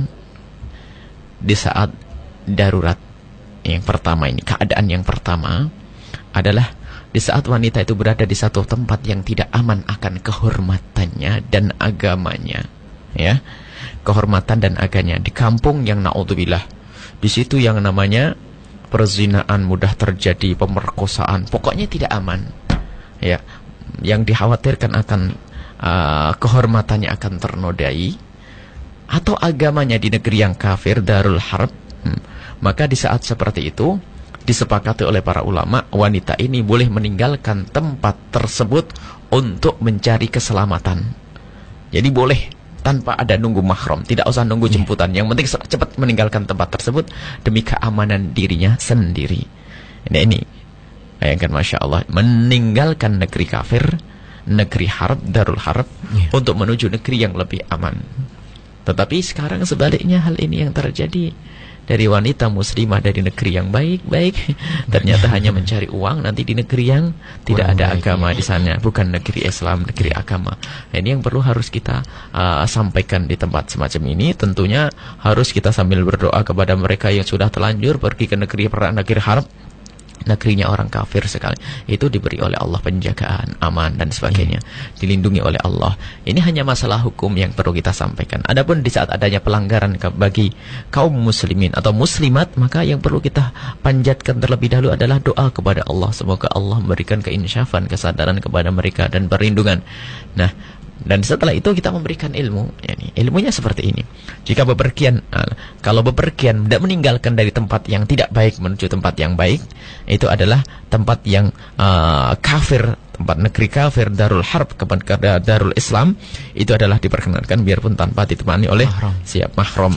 Speaker 2: di saat darurat. Yang pertama ini, keadaan yang pertama adalah di saat wanita itu berada di satu tempat yang tidak aman akan kehormatannya dan agamanya, ya, kehormatan dan agamanya, di kampung yang naudzubillah, di situ yang namanya perzinaan mudah terjadi, pemerkosaan, pokoknya tidak aman, ya, yang dikhawatirkan akan kehormatannya akan ternodai, atau agamanya di negeri yang kafir, darul harb. Maka di saat seperti itu disepakati oleh para ulama, wanita ini boleh meninggalkan tempat tersebut untuk mencari keselamatan. Jadi boleh tanpa ada nunggu mahram, tidak usah nunggu jemputan. Yang penting cepat meninggalkan tempat tersebut demi keamanan dirinya sendiri. Ini bayangkan, Masya Allah, meninggalkan negeri kafir, negeri harb, darul harb, untuk menuju negeri yang lebih aman. Tetapi sekarang sebaliknya hal ini yang terjadi. Dari wanita muslimah dari negeri yang baik-baik, ternyata hanya mencari uang nanti di negeri yang tidak ada agama di sana, bukan negeri Islam, negeri agama. Ini yang perlu harus kita sampaikan di tempat semacam ini. Tentunya harus kita sambil berdoa kepada mereka yang sudah telanjur pergi ke negeri harb, negerinya orang kafir sekali, itu diberi oleh Allah penjagaan, aman dan sebagainya, dilindungi oleh Allah. Ini hanya masalah hukum yang perlu kita sampaikan. Adapun di saat adanya pelanggaran bagi kaum muslimin atau muslimat, maka yang perlu kita panjatkan terlebih dahulu adalah doa kepada Allah. Semoga Allah memberikan keinsyafan, kesadaran kepada mereka dan perlindungan. Nah, dan setelah itu kita memberikan ilmu. Ilmunya seperti ini. Jika bepergian, kalau bepergian tidak meninggalkan dari tempat yang tidak baik menuju tempat yang baik, itu adalah tempat yang kafir, tempat negeri kafir, darul harb kepada darul Islam, itu adalah diperkenankan biarpun tanpa ditemani oleh mahram.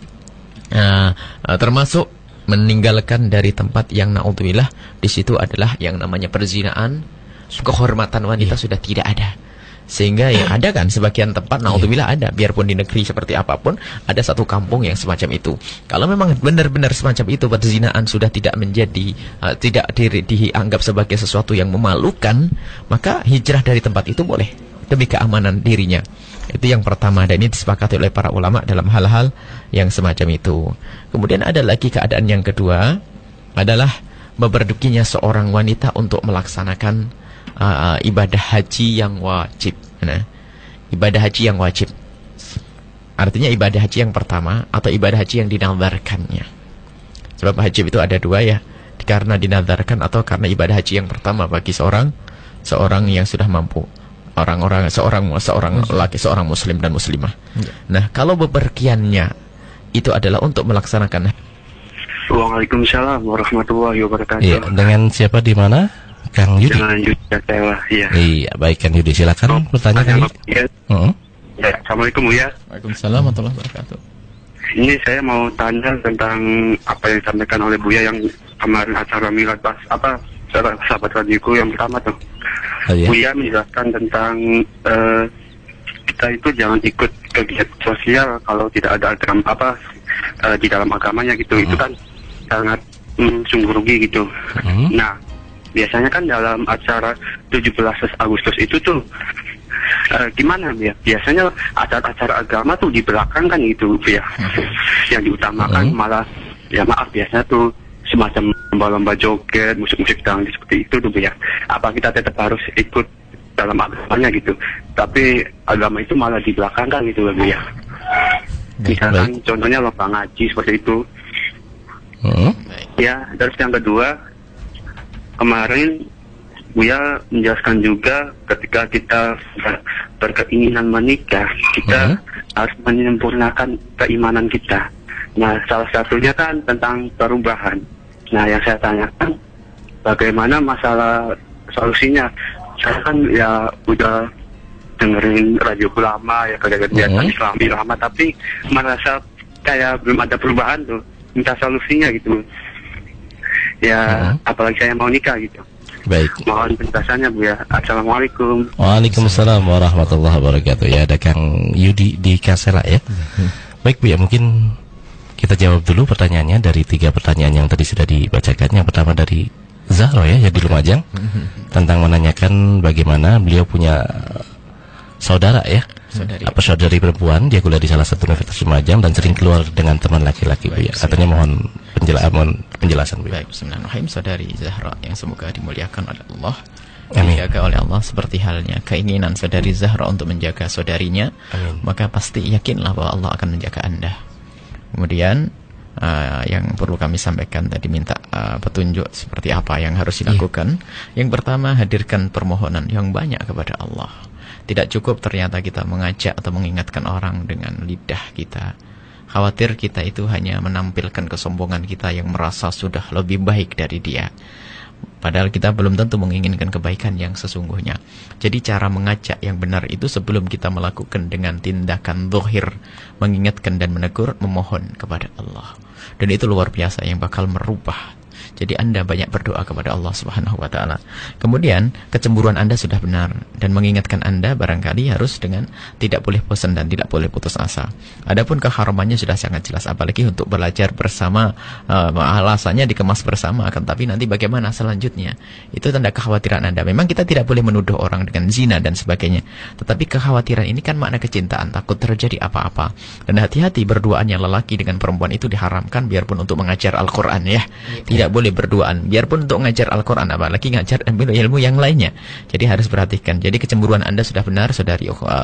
Speaker 2: Termasuk meninggalkan dari tempat yang naudzubillah, di situ adalah yang namanya perzinaan, kehormatan wanita sudah tidak ada. Sehingga yang ada kan sebagian tempat, naudzubillah ada, biarpun di negeri seperti apapun, ada satu kampung yang semacam itu. Kalau memang benar-benar semacam itu, perzinaan sudah tidak menjadi, tidak dianggap sebagai sesuatu yang memalukan, maka hijrah dari tempat itu boleh, demi keamanan dirinya. Itu yang pertama, dan ini disepakati oleh para ulama dalam hal-hal yang semacam itu. Kemudian ada lagi keadaan yang kedua, adalah bepergiannya seorang wanita untuk melaksanakan ibadah haji yang wajib. Nah, ibadah haji yang wajib artinya ibadah haji yang pertama atau ibadah haji yang dinazarkannya. Sebab haji itu ada dua, ya, karena dinazarkan atau karena ibadah haji yang pertama bagi seorang yang sudah mampu, seorang laki, seorang muslim dan muslimah. Nah, kalau bepergiannya itu adalah untuk melaksanakan.
Speaker 5: Waalaikumsalam warahmatullahi wabarakatuh.
Speaker 1: Iya, dengan siapa di mana? Kang Yudi.
Speaker 5: Dengan Yudi Jatewa, iya.
Speaker 1: Iya, baik Kang Yudi, silakan bertanya Kang Yudi.
Speaker 5: Ya. Assalamualaikum ya.
Speaker 2: Waalaikumsalam warahmatullahi wabarakatuh.
Speaker 5: Ini saya mau tanya tentang apa yang disampaikan oleh Buya yang kemarin acara milad pas sahabat radioku yang pertama tuh. Buya menjelaskan tentang kita itu jangan ikut kegiatan sosial kalau tidak ada agama di dalam agamanya gitu. Itu kan sangat sungguh rugi gitu. Nah, biasanya kan dalam acara 17 Agustus itu tuh gimana ya? Biasanya acara-acara agama tuh di belakang kan gitu ya. Yang diutamakan malah, ya maaf, biasanya tuh semacam lomba-lomba joget, musik-musik dangdut seperti itu tuh ya. Apa kita tetap harus ikut dalam agamanya gitu. Tapi agama itu malah dibelakangkan gitu Bu ya. Misalkan contohnya lomba ngaji seperti itu. Ya, terus yang kedua, kemarin Buya menjelaskan juga ketika kita berkeinginan menikah, kita harus menyempurnakan keimanan kita. Nah, salah satunya kan tentang perubahan. Nah, yang saya tanyakan, bagaimana masalah solusinya? Saya kan ya udah dengerin radio lama ya, kegiatan Islami lama, tapi merasa kayak belum ada perubahan tuh. Minta solusinya gitu. Ya, apalagi saya mau nikah gitu.
Speaker 1: Baik.
Speaker 5: Mohon penjelasannya Bu ya. Assalamualaikum.
Speaker 1: Waalaikumsalam warahmatullahi wabarakatuh. Ya, ada Kang Yudi di Kasela ya. Baik Bu ya, mungkin kita jawab dulu pertanyaannya dari 3 pertanyaan yang tadi sudah dibacakan. Yang pertama dari Zahro ya di Lumajang, tentang menanyakan bagaimana beliau punya saudara ya, saudari perempuan, dia kuliah di salah satu universitas Lumajang dan sering keluar dengan teman laki-laki Bu ya. Katanya mohon penjelasan Bu.
Speaker 2: Baik, bismillahirrahmanirrahim. Saudari Zahra yang semoga dimuliakan oleh Allah, dijaga oleh Allah seperti halnya keinginan saudari Zahra untuk menjaga saudarinya. Amin. Maka pasti yakinlah bahwa Allah akan menjaga Anda. Kemudian yang perlu kami sampaikan tadi, minta petunjuk seperti apa yang harus dilakukan. Yang pertama, hadirkan permohonan yang banyak kepada Allah. Tidak cukup ternyata kita mengajak atau mengingatkan orang dengan lidah kita. Khawatir kita itu hanya menampilkan kesombongan kita yang merasa sudah lebih baik dari dia. Padahal kita belum tentu menginginkan kebaikan yang sesungguhnya. Jadi cara mengajak yang benar itu sebelum kita melakukan dengan tindakan zahir, mengingatkan dan menegur, memohon kepada Allah. Dan itu luar biasa yang bakal merubah. Jadi Anda banyak berdoa kepada Allah Subhanahu wa ta'ala. Kemudian kecemburuan Anda sudah benar, dan mengingatkan Anda barangkali harus dengan tidak boleh bosan dan tidak boleh putus asa. Adapun keharamannya sudah sangat jelas, apalagi untuk belajar bersama, alasannya dikemas bersama, akan tapi nanti bagaimana selanjutnya, itu tanda kekhawatiran Anda. Memang kita tidak boleh menuduh orang dengan zina dan sebagainya, tetapi kekhawatiran ini kan makna kecintaan, takut terjadi apa-apa. Dan hati-hati, berduaan yang lelaki dengan perempuan itu diharamkan, biarpun untuk mengajar Al-Quran ya. Tidak boleh berduaan, biarpun untuk mengajar Al-Quran, apalagi mengajar ilmu yang lainnya. Jadi harus perhatikan. Jadi kecemburuan Anda sudah benar, saudari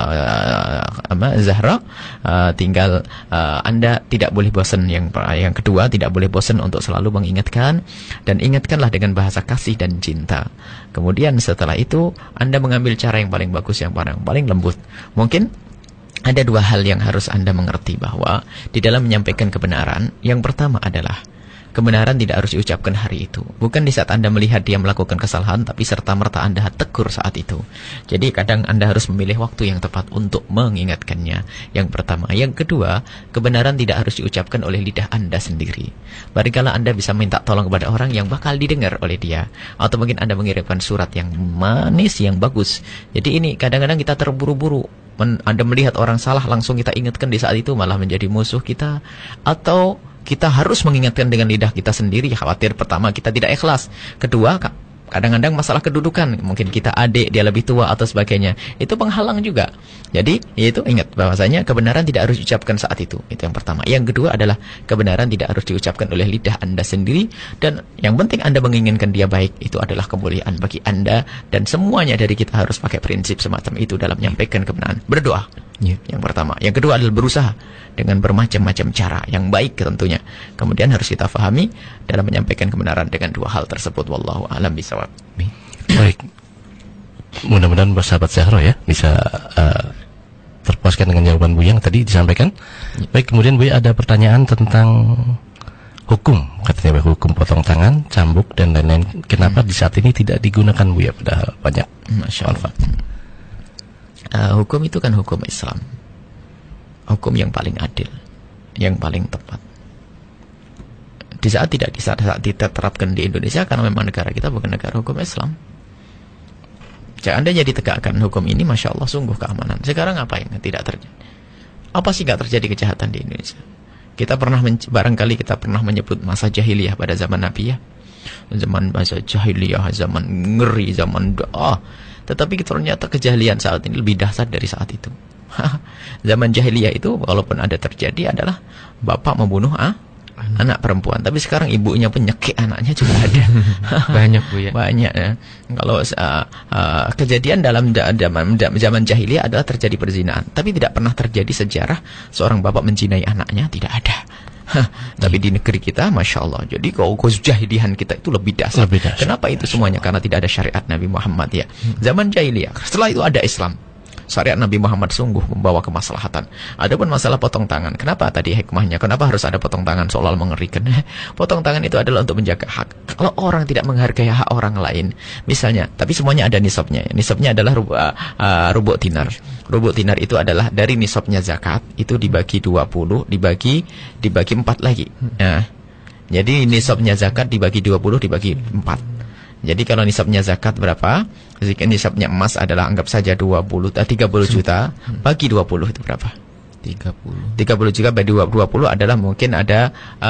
Speaker 2: Zahra. Tinggal Anda tidak boleh bosan. Yang kedua, tidak boleh bosan untuk selalu mengingatkan, dan ingatkanlah dengan bahasa kasih dan cinta. Kemudian setelah itu Anda mengambil cara yang paling bagus, yang paling lembut. Mungkin ada 2 hal yang harus Anda mengerti, bahwa di dalam menyampaikan kebenaran, yang pertama adalah kebenaran tidak harus diucapkan hari itu. Bukan di saat Anda melihat dia melakukan kesalahan, tapi serta-merta Anda tegur saat itu. Jadi kadang Anda harus memilih waktu yang tepat untuk mengingatkannya. Yang pertama. Yang kedua, kebenaran tidak harus diucapkan oleh lidah Anda sendiri. Barangkali Anda bisa minta tolong kepada orang yang bakal didengar oleh dia. Atau mungkin Anda mengirimkan surat yang manis, yang bagus. Jadi ini kadang-kadang kita terburu-buru. Anda melihat orang salah, langsung kita ingatkan di saat itu, malah menjadi musuh kita. Atau kita harus mengingatkan dengan lidah kita sendiri. Khawatir pertama kita tidak ikhlas. Kedua, kadang-kadang masalah kedudukan. Mungkin kita adik, dia lebih tua atau sebagainya. Itu penghalang juga. Jadi, itu ingat bahwasanya kebenaran tidak harus diucapkan saat itu. Itu yang pertama. Yang kedua adalah kebenaran tidak harus diucapkan oleh lidah Anda sendiri. Dan yang penting Anda menginginkan dia baik. Itu adalah kemuliaan bagi Anda. Dan semuanya dari kita harus pakai prinsip semacam itu dalam menyampaikan kebenaran. Berdoa. Yang pertama. Yang kedua adalah berusaha dengan bermacam-macam cara yang baik tentunya. Kemudian harus kita fahami dalam menyampaikan kebenaran dengan 2 hal tersebut. Wallahu a'lam bishawab.
Speaker 1: Baik. Mudah-mudahan bersahabat Zahra ya bisa terpuaskan dengan jawaban Bu yang tadi disampaikan. Baik, kemudian Bu ada pertanyaan tentang hukum, katanya hukum potong tangan, cambuk dan lain-lain. Kenapa di saat ini tidak digunakan Bu ya, padahal banyak manfaat.
Speaker 2: Hukum itu kan hukum Islam, hukum yang paling adil, yang paling tepat. Di saat diterapkan di Indonesia, karena memang negara kita bukan negara hukum Islam. Jika Anda jadi tegakkan hukum ini, Masya Allah, sungguh keamanan. Sekarang apa yang tidak terjadi? Apa sih nggak terjadi kejahatan di Indonesia? Kita pernah barangkali kita pernah menyebut masa jahiliyah pada zaman Nabi ya. Zaman masa jahiliyah, zaman ngeri, zaman doa. Tetapi ternyata kejahilian saat ini lebih dahsyat dari saat itu. Zaman jahiliyah itu walaupun ada terjadi adalah bapak membunuh anak perempuan. Tapi sekarang ibunya penyekik anaknya juga ada.
Speaker 3: Banyak Bu ya.
Speaker 2: Banyak ya. Kalau kejadian dalam zaman jahiliyah adalah terjadi perzinahan, tapi tidak pernah terjadi sejarah seorang bapak menzinai anaknya, tidak ada. Tapi di negeri kita, Masya Allah. Jadi kejahilian kita itu lebih dasar. Kenapa itu semuanya? Karena tidak ada syariat Nabi Muhammad ya. Zaman jahiliyah. Setelah itu ada Islam. Syariat Nabi Muhammad sungguh membawa kemaslahatan. Adapun masalah potong tangan, kenapa tadi hikmahnya? Kenapa harus ada potong tangan seolah mengerikan? Potong tangan itu adalah untuk menjaga hak. Kalau orang tidak menghargai hak orang lain, misalnya, tapi semuanya ada nisabnya. Nisabnya adalah rubu' dinar. Rubu' dinar itu adalah dari nisabnya zakat, itu dibagi 20, dibagi 4 lagi. Nah, jadi nisabnya zakat dibagi 20, dibagi 4. Jadi kalau nisabnya zakat berapa? Nisabnya emas adalah anggap saja 30 juta, bagi 20 itu berapa? 30 juta bagi 20 adalah mungkin ada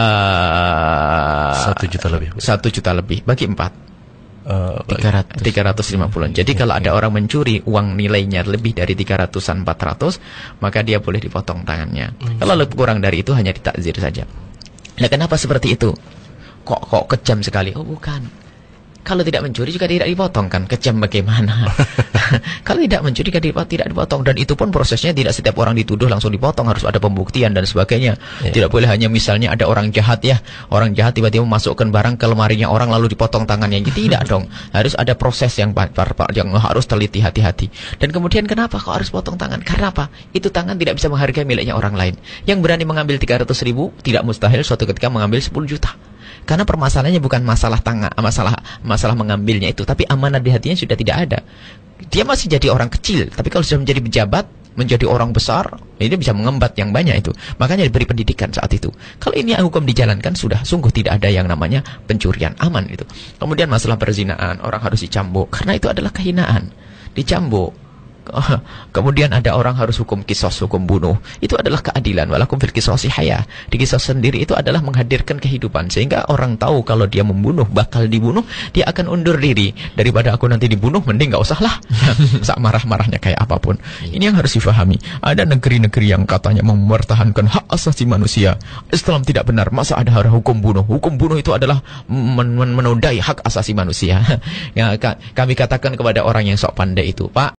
Speaker 1: 1 juta lebih.
Speaker 2: 1 juta lebih bagi 4. 350. Jadi kalau ada orang mencuri uang nilainya lebih dari 300-an 400, maka dia boleh dipotong tangannya. Kalau lebih kurang dari itu hanya ditakzir saja. Nah, kenapa seperti itu? Kok kejam sekali? Oh, bukan. Kalau tidak mencuri juga tidak dipotong kan, kejam bagaimana? Kalau tidak mencuri juga tidak dipotong, dan itu pun prosesnya tidak setiap orang dituduh langsung dipotong, harus ada pembuktian dan sebagainya. Tidak boleh hanya misalnya ada orang jahat ya, orang jahat tiba-tiba memasukkan barang ke lemarinya orang lalu dipotong tangannya. Tidak dong, harus ada proses yang harus teliti hati-hati. Dan kemudian kenapa kok harus potong tangan? Karena apa? Itu tangan tidak bisa menghargai miliknya orang lain. Yang berani mengambil 300.000 tidak mustahil suatu ketika mengambil 10 juta. Karena permasalahannya bukan masalah tangan, masalah mengambilnya itu, tapi amanah di hatinya sudah tidak ada. Dia masih jadi orang kecil, tapi kalau sudah menjadi pejabat, menjadi orang besar, dia bisa mengembat yang banyak itu. Makanya diberi pendidikan saat itu. Kalau ini hukum dijalankan, sudah sungguh tidak ada yang namanya pencurian, aman itu. Kemudian masalah perzinaan, orang harus dicambuk, karena itu adalah kehinaan. Dicambuk. Kemudian ada orang harus hukum kisos, hukum bunuh. Itu adalah keadilan. Walakum fil qisasi hayah. Di kisos sendiri itu adalah menghadirkan kehidupan, sehingga orang tahu kalau dia membunuh, bakal dibunuh, dia akan undur diri. Daripada aku nanti dibunuh, mending gak usah lah. Sak marah-marahnya kayak apapun. Ini yang harus difahami. Ada negeri-negeri yang katanya mempertahankan hak asasi manusia. Islam tidak benar. Masa ada hukum bunuh? Hukum bunuh itu adalah menodai hak asasi manusia. Ya, kami katakan kepada orang yang sok pandai itu, Pak,